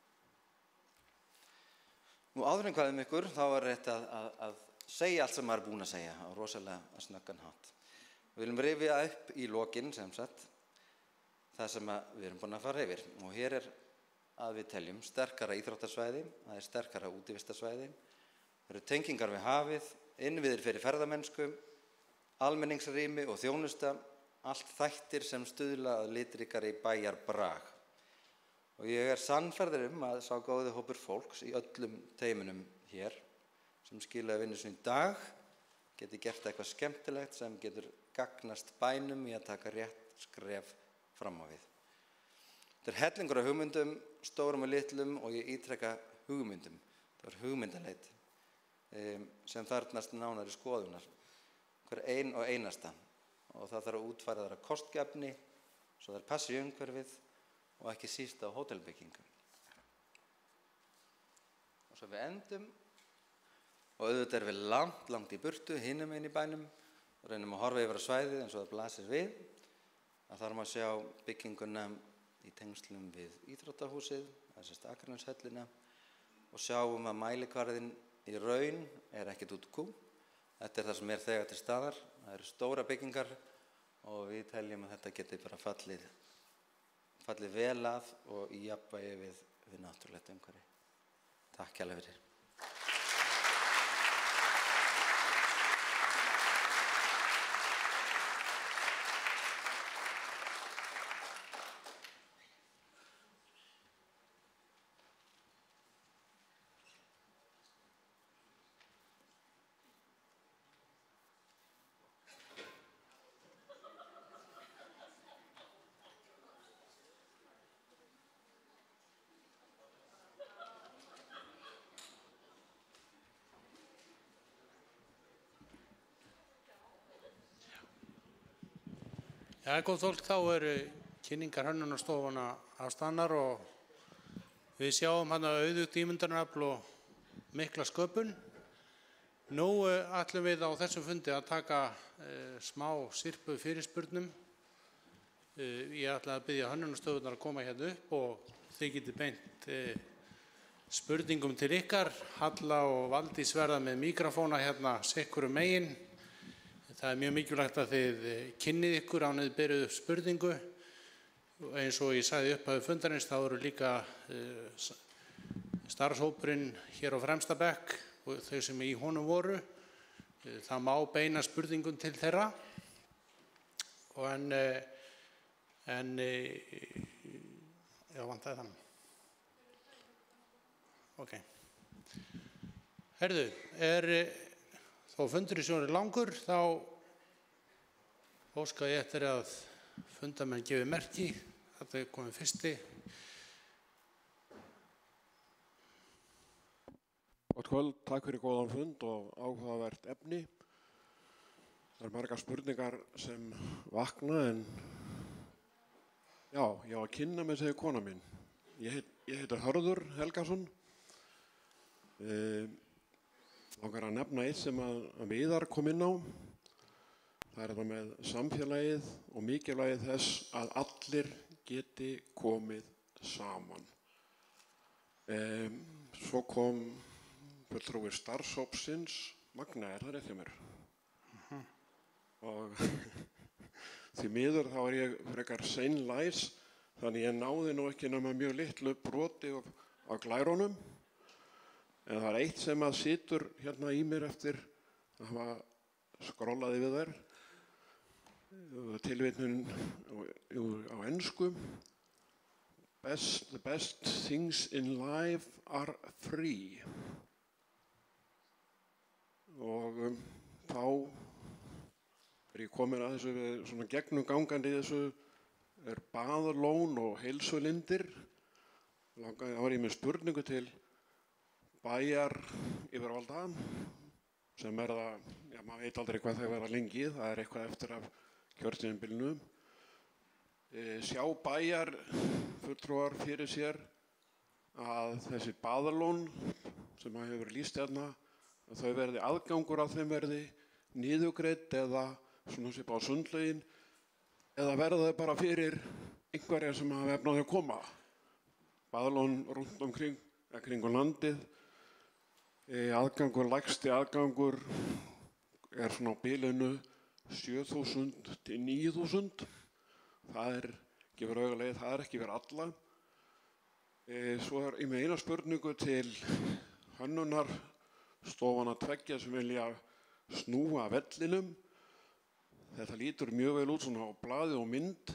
Nú áður en hvað ykkur, þá rétt að segja allt sem maður búinn að segja á rosalega snöggan hátt. Við viljum rifja upp í lokin sem sagt það sem við erum búin að fara yfir. Og hér að við teljum sterkara íþróttasvæði, það sterkara útivistarsvæði, það eru tengingar við hafið, innviðir fyrir ferðamennsku, almenningsrými og þjónusta, allt þættir sem stuðla að litríkari bæjarbrag. Og ég sannfærður að sá góði hópur fólks í öllum teimunum hér sem skilaði vinnu sinni í dag geti gert eitthvað skemmtilegt sem getur gagnast bænum í að taka rétt skref fram á við. Þetta hellingur af hugmyndum, stórum og litlum og ég ítreka hugmyndum. Það hugmyndaleit sem þarfnast nánari skoðunar. Hver ein og einasta. Og það þarf að útfæra þar kostgæfni, svo það passi í umhverfið og ekki síst á hótelbyggingum. Og svo við endum, og auðvitað við langt í burtu, hinum inn í bænum, og reynum að horfa yfir á svæðið eins og það blasir við, að þarf að sjá bygginguna í tengslum við íþróttahúsið, þessast Akraneshöllina, og sjáum að mælikvarðinn í raun ekkert út kú. Þetta það sem þegar til staðar, það eru stóra byggingar og við teljum að þetta geti bara fallið vel að og í jafnvægi við náttúrulegt umhverfi. Takk hérlega fyrir. Já, góð fólk, þá eru kynningar Hönnunarstofuna afstaðnar og við sjáum auðugt ímyndunarafl og mikla sköpun. Nú ætlum við á þessum fundi að taka smá sirpu fyrirspurnum. Ég ætla að biðja Hönnunarstofunar að koma hérna upp og þið getið beint spurningum til ykkar. Halla og Valdís verða með míkrafóna hérna sikkurum megin. Það mjög mikilvægt að þið kynnið ykkur án þið berið upp spurningu. Eins og ég sagði upphafi fundarins, þá eru líka starfshópurinn hér á fremsta bekk og þau sem í honum voru. Það má beina spurningum til þeirra. Já, vantaði þannig. Ok. Herðu, þó fundur í sjónu langur, þá óska ég eftir að fundamenn gefi merki. Þetta er komið fyrsti. Gott kvöld, takk fyrir góðan fund og áhugavert efni. Það margar spurningar sem vakna en já, ég á að kynna mig, segir kona mín. Ég heiti Hörður Helgason. Langar að nefna eitt sem að Viðar kom inn á. Það er þetta með samfélagið og mikilvægið þess að allir geti komið saman. Svo kom fulltrúi starfshópsins, Magna, það rétt hjá mér? Og því miður þá ég frekar seinlæs, þannig ég náði nú ekki nema mjög litlu broti á glærunum. En það eitt sem að situr hérna í mér eftir að hafa skrollaði við þær. Tilvitnun á ensku. The best things in life are free. Og þá ég komin að þessu svona gegnumgangandi í þessu baðlón og heilsulindir. Þá ég með spurningu til bæjar yfirvalda sem það, já maður veit aldrei hvað það verða lengi, það eitthvað eftir af kjörtímabilinu. Sjá bæjar fulltrúar fyrir sér að þessi baðlón sem hefur lýst hérna, að þau verði aðgangur að þeim verði niðurgreidd eða svona svipað á sundlaugin eða verða þau bara fyrir einhverja sem hafa efni á því að koma. Baðlón rundt omkring, kringum landið. Aðgangur, lægsti aðgangur svona á bilinu 7.000 til 9.000. Það gefur augalegið, það ekki fyrir alla. Svo ég með eina spurningu til hönnunarstofana tveggja sem vilja snúa vellinum. Þetta lítur mjög vel út svona á blaði og mynd.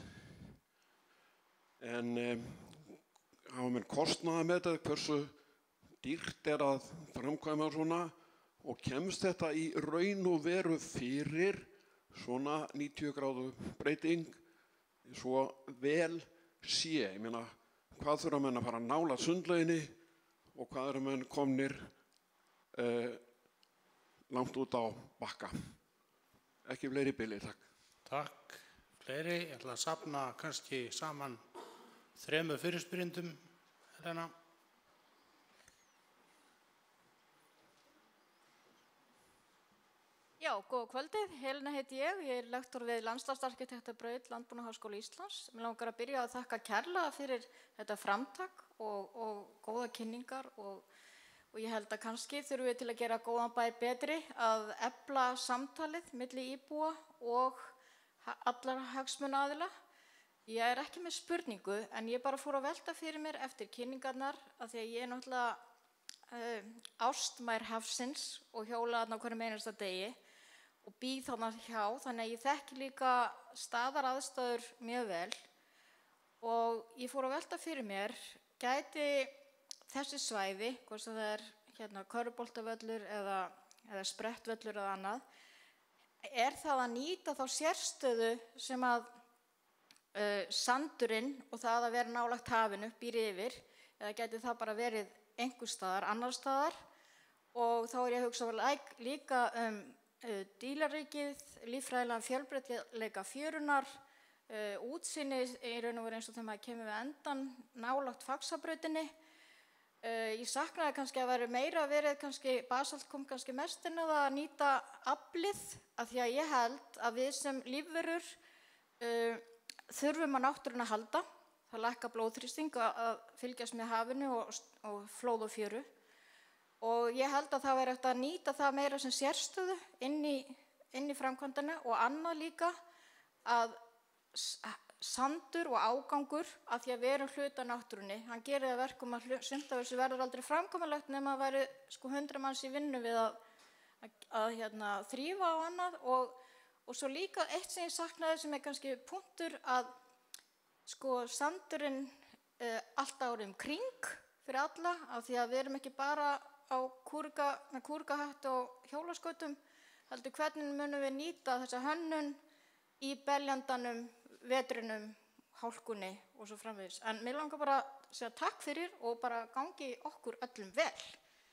En hafa menn kostnaði með þetta, hversu dýrt að framkvæma svona og kemst þetta í raun og veru fyrir svona 90 gráðu breyting svo vel sé. Ég meina, hvað þurfa menn að fara nálægt sundlauginni og hvað eru menn komnir langt út á bakka. Ekki fleiri bili, takk. Takk. Fleiri, ég ætla að safna kannski saman 3 fyrirspyrjendum, Helena. Já, góða kvöldið. Helena heiti ég lektor við Landslagsarkitektabraut Landbúnaðarháskóla Íslands. Mér langar að byrja að þakka kærlega fyrir þetta framtak og góða kynningar og ég held að kannski þurfum við til að gera góðan bæ betri að efla samtalið milli íbúa og allar hagsmunaaðila. Ég ekki með spurningu en ég bara fór að velta fyrir mér eftir kynningarnar af því að ég náttúrulega ástmær hafsins og hjóla þarna á hverjum einasta degi og býð þarna hjá, þannig að ég þekki líka staðaraðstæður mjög vel og ég fór að velta fyrir mér, gæti þessi svæði, hvort sem það hérna körfuboltavöllur eða sprettvöllur eða annað, það að nýta þá sérstöðu sem að sandurinn og það að vera nálægt hafinu býr yfir, eða gæti það bara verið einhvers staðar, annar staðar og þá ég að hugsa líka dýraríkið, líffræðilegan fjölbreytileika fjörunar, útsýni í raun og veru eins og þegar maður kemur við endan nálægt Faxabrautinni. Ég saknaði kannski að vera meira verið, kannski Basalt kom kannski mest inn á það að nýta aflið af því að ég held að við sem lífverur þurfum að náttúruna halda. Það lækkar blóðþrýsting að fylgjast með hafinu og flóð og fjöru. Og ég held að það væri hægt að nýta það meira sem sérstöðu inn í framkvæmdina og annað líka að sandur og ágangur af því að við erum hluti af náttúrunni. Hann gerir það verkum að sumt af þessu verður aldrei framkvæmanlegt nema að væri 100 manns í vinnu við að þrífa og annað og svo líka eitt sem ég saknaði sem kannski punktur að sandurinn allt árið kring fyrir alla af því að við erum ekki bara með kúrgahatt og hjólaskautum heldur hvernig munum við nýta þessa hönnun í beljandanum, vetrinum, hálkunni og svo framvegis. En mér langar bara að segja takk fyrir og bara gangi okkur öllum vel.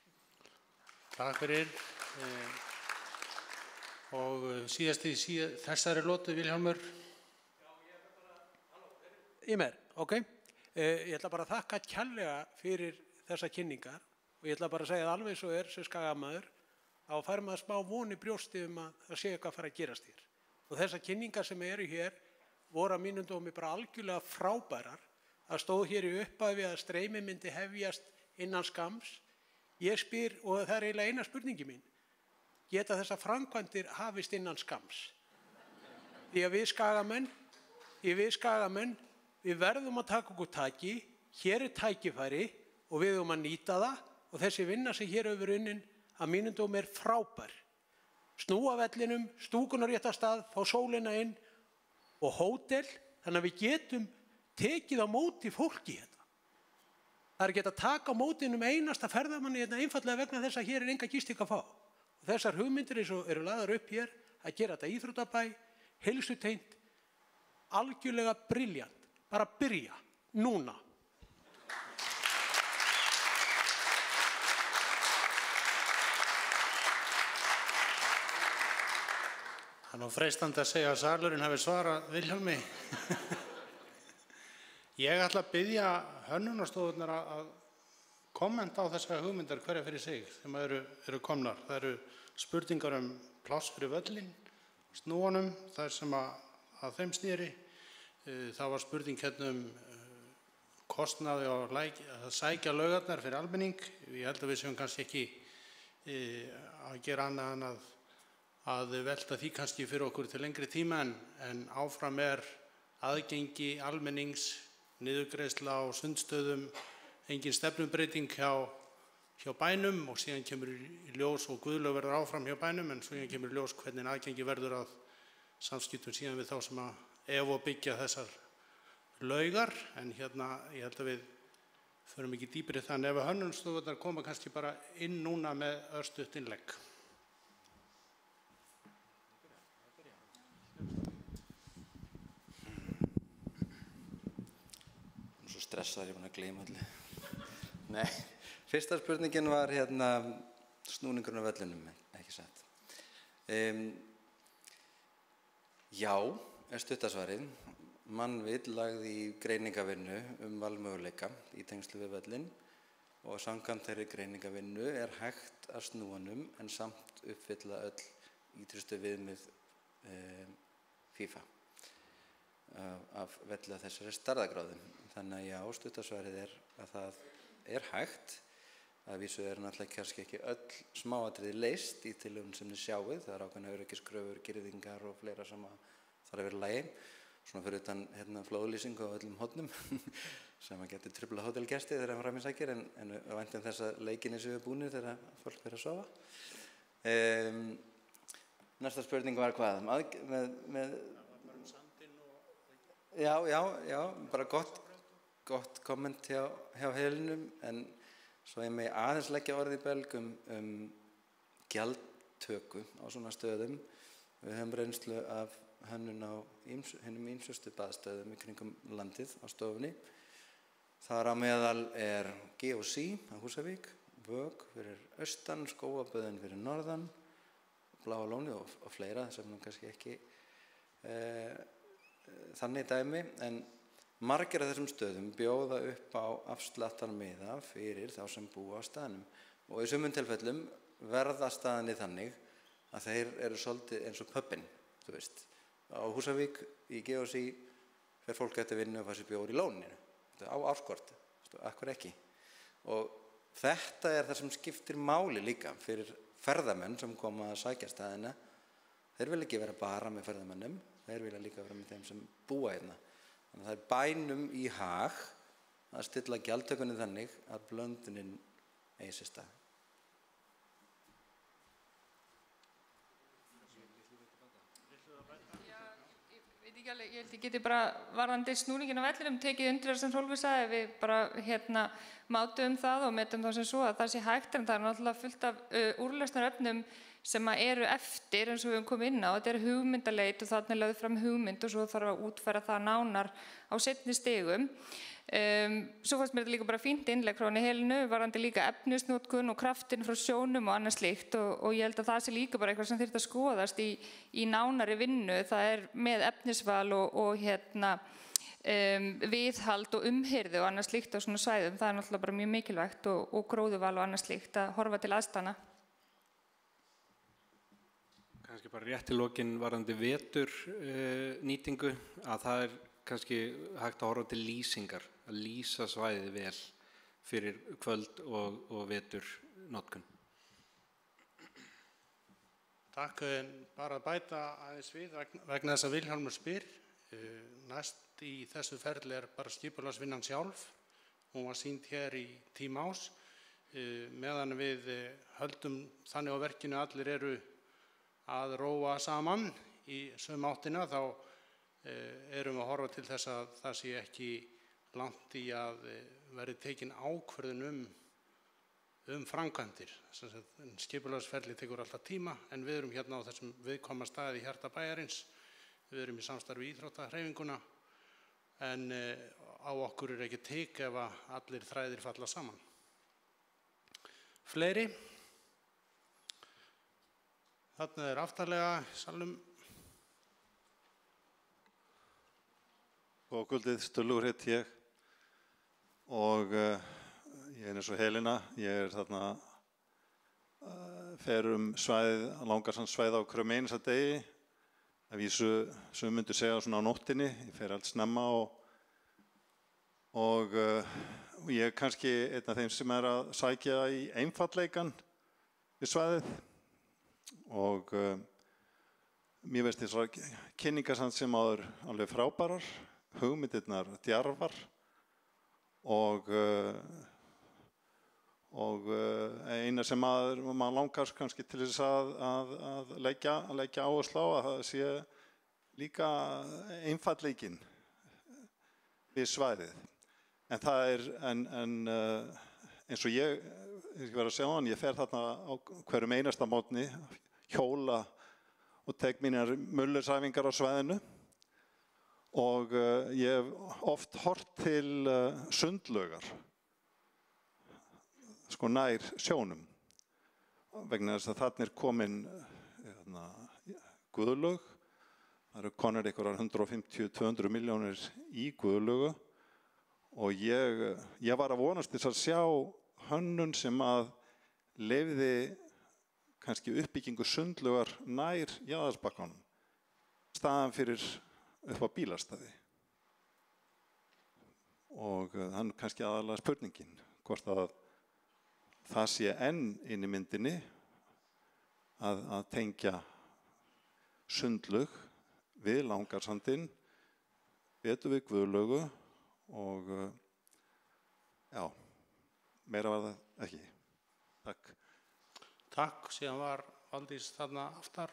Takk fyrir. Og síðast í þessari lotu, Vilhjálmur. Ég með, ok. Ég ætla bara að þakka kærlega fyrir þessa kynningar og ég ætla bara að segja það alveg svo sem skagamaður þá fær maður smá von í brjósti að það sé eitthvað að fara að gerast hér. Og þessar kynningar sem eru hér voru að mínum dómi bara algjörlega frábærar. Það stóð hér í upphafi að streymi myndi hefjast innan skamms. Ég spyr, og það eiginlega eina spurningi mín, geta þessar framkvæmdir hafist innan skamms? Því að við skagamenn, við verðum að taka okkur taki, hér tækifæri og við að nýta það og og þessi vinna sem hér hefur verið unnin að mínum dómi frábær. Snúa vellinum, stúkunar rétta stað, fá sólina inn og hótel, þannig að við getum tekið á móti fólki hérna. Það ekki að taka á móti einasta ferðamanni hérna einfallega vegna þess að hér enga gisting að fá. Og þessar hugmyndir eins og eru lagðar upp hér að gera þetta íþróttabæ, heilsutengt, algjörlega brilljant. Bara byrja, núna. Það er freistandi að segja að salurinn hafi svarað Vilhjálmi. Ég ætla að biðja hönnunarstofunar að kommenta á þessar hugmyndar hverja fyrir sig sem eru komnar. Það eru spurningar pláss fyrir völlinn, snúanum, það sem að þeim snýri. Það var spurning hérna kostnaði að sækja laugarnar fyrir almenning. Ég held að við séum kannski ekki að gera annað en að velta því kannski fyrir okkur til lengri tíma en áfram aðgengi almennings, niðurgreiðsla á sundstöðum, engin stefnubreyting hjá bænum og síðan kemur í ljós og Guðlaug verður áfram hjá bænum en síðan kemur í ljós hvernig aðgengi verður að samskiptum síðan við þá sem að byggja þessar laugar en hérna ég held að við förum ekki dýpri þannig ef hönnunarstofurnar koma kannski bara inn núna með örstutt innlegg. Svo stressaður, ég er búin að gleyma allir. Nei, fyrsta spurningin var snúningurinn á vellinum, ekki satt. Já, stuttasvarið. Mannvill lagði í greiningavinnu valmöguleika í tengslu við völlinn og samkvæmt þeirri greiningavinnu hægt að snúa honum en samt uppfylla öll ýtrustu viðmið FIFA af velli af þessari stærðargráðu. Þannig að já, stuttasvarið að það hægt. Að vísu náttúrulega kannski ekki öll smáatriði leyst í tillögum sem þið sjáið. Það ákveðna öryggiskröfur, girðingar og fleira sem þarf að vera í lagi. Svona fyrir utan flóðlýsingu á öllum hornum sem að geti truflað hótelgesti þegar hann fram í sækir en við væntum þess að leikinni séu búnir þegar fólk fer að sofa. Næsta spurning var hvað? Já, bara gott komment hjá Helinum en svo ég megi aðeins leggja orðið í belg gjaldtöku á svona stöðum. Við höfum reynslu af hönnun á hinum ýmsustu baðstöðum í kringum landið á stofunni. Þar á meðal GOC á Húsavík, Vög fyrir austan, Skógaböðin fyrir norðan, Bláa lónið og fleira sem nú kannski ekki þannig dæmi en margir af þessum stöðum bjóða upp á afsláttarmiða fyrir þá sem búa á staðnum og í sumum tilfellum verða staðinni þannig að þeir eru svolítið eins og pubin, þú veist. Á Húsavík í GOC fer fólk eftir vinnu og fær sér bjór í lóninu á árskort, akkur ekki og þetta það sem skiptir máli líka fyrir ferðamenn sem koma að sækja staðina þeir vilja ekki vera bara með ferðamennum þeir vilja líka vera með þeim sem búa hérna þannig að það bænum í hag að stilla gjaldtökunni þannig að blöndunin eigi sér stað. Ég held ég geti bara varðandi snúningin á vellinum tekið undir það sem Hrólfur sagði við bara mátum það og metum það sem svo að það sé hægt en það náttúrulega fullt af úrlausnarefnum sem eru eftir eins og við höfum komið inn á. Þetta hugmyndaleit og þarna er lögð fram hugmynd og svo þarf að útfæra það nánar á seinni stigum. Svo fannst mér þetta líka bara fínt innlegg frá henni Helenu varðandi líka efnisnotkun og kraftinn frá sjónum og annað slíkt og ég held að það sé líka bara eitthvað sem þyrfti að skoðast í nánari vinnu. Það með efnisval og viðhald og umhirðu og annað slíkt á svona svæðum. Það náttúrulega bara mjög mikilvægt og gróðuval og annað slíkt að horfa til aðstæðna. Kannski bara rétt til lokin varðandi veturnýtingu að það kannski hægt að horfa til lýsingar, að lýsa svæðið vel fyrir kvöld og veturnotkun. Takk, bara að bæta aðeins við vegna þess að Vilhjálmur spyr. Næst í þessu ferli bara skipulagsvinnan sjálf. Hún var sýnd hér í tíma ás. meðan við höldum þannig á verkinu allir eru að róa saman í sömu áttina, þá erum við að horfa til þess að það sé ekki langt í að verði tekin ákvörðun framkvæmdir. Skipulagsferli tekur alltaf tíma, en við erum hérna á þessum viðkvæma staði í hjarta bæjarins. Við erum í samstarfi íþróttahreyfinguna, en á okkur ekki tek ef að allir þræðir falla saman. Fleiri? Þarna aftarlega í salnum. Góða kvöldið, Sturlaugur heiti ég og ég eins og Helena. Ég þarna fer svæðið, Langasandsvæðið á hverjum einasta degi. Að vísu, sem myndu segja svona á nóttinni. Ég fer allt snemma og ég kannski einn af þeim sem að sækja í einfaldleikan við svæðið og mér veist þessar kynningar sem áður alveg frábærar. Hugmyndirnar djarfar og eina sem maður langar kannski til þess að leggja áherslu á að það sé líka einfaldleikinn við svæðið. En það eins og ég verð að segja hann, ég fer þarna á hverjum einasta morgni, hjóla og tek mínar mullersæfingar á svæðinu. Og ég hef oft hort til sundlaugar, sko nær sjónum, vegna þess að þarna komin Guðlaug. Það eru konur einhverjar 150-200 milljónir í Guðlaugu og ég var að vonast þess að sjá hönnun sem að leyfði kannski uppbyggingu sundlaugar nær Jaðarsbakkanum, staðan fyrir upp á bílastæði. Og þannig kannski aðalega spurningin, hvort að það sé enn inn í myndinni að tengja sundlaug við Langarsandinn, betur við Guðlaugu og já, meira var það ekki. Takk. Takk, síðan var Valdís þarna aftar.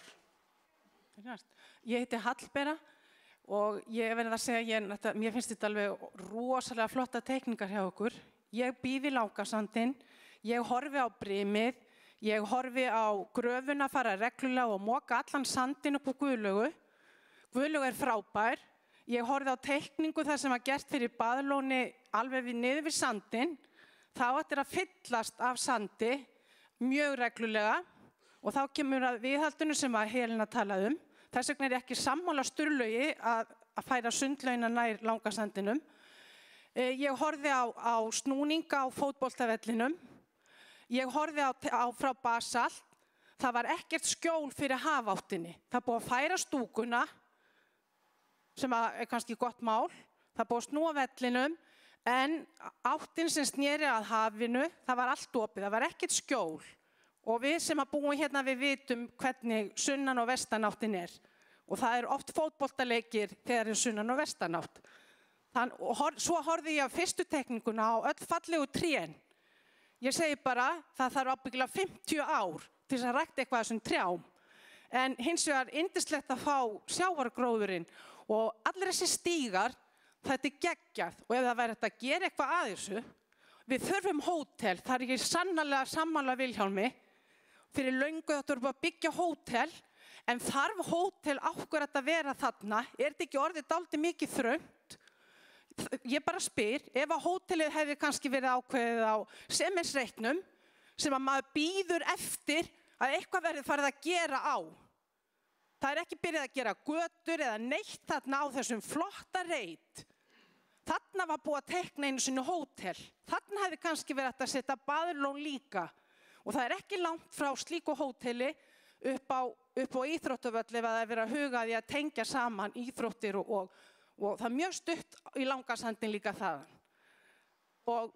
Ég heiti Hallbera og ég verð að segja, mér finnst þetta alveg rosalega flotta teikningar hjá okkur. Ég bý við Langasandinn, ég horfi á brimið, ég horfi á gröfuna fara reglulega og moka allan sandinn upp á Guðlaugu. Guðlaug frábær. Ég horfði á teikningu þar sem var gert fyrir baðlóni alveg niður við sandinn. Það átti að fyllast af sandi mjög reglulega og þá kemur að viðhaldinu sem að Helena talaði Þess vegna ég ekki sammála Sturlaugi að færa sundlaugina nær Langasandinum. Ég horfði á snúninga á fótboltavellinum. Ég horfði á frá Basalt. Það var ekkert skjól fyrir hafáttinni. Það búið að færa stúkuna, sem er kannski gott mál. Það búið að snúa vellinum, en áttin sem sneri að hafinu, það var allt opið. Það var ekkert skjól. Og við sem að búum hérna, við vitum hvernig sunnan- og vestanáttin er. Og það er oft fótboltaleikir þegar er sunnan- og vestanátt. Svo horfði ég á fyrstu teikninguna á öll fallegu trén. Ég segi bara, það þarf ábyggilega 50 ár til þess að rækta eitthvað þessum trjám. En hins vegar yndislegt að fá sjávargróðurinn og allir þessi stígar, þetta er geggjað. Og ef það væri hægt að gera eitthvað að þessu, við þurfum hótel, það er ég sannarlega sammála Vilhjálmi. Fyrir löngu þetta voru að byggja hótel, en þarf hótel ákveður að vera þarna? Er þetta ekki orðið dálítið mikið þröngt? Ég bara spyr, ef að hótelið hefði kannski verið ákveðið á semesreiknum, sem að maður bíður eftir að eitthvað verið farið að gera á. Það er ekki byrjað að gera götur eða neitt þarna á þessum flotta reit. Þarna var búið að teikna einu sinni hótel. Þarna hefði kannski verið að setja baðlón líka. Og það er ekki langt frá slíku hóteli upp á íþróttavöll ef það er verið að huga því að tengja saman íþróttir og það er mjög stutt í Langasandinn líka þaðan. Og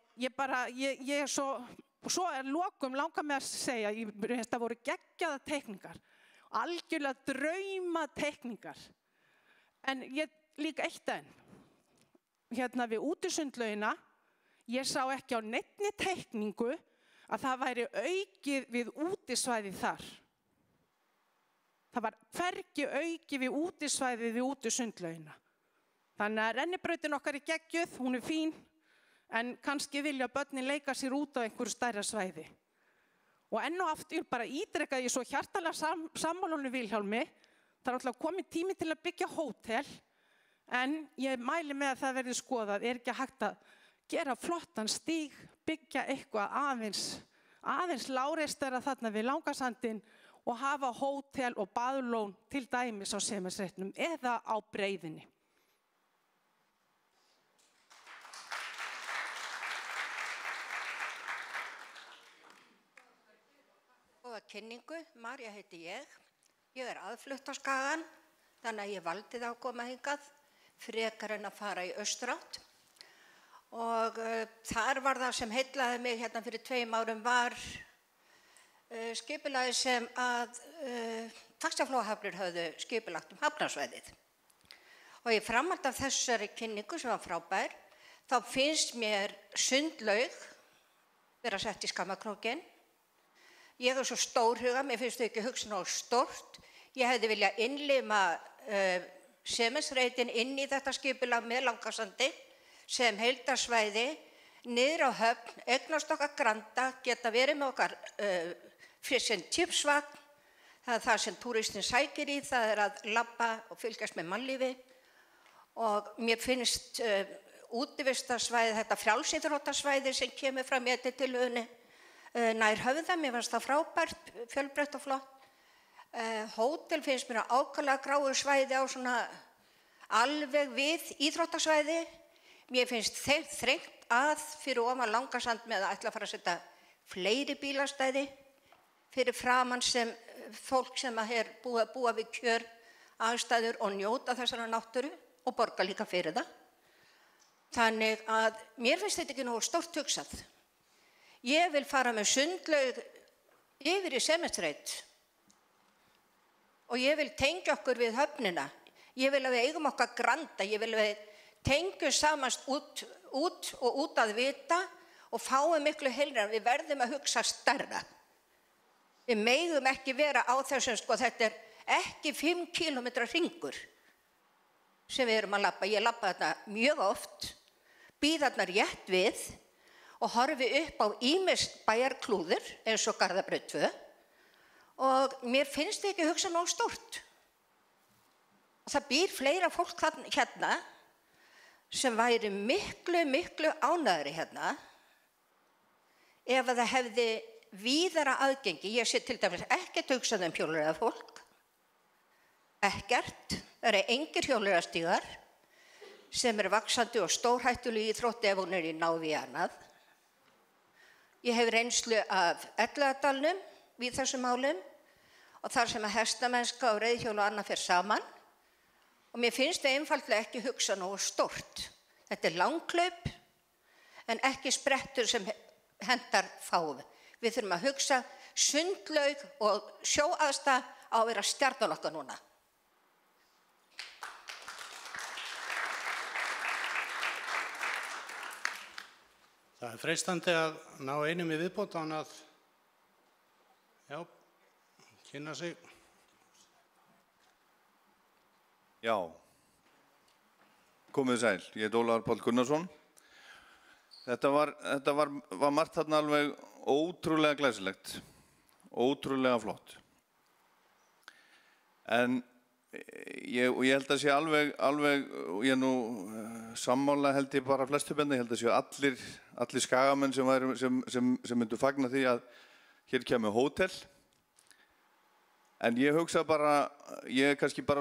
svo er lokum langar með að segja, það voru geggjaða teikningar, algjörlega drauma teikningar. En ég líka eitt enn, hérna við útisundlaugina, ég sá ekki á neinni teikningu að það væri aukið við útisvæði þar. Það var hvergi aukið við útisvæði við útisundlaugina. Þannig að rennibrautin okkar geggjuð, hún fín, en kannski vilja börnin leika sér út á einhverju stærra svæði. Og enn og aftur bara ítreka ég svo hjartalega sammála Vilhjálmi. Það alltaf komið tími til að byggja hótel, en ég mæli með að það verði skoðað, ekki hægt að gera flottan stíg, byggja eitthvað aðeins lágreistara þarna við Langasandinn og hafa hótel og baðlón til dæmis á Sementsreitnum eða á Breiðunni. Góða kynningu, Marja heiti ég. Ég aðflutt á Skagann, þannig að ég valdi það að koma hingað frekar en að fara í austurátt. Og þar var það sem heillaði mig hérna fyrir 2 árum var skipulagið sem að taxaflóahafnir höfðu skipulagt hafnarsvæðið. Og í framhaldi af þessari kynningu sem var frábær, þá finnst mér sundlaug vera sett í Skammakrókinn. Ég svo stórhuga, mér finnst þau ekki hugsa nógu stórt. Ég hefði viljað innlima Sementsreitin inn í þetta skipulag með Langasandi sem heildarsvæði, niður á Höfn, eignast okkar Granda, geta verið með okkar sem tipsvagn. Það það sem túristinn sækir í, það að labba og fylgjast með mannlífi. Og mér finnst útivistarsvæði, þetta frjálsíþróttasvæði sem kemur fram í þetta tilhugni, nær Höfða, mér fannst það frábært, fjölbreytt og flott. Hótel finnst mér ákaflega gráu svæði á svona alveg við íþróttasvæði. Mér finnst þrengt að fyrir ofan Langasand með að ætla að fara að setja fleiri bílastæði fyrir framan sem fólk sem er búa við kjör aðstæður og njóta þessara náttúru og borga líka fyrir það. Þannig að mér finnst þetta ekki nógu stórt hugsað. Ég vil fara með sundlaug yfir í Sementsreit og ég vil tengja okkur við höfnina. Ég vil að við eigum okkar Granda, ég vil að við tengjum samast út að vita og fáum miklu heilnir. Við verðum að hugsa stærra. Við megum ekki vera á þessum, þetta ekki 5 kilometra hringur sem við erum að labba. Ég labba þarna mjög oft, býð þarna rétt við og horfi upp á ýmis bæjarklúður eins og Garðabraut 2 og mér finnst þetta ekki hugsa nógu stórt. Og það býr fleira fólk hérna sem væri miklu ánægðari hérna ef að það hefði víðara aðgengi. Ég sé til dæmis ekkert hugsað hjólreiðafólk, ekkert. Það eru engir hjólreiðastígar sem vaxandi og stórhættuleg íþrótt ef hún í návi annað. Ég hef reynslu af Elliðaárdalnum við þessum málum og þar sem að hestamennska og reiðhjól og annað fer saman. Og mér finnst það einfaldlega ekki hugsa nógu stórt. Þetta langhlaup en ekki sprettur sem hendar fáum. Við þurfum að hugsa sundlaug og sjóaðstæða á að vera stjarnan okkar núna. Það freistandi að ná einum í viðbót án að kynna sig. Já, komið sæl. Ég heit Ólafur Páll Gunnarsson. Þetta var margt þarna alveg ótrúlega glæsilegt, ótrúlega flott. En ég held að sé alveg, og ég nú sammála held ég bara flestu benni, ég held að sé allir skagamenn sem myndu fagna því að hér kemur hótel. En ég hugsa bara, ég kannski bara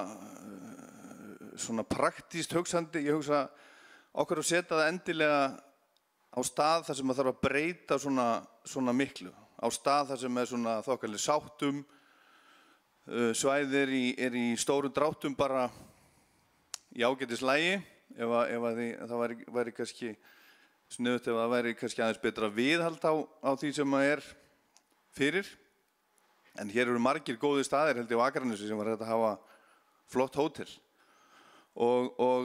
svona praktískt hugsandi, ég hugsa okkur að setja það endilega á stað þar sem maður þarf að breyta svona miklu, á stað þar sem svona þokkalega sáttum, svæðir í stórum dráttum bara í ágætislægi, ef það væri kannski sniðugt, ef það væri kannski aðeins betra viðhald á því sem maður fyrir. En hér eru margir góðir staðir held ég á Akranesi sem var hægt að hafa flott hótel. Og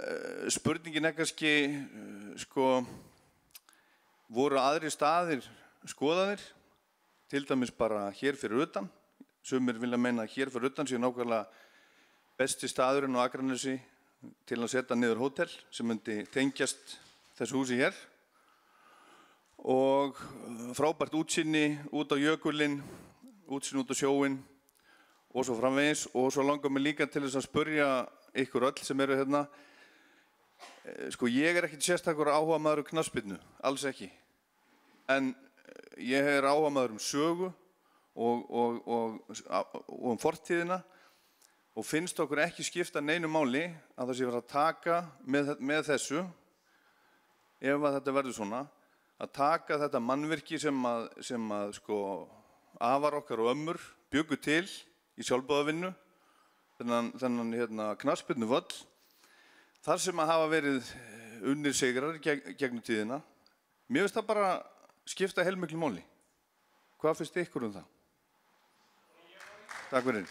spurningin kannski, voru aðrir staðir skoðaðir, til dæmis bara hér fyrir utan. Sumir vilja meina að hér fyrir utan sé nákvæmlega besti staðurinn á Akranesi til að setja niður hótel sem myndi tengjast þessu húsi hér. Og frábært útsýni út á jökulinn, útsýni út á sjóinn og svo framvegis. Og svo langar mig líka til þess að spurja ykkur öll sem eru hérna. Sko, ég ekkert sérstakur áhugamaður knattspyrnu, alls ekki. En ég áhugamaður sögu og fortíðina og finnst okkur ekki skipta neinu máli að það sé verið að taka með þessu, ef að þetta verður svona, að taka þetta mannvirki sem sko afar okkar og ömmur bjuggu til í sjálfboðavinnu, þennan knattspyrnuvöll, þar sem að hafa verið unnir sigrar gegnum tíðina. Mér finnst það bara skipta heilmiklu máli. Hvað finnst ykkur það? Takk fyrir.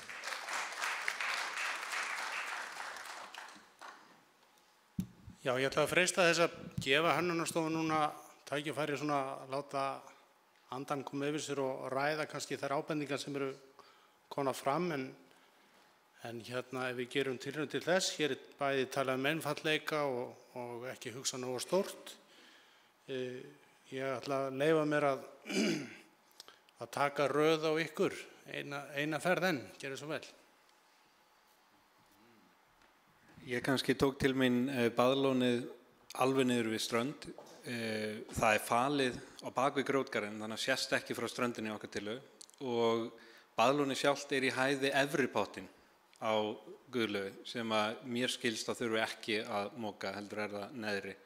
Já, ég ætla að freista þess að gefa Hönnunarstofu núna tækifæri svona að láta andan koma yfir sér og ræða kannski þær ábendingar sem eru komnar fram, en hérna ef við gerum tilraun til þess, hér bæði talað einfaldleika og ekki hugsa nógu stórt. Ég ætla að leyfa mér að taka röð á ykkur, eina ferð enn, gerðu svo vel. Ég kannski tók til mín baðlónið alveg niður við strönd. Það falið á bakvið grjótgarðinn, þannig að sést ekki frá ströndinni okkar tilu, og baðlónið sjálft í hæði efri pottinn á Guðlaugi sem að mér skilst að þurfi ekki að moka, heldur það neðri.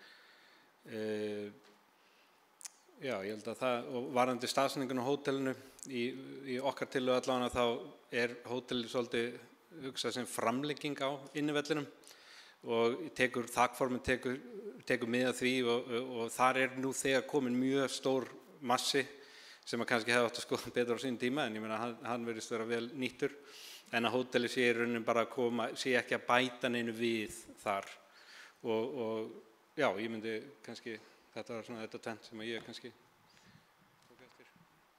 Já, ég held að það, og varðandi staðsetningun á hótelinu í okkar tilu allavega, þá hótelið svolítið hugsað sem framlegging á innivellinum og þakformið tekur mið af því og þar nú þegar komin mjög stór massi sem að kannski hefði átt að skoða betur á sín tíma, en ég meina hann virðist vera vel nýttur, en að hótelið sé í rauninni bara að koma, sé ekki að bæta neinu við þar og já, ég myndi kannski, þetta var svona þetta tent sem að ég kannski tók eftir.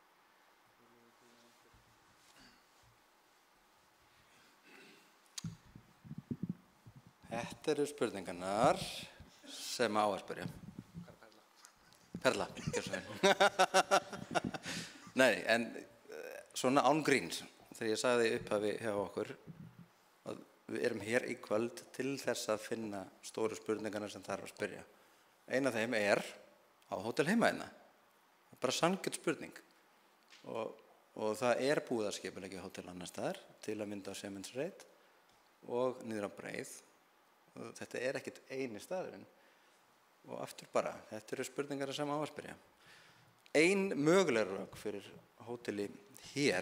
Þetta eru spurningarnar sem á að spyrja. Perla, gjör svo vel. Nei, en svona án gríns, þegar ég sagði upphafi hjá okkur að við erum hér í kvöld til þess að finna stóru spurningarnar sem þarf að spyrja. Ein af þeim á Hótel Heimaeyna. Það er bara sanngjörn spurning. Og það búið að skipuleggja hótel annars staðar, til að mynda á Sementsreit og niður á Breið. Og þetta ekkert eini staðurinn. Og aftur bara, þetta eru spurningar sem á að spyrja. Ein möguleg rök fyrir hóteli hér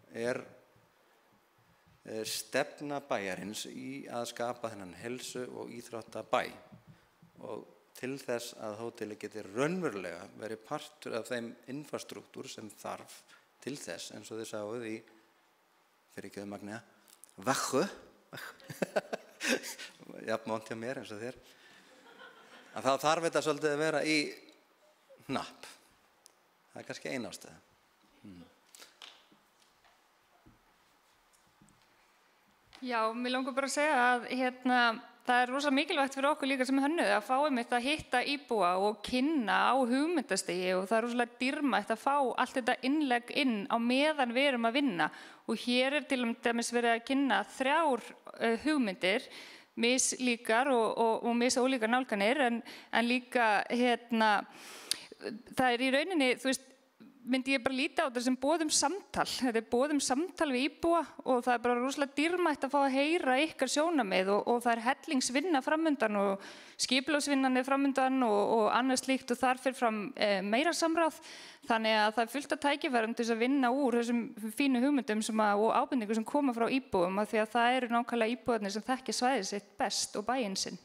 stefna bæjarins í að skapa þennan heilsu- og íþróttabæ. Og til þess að hóteli geti raunverulega verið partur af þeim infrastruktúr sem þarf til þess, eins og þið sáuð í fyrirgefðu Magnea, Vöggu, jafnvont hjá mér eins og þér, að þá þarf þetta svolítið að vera í hnapp. Það kannski ein ástæða. Já, mér langar bara að segja að það rosa mikilvægt fyrir okkur líka sem hönnuði að fá einmitt að hitta íbúa og kynna á hugmyndastigi, og það rosalega dýrmætt að fá allt þetta innlegg inn á meðan við erum að vinna. Og hér til dæmis verið að kynna 3 hugmyndir, mislíkar og misólíkar nálganir, en líka það í rauninni, þú veist, myndi ég bara líta á þetta sem boð samtal. Þetta boð samtal við íbúa og það bara rosalega dýrmætt að fá að heyra ykkar sjónarmið og það hellingsvinna framundan og skipulagsvinnan framundan og annað slíkt, og þar fer fram meira samráð. Þannig að það fullt af tækifærum til þess að vinna úr þessum fínu hugmyndum og ábendingum sem koma frá íbúum, af því að það eru nákvæmlega íbúarnir sem þekkja svæðið sitt best og bæinn sinn.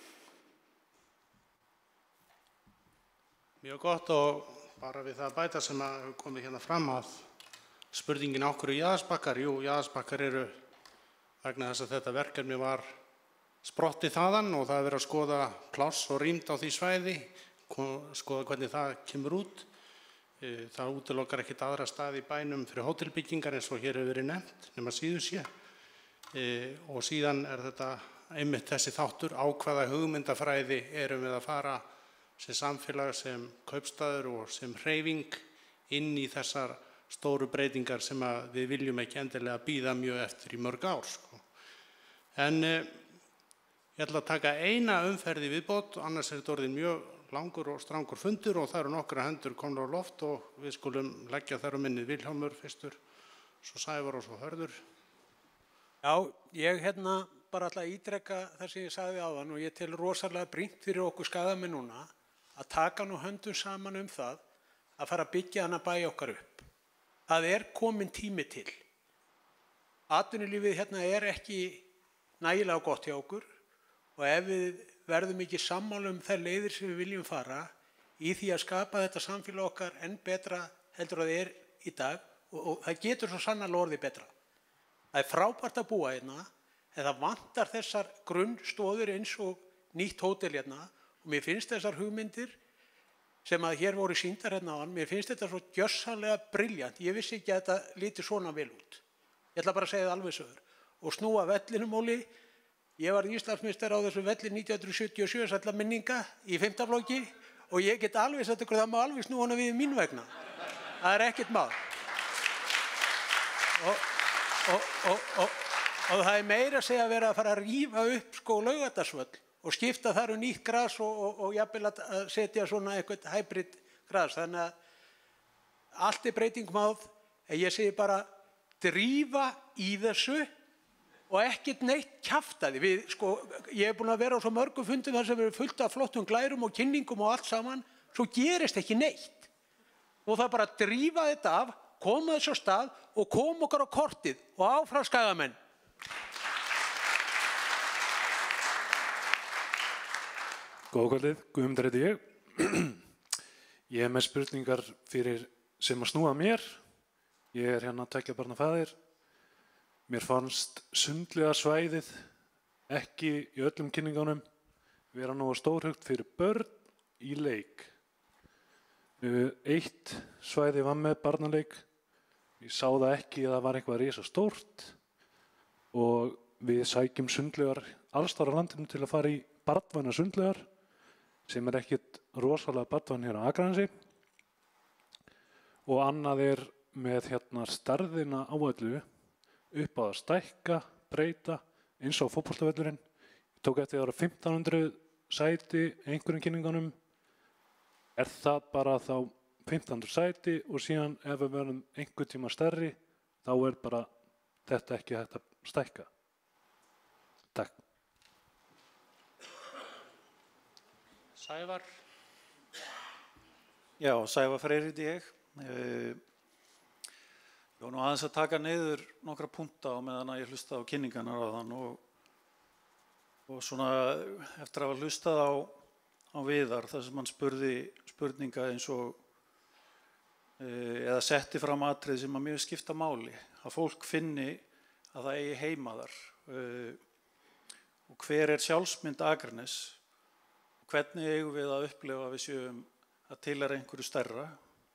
Mjög gott, og bara við það að bæta sem að hefur komið hérna fram að spurningin á hverju Jaðarsbakkar. Jú, Jaðarsbakkar eru vegna þess að þetta verkefni var sprottið þaðan og það verið að skoða pláss og rýmd á því svæði, skoða hvernig það kemur út. Það útilokar ekkert aðra staði í bænum fyrir hótelbyggingar eins og hér hefur verið nefnt, nema síður sé. Og síðan þetta einmitt þessi þáttur, á hvaða hugmyndafræði erum við að fara sem samfélag, sem kaupstaður og sem hreyfing inn í þessar stóru breytingar sem við viljum ekki endilega bíða mjög eftir í mörg ár. En ég ætla að taka eina umferð í viðbót, annars þetta orðinn mjög langur og strangur fundur og það eru nokkra hendur komnar á loft og við skulum leggja þar minnið Vilhjálmur fyrstur, svo Sævar og svo Hörður. Já, ég bara ætla að ítreka það sem ég sagði áðan og ég tel rosalega brýnt fyrir okkur skagamenn núna að taka nú höndum saman það að fara að byggja hana bæ okkar upp. Það komin tími til. Atvinnulífið ekki nægilega gott hjá okkur og ef við verðum ekki sammála þær leiðir sem við viljum fara í því að skapa þetta samfélag okkar enn betra heldur að það í dag og það getur svo sannarlega orðið betra. Það frábært að búa en það vantar þessar grunnstóður eins og nýtt hótel og mér finnst þessar hugmyndir sem að hér voru sýndar áðan, mér finnst þetta svo gjörsamlega brilljant. Ég vissi ekki að þetta líti svona vel út. Ég ætla bara að segja það alveg sögur. Og snúa vellinum, Óli. Ég var Íslandsmeistari á þessu velli 1977, sælla minninga í 5. flokki og ég get alveg sagt ykkur það má alveg snúa hana við mín vegna. Það ekkert mál. Og það meira að segja að vera að fara að rífa upp Laugardalsvöll og skipta þar nýtt gras og jafnvel að setja svona eitthvað hybrid gras. Þannig að allt breytingum á það, en ég segi bara drífa í þessu og ekkert neitt kjaftaði. Ég búin að vera á svo mörgum fundum þar sem við fullt af flottum glærum og kynningum og allt saman, svo gerist ekki neitt. Og það bara að drífa þetta af, koma þessu á stað og koma okkar á kortið og áfram skagamenn. Góða kvöldið, Guðmundur heiti ég. Ég með spurningar sem að snúa mér. Ég 2 barna faðir. Mér fannst sundlega svæðið ekki í öllum kynningunum vera nógu stórhugt fyrir börn í leik. Eitt svæði var með barnaleik. Ég sá það ekki að það var eitthvað risa stórt og við sækjum sundlegar alls staðar á landinu til að fara í barnvænar sundlegar sem ekkert rosalega barnvæn hér á Akranesi. Og annað með stærðina á öllu upp á að stækka, breyta, eins og fótboltavöllurinn. Ég tók eftir að það eru 1500 sæti einhverjum kynningunum. Það bara þá 1500 sæti og síðan ef við verðum einhver tíma stærri, þá bara þetta ekki hægt að stækka. Takk. Sævar. Já, Sævar Freyr heiti ég. Ég var nú aðeins að taka niður nokkra punta á meðan að ég hlustaði á kynningarnar áðan og svona eftir að hafa hlustað á Viðar þar sem hann spurði spurninga eins og eða setti fram atriði sem að mjög skipta máli, að fólk finni að það eigi heima þar og hver sjálfsmynd Akranes, hvernig eigum við að upplifa að við séum að tilheyra einhverju stærra.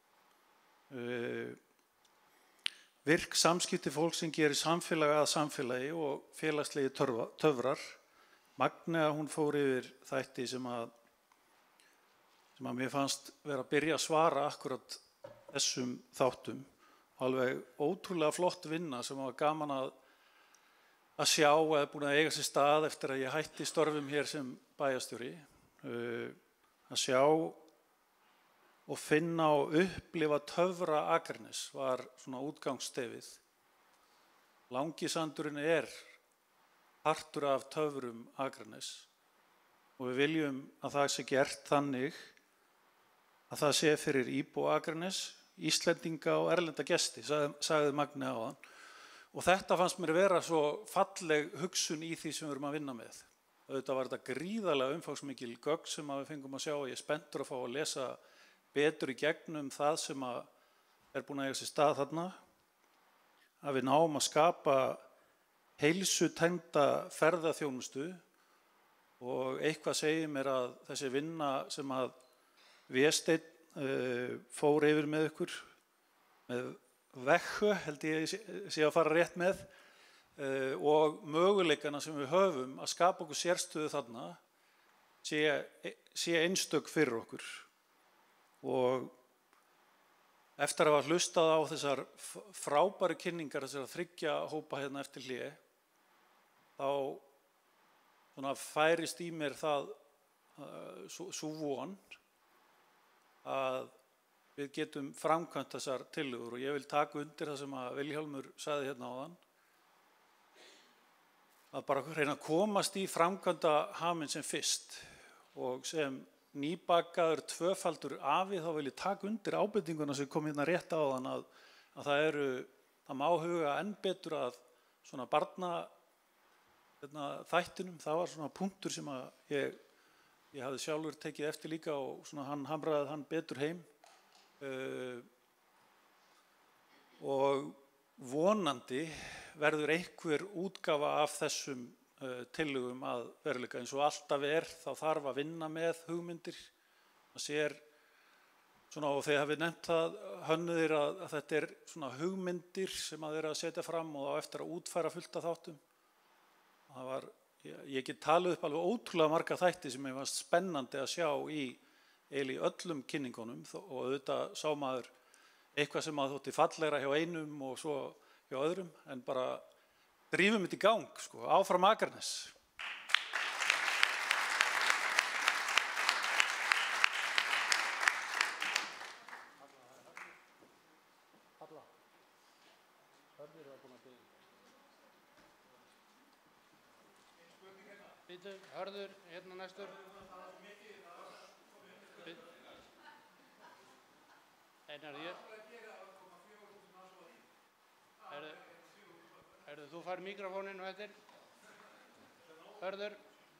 Virk samskipti fólk sem gerir samfélagi að samfélagi og félagslegi töfrar. Magnea, hún fór yfir þætti sem að mér fannst vera að byrja að svara akkurat þessum þáttum. Alveg ótrúlega flott vinna sem var gaman að sjá eða búin að eiga sér stað eftir að ég hætti störfum hér sem bæjarstjóri. Að sjá og finna og upplifa töfra Akranes var svona útgangsstefið. Langisandurinn partur af töfrum Akranes og við viljum að það sé gert þannig að það sé fyrir íbúa Akranes, Íslendinga og erlenda gesti, sagði Magnea áðan. Og þetta fannst mér vera svo falleg hugsun í því sem við erum að vinna með. Auðvitað var þetta gríðarlega umfangsmikil gögn sem við fengum að sjá og ég er spenntur að fá að lesa betur í gegnum það sem búin að eiga sér stað þarna, að við náum að skapa heilsutengda ferðaþjónustu og eitthvað segir mér að þessi vinna sem að Vésteinn fór yfir með ykkur með vekku, held ég sé að fara rétt með, og möguleikana sem við höfum að skapa okkur sérstöðu þarna sé einstök fyrir okkur. Og eftir að hafa hlustað á þessar frábæru kynningar, þessar 3 hópa hérna eftir hlé, þá færist í mér það sú von að við getum framkvæmt þessar tillögur, og ég vil taka undir það sem að Vilhjálmur sagði hérna áðan, að bara reyna að komast í framkvæmda haminn sem fyrst, og sem nýbakaður tvöfaldur afi þá vil ég taka undir ábendinguna sem kom hérna rétt áðan, að það má huga enn betur að svona barna þættinum. Það var svona punktur sem að ég hafði sjálfur tekið eftir líka, og svona hann hamraði hann betur heim, og vonandi verður einhver útgáfa af þessum tillögum að veruleika. Eins og alltaf þá þarf að vinna með hugmyndir. Það sér svona, og þeir hafi nefnt það hönnuðir, að þetta svona hugmyndir sem að þeir að setja fram og á eftir að útfæra fullt af þáttum. Ég get talið upp alveg ótrúlega marga þætti sem var spennandi að sjá í öllum kynningunum, og auðvitað sá maður eitthvað sem að þótti fallegra hjá einum og svo hjá öðrum, en bara drífum þetta í gang, sko, áfram Akranes. Býtu, Hörður, hérna næstur. Einar, þú fær mikrofóninn og eftir. Hörður.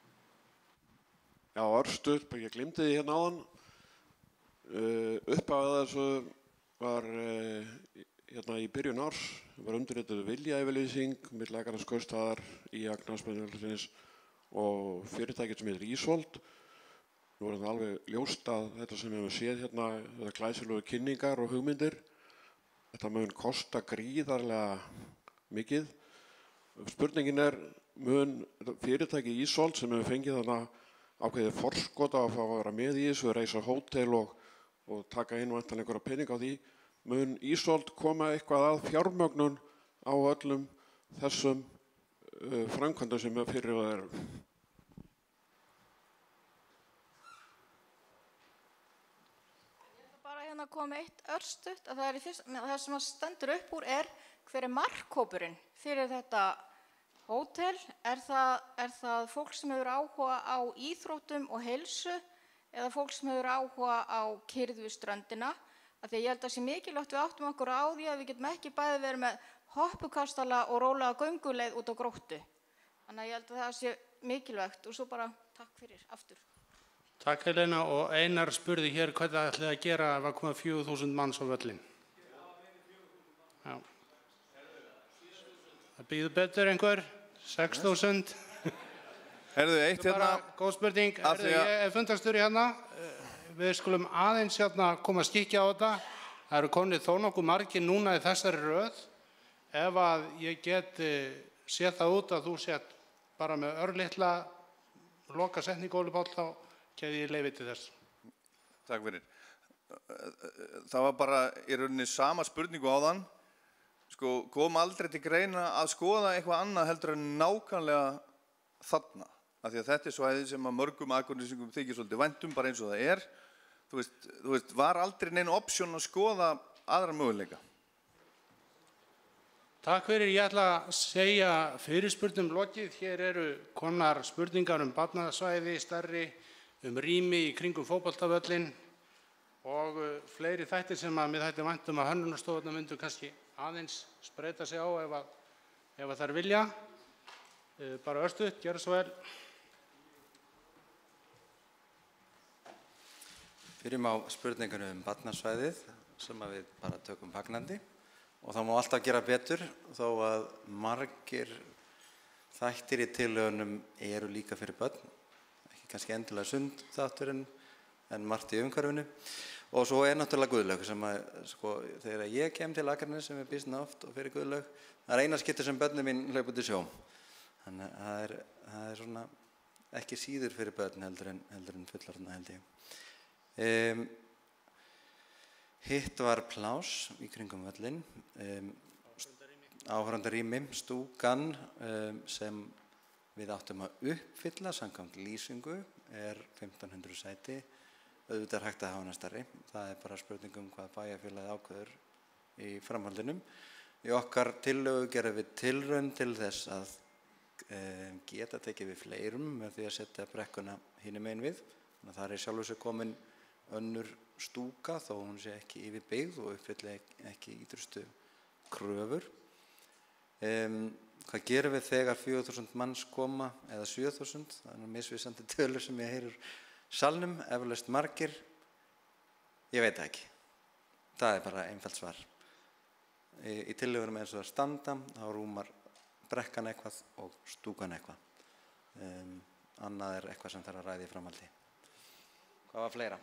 Já, örstutt, ég glimti því hérna áðan. Uppáðað þessu var hérna í byrjun árs, var undirrituð viljayfirlýsing milli Akraneskaupstaðar í Knattspyrnusambandsins og fyrirtækið sem heitir Ísold. Nú er það alveg ljóst að þetta sem við höfum séð hérna, þetta glæsilegu kynningar og hugmyndir, þetta mun kosta gríðarlega mikið. Spurningin mun fyrirtæki Ísold sem hefur fengið þarna ákveðið forskot á að fá að vera með í þessu, reisa hótel og taka inn væntanlega einhverja pening á því, mun Ísold koma eitthvað að fjármögnun á öllum þessum framkvæmdum sem fyrirhugað eru? Að koma eitt örstutt, að það sem stendur upp úr hver markhópurinn fyrir þetta hótel. Er það fólk sem hefur áhuga á íþróttum og heilsu, eða fólk sem hefur áhuga á kyrrð við ströndina? Af því að ég held að sé mikilvægt við áttum okkur á því að við getum ekki bæði verið með hoppukastala og rólega gönguleið út á Gróttu. Þannig að ég held að það sé mikilvægt, og svo bara takk fyrir aftur. Takk Helena, og Einar spurði hér hvað það ætlaði að gera ef að koma 4.000 manns á völlin. Já. Það býður betur einhver? 6.000? Herðu, eitt hérna. Góð spurning. Ég er fundarstjóri hérna. Við skulum aðeins hérna koma að skikja á þetta. Það eru konið þó nokkuð margir núna í þessari röð. Ef að ég get séð það út að þú sett bara með örlitla loka setning, Óli Páll, þá geði ég leyfi til þess. Takk fyrir. Það var bara í rauninni sama spurningu áðan. Sko, kom aldrei til greina að skoða eitthvað annað heldur en nákvæmlega þarna. Af því að þetta svæði sem að mörgum Akurnesingum þykir svolítið væntum, bara eins og það Þú veist, var aldrei neina option að skoða aðra möguleika? Takk fyrir. Ég ætla að segja fyrirspurnum lokið. Hér eru komnar spurningar barnasvæði stærri, rými í kringum fótboltavöllin og fleiri þættir sem að mér þætti vænt að hönnunarstofurnar myndu kannski aðeins spreyta sig á ef þær vilja. Bara örstutt, gjörðu svo vel. Byrjum á spurningunum barnasvæðið sem við bara tökum fagnandi, og það má alltaf gera betur þó að margir þættir í tillögunum eru líka fyrir börn. Kannski endilega sundþátturinn, en margt í umhverfinu. Og svo náttúrulega Guðlaug sem að, sko, þegar ég kem til Akranes sem býsna oft og fyrir Guðlaug, það eina skipti sem börnin mín hlaupa út í sjó. Þannig að það svona ekki síður fyrir börn heldur en fullorðna held ég. Hitt var pláss í kringum völlinn, áhorfandarými, stúkan sem við áttum að uppfylla samkvæmt lýsingu 1500 sæti. Auðvitað hægt að hafa hana stærri. Það bara spurning hvað bæjarfélagið ákveður í framhaldinum. Í okkar tillögu gerum við tilraun til þess að geta tekið við fleirum með því að setja brekkuna hinum megin við. Þannig að það sjálfu sér komin önnur stúka þó hún sé ekki yfirbyggð og uppfylli ekki ýtrustu kröfur. Hvað gerum við þegar 4000 manns koma eða 7000? Það misvísandi tölur sem ég heyrir salnum, eflaust margir, ég veit það ekki. Það bara einfalt svar. Í tillögunum eins og að standa, þá rúmar brekkan eitthvað og stúkan eitthvað. Annað eitthvað sem þarf að ræða í framhaldi. Hvað var fleira?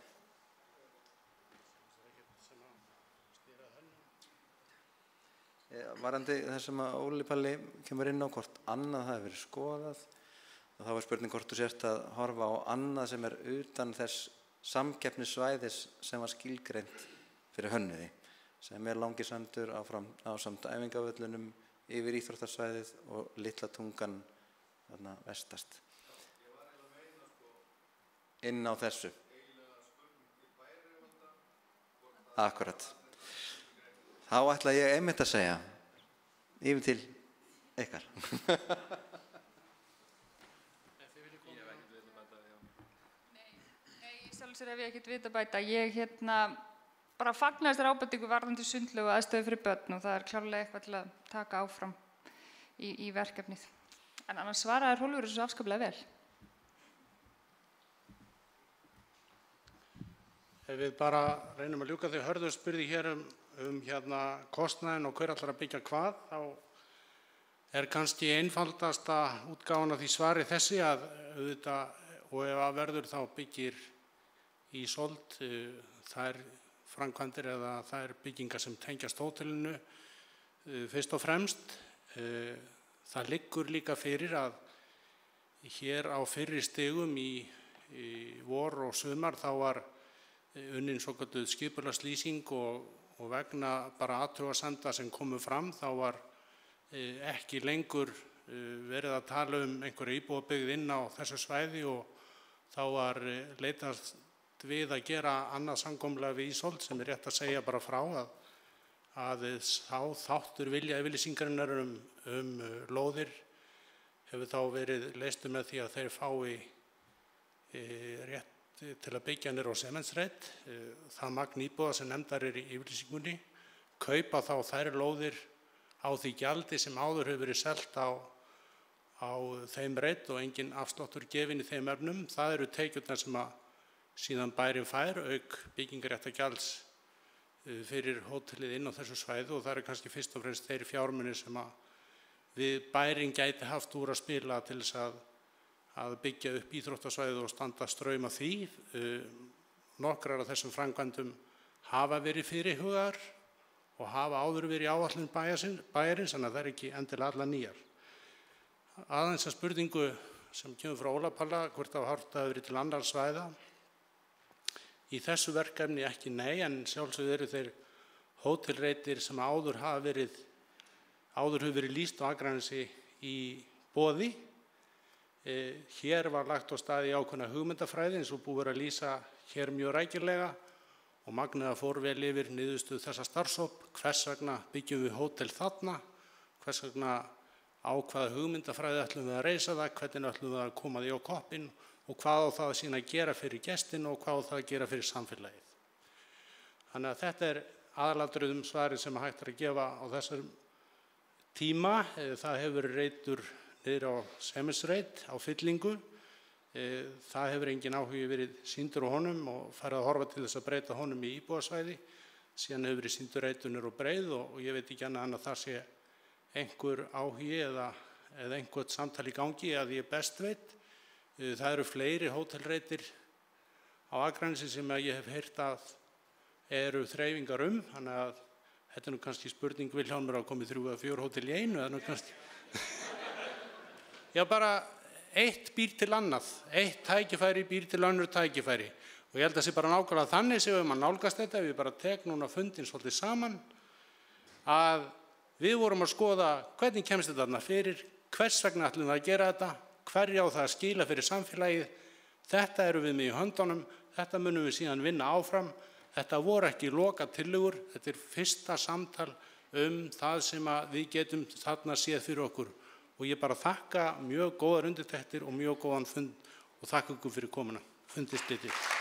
Varandi það sem að Óli Palli kemur inn á hvort annað hafi verið skoðað. Og þá var spurning hvort þú sért að horfa á annað sem utan þess samkeppnissvæðis sem var skilgreint fyrir hönnuði, sem Langisandur ásamt æfingavöllunum yfir íþróttarsvæðið og Litla Tungan þarna vestast. Inn á þessu. Akkurat. Þá ætla ég einmitt að segja yfir til ykkar. Sjálfsögur hef ég ekkert vita bæta. Ég bara fagna þessari ábendingu varðandi sundlaug og aðstöðu fyrir börn og það klárlega eitthvað til að taka áfram í verkefnið. En annars svaraði Hrólfur þessu afskaplega vel. Ef við bara reynum að ljúka því Hörður spurði hér kostnaðinn og hver ætlar að byggja hvað, þá kannski einfaldasta útgáfan af því svari þessi að auðvitað, og ef að verður þá byggir Ísold þær framkvæmdir eða þær byggingar sem tengjast hótelinu fyrst og fremst. Það liggur líka fyrir að hér á fyrri stigum í vor og sumar þá var unnin svokölluð skipulagslýsing og vegna bara athugasemda sem komu fram þá var ekki lengur verið að tala einhverja íbúðabyggð inn á þessu svæði og þá var leitast við að gera annað samkomulag við Ísold sem rétt að segja bara frá að sá þáttur viljayfirlýsingarinnar lóðir hefur þá verið leystur með því að þeir fái rétt til að byggja niður á Sementsreit. Það magn íbúða sem nefndar í yfirlýsingunni, kaupa þá þær lóðir á því gjaldi sem áður hefur verið selt á þeim reit og engin afsláttur gefinn í þeim efnum. Það eru tekjurnar sem að síðan bærinn fær auk byggingarréttargjalds fyrir hótelið inn á þessu svæði og það eru kannski fyrst og fremst þeir fjármunir sem að við bærinn gæti haft úr að spila til þess að byggja upp íþróttasvæðið og standa straum af því. Nokkrar af þessum framkvæmdum hafa verið fyrirhugaðar og hafa áður verið í áætlun bæjarins, þannig að það ekki endilega allar nýjar. Aðeins að spurningu sem kemur frá Óla Palla, hvort það hafi verið til annars svæða. Í þessu verkefni ekki nei, en sjálfsögðu eru þeir hótelreitir sem áður hefur verið lýst á Akranesi í boði. Hér var lagt á stað í ákveðna hugmyndafræði eins og búið að lýsa hér mjög rækilega og magnaða fór vel yfir niðurstöðu þessa starfshóp. Hvers vegna byggjum við hótel þarna? Hvers vegna á hvaða hugmyndafræði ætlum við að reisa það? Hvernig ætlum við að koma því á koppinn? Og hvað á það að sína að gera fyrir gestin og hvað á það að gera fyrir samfélagið. Þannig að þetta aðalatriðum svarið sem hægt að gefa á þessum tíma. Það hefur verið reitur niður á Sementsreit á fyllingu. Það hefur engin áhugi verið sýndur á honum og farið að horfa til þess að breyta honum í íbúðasvæði. Síðan hefur verið sýndur reitur niður á breið og ég veit ekki annað en að það sé einhver áhugi eða einhvert samtal í gangi að ég best veit. Það eru fleiri hótelreitir á Akranesi sem ég hef heyrt að eru þreifingar þannig að þetta nú kannski spurning Vilhjálmur að komið 3 eða 4 hótel í einu, nú kannski. Já, bara eitt býr til annað, eitt tækifæri býr til önnur tækifæri og ég held að það sé bara nákvæmlega þannig sem við nálgast þetta, við bara tek núna fundin svolítið saman að við vorum að skoða hvernig kemst þetta þarna fyrir, hvers vegna ætlum við að gera þetta, hverja á það að skila fyrir samfélagið, þetta eru við með í höndunum, þetta munum við síðan vinna áfram, þetta voru ekki lokatillögur, þetta fyrsta samtal það sem við getum þarna séð fyrir okkur og ég bara þakka mjög góðar undirtektir og mjög góðan fund og þakka ykkur fyrir komuna. Fundist litið.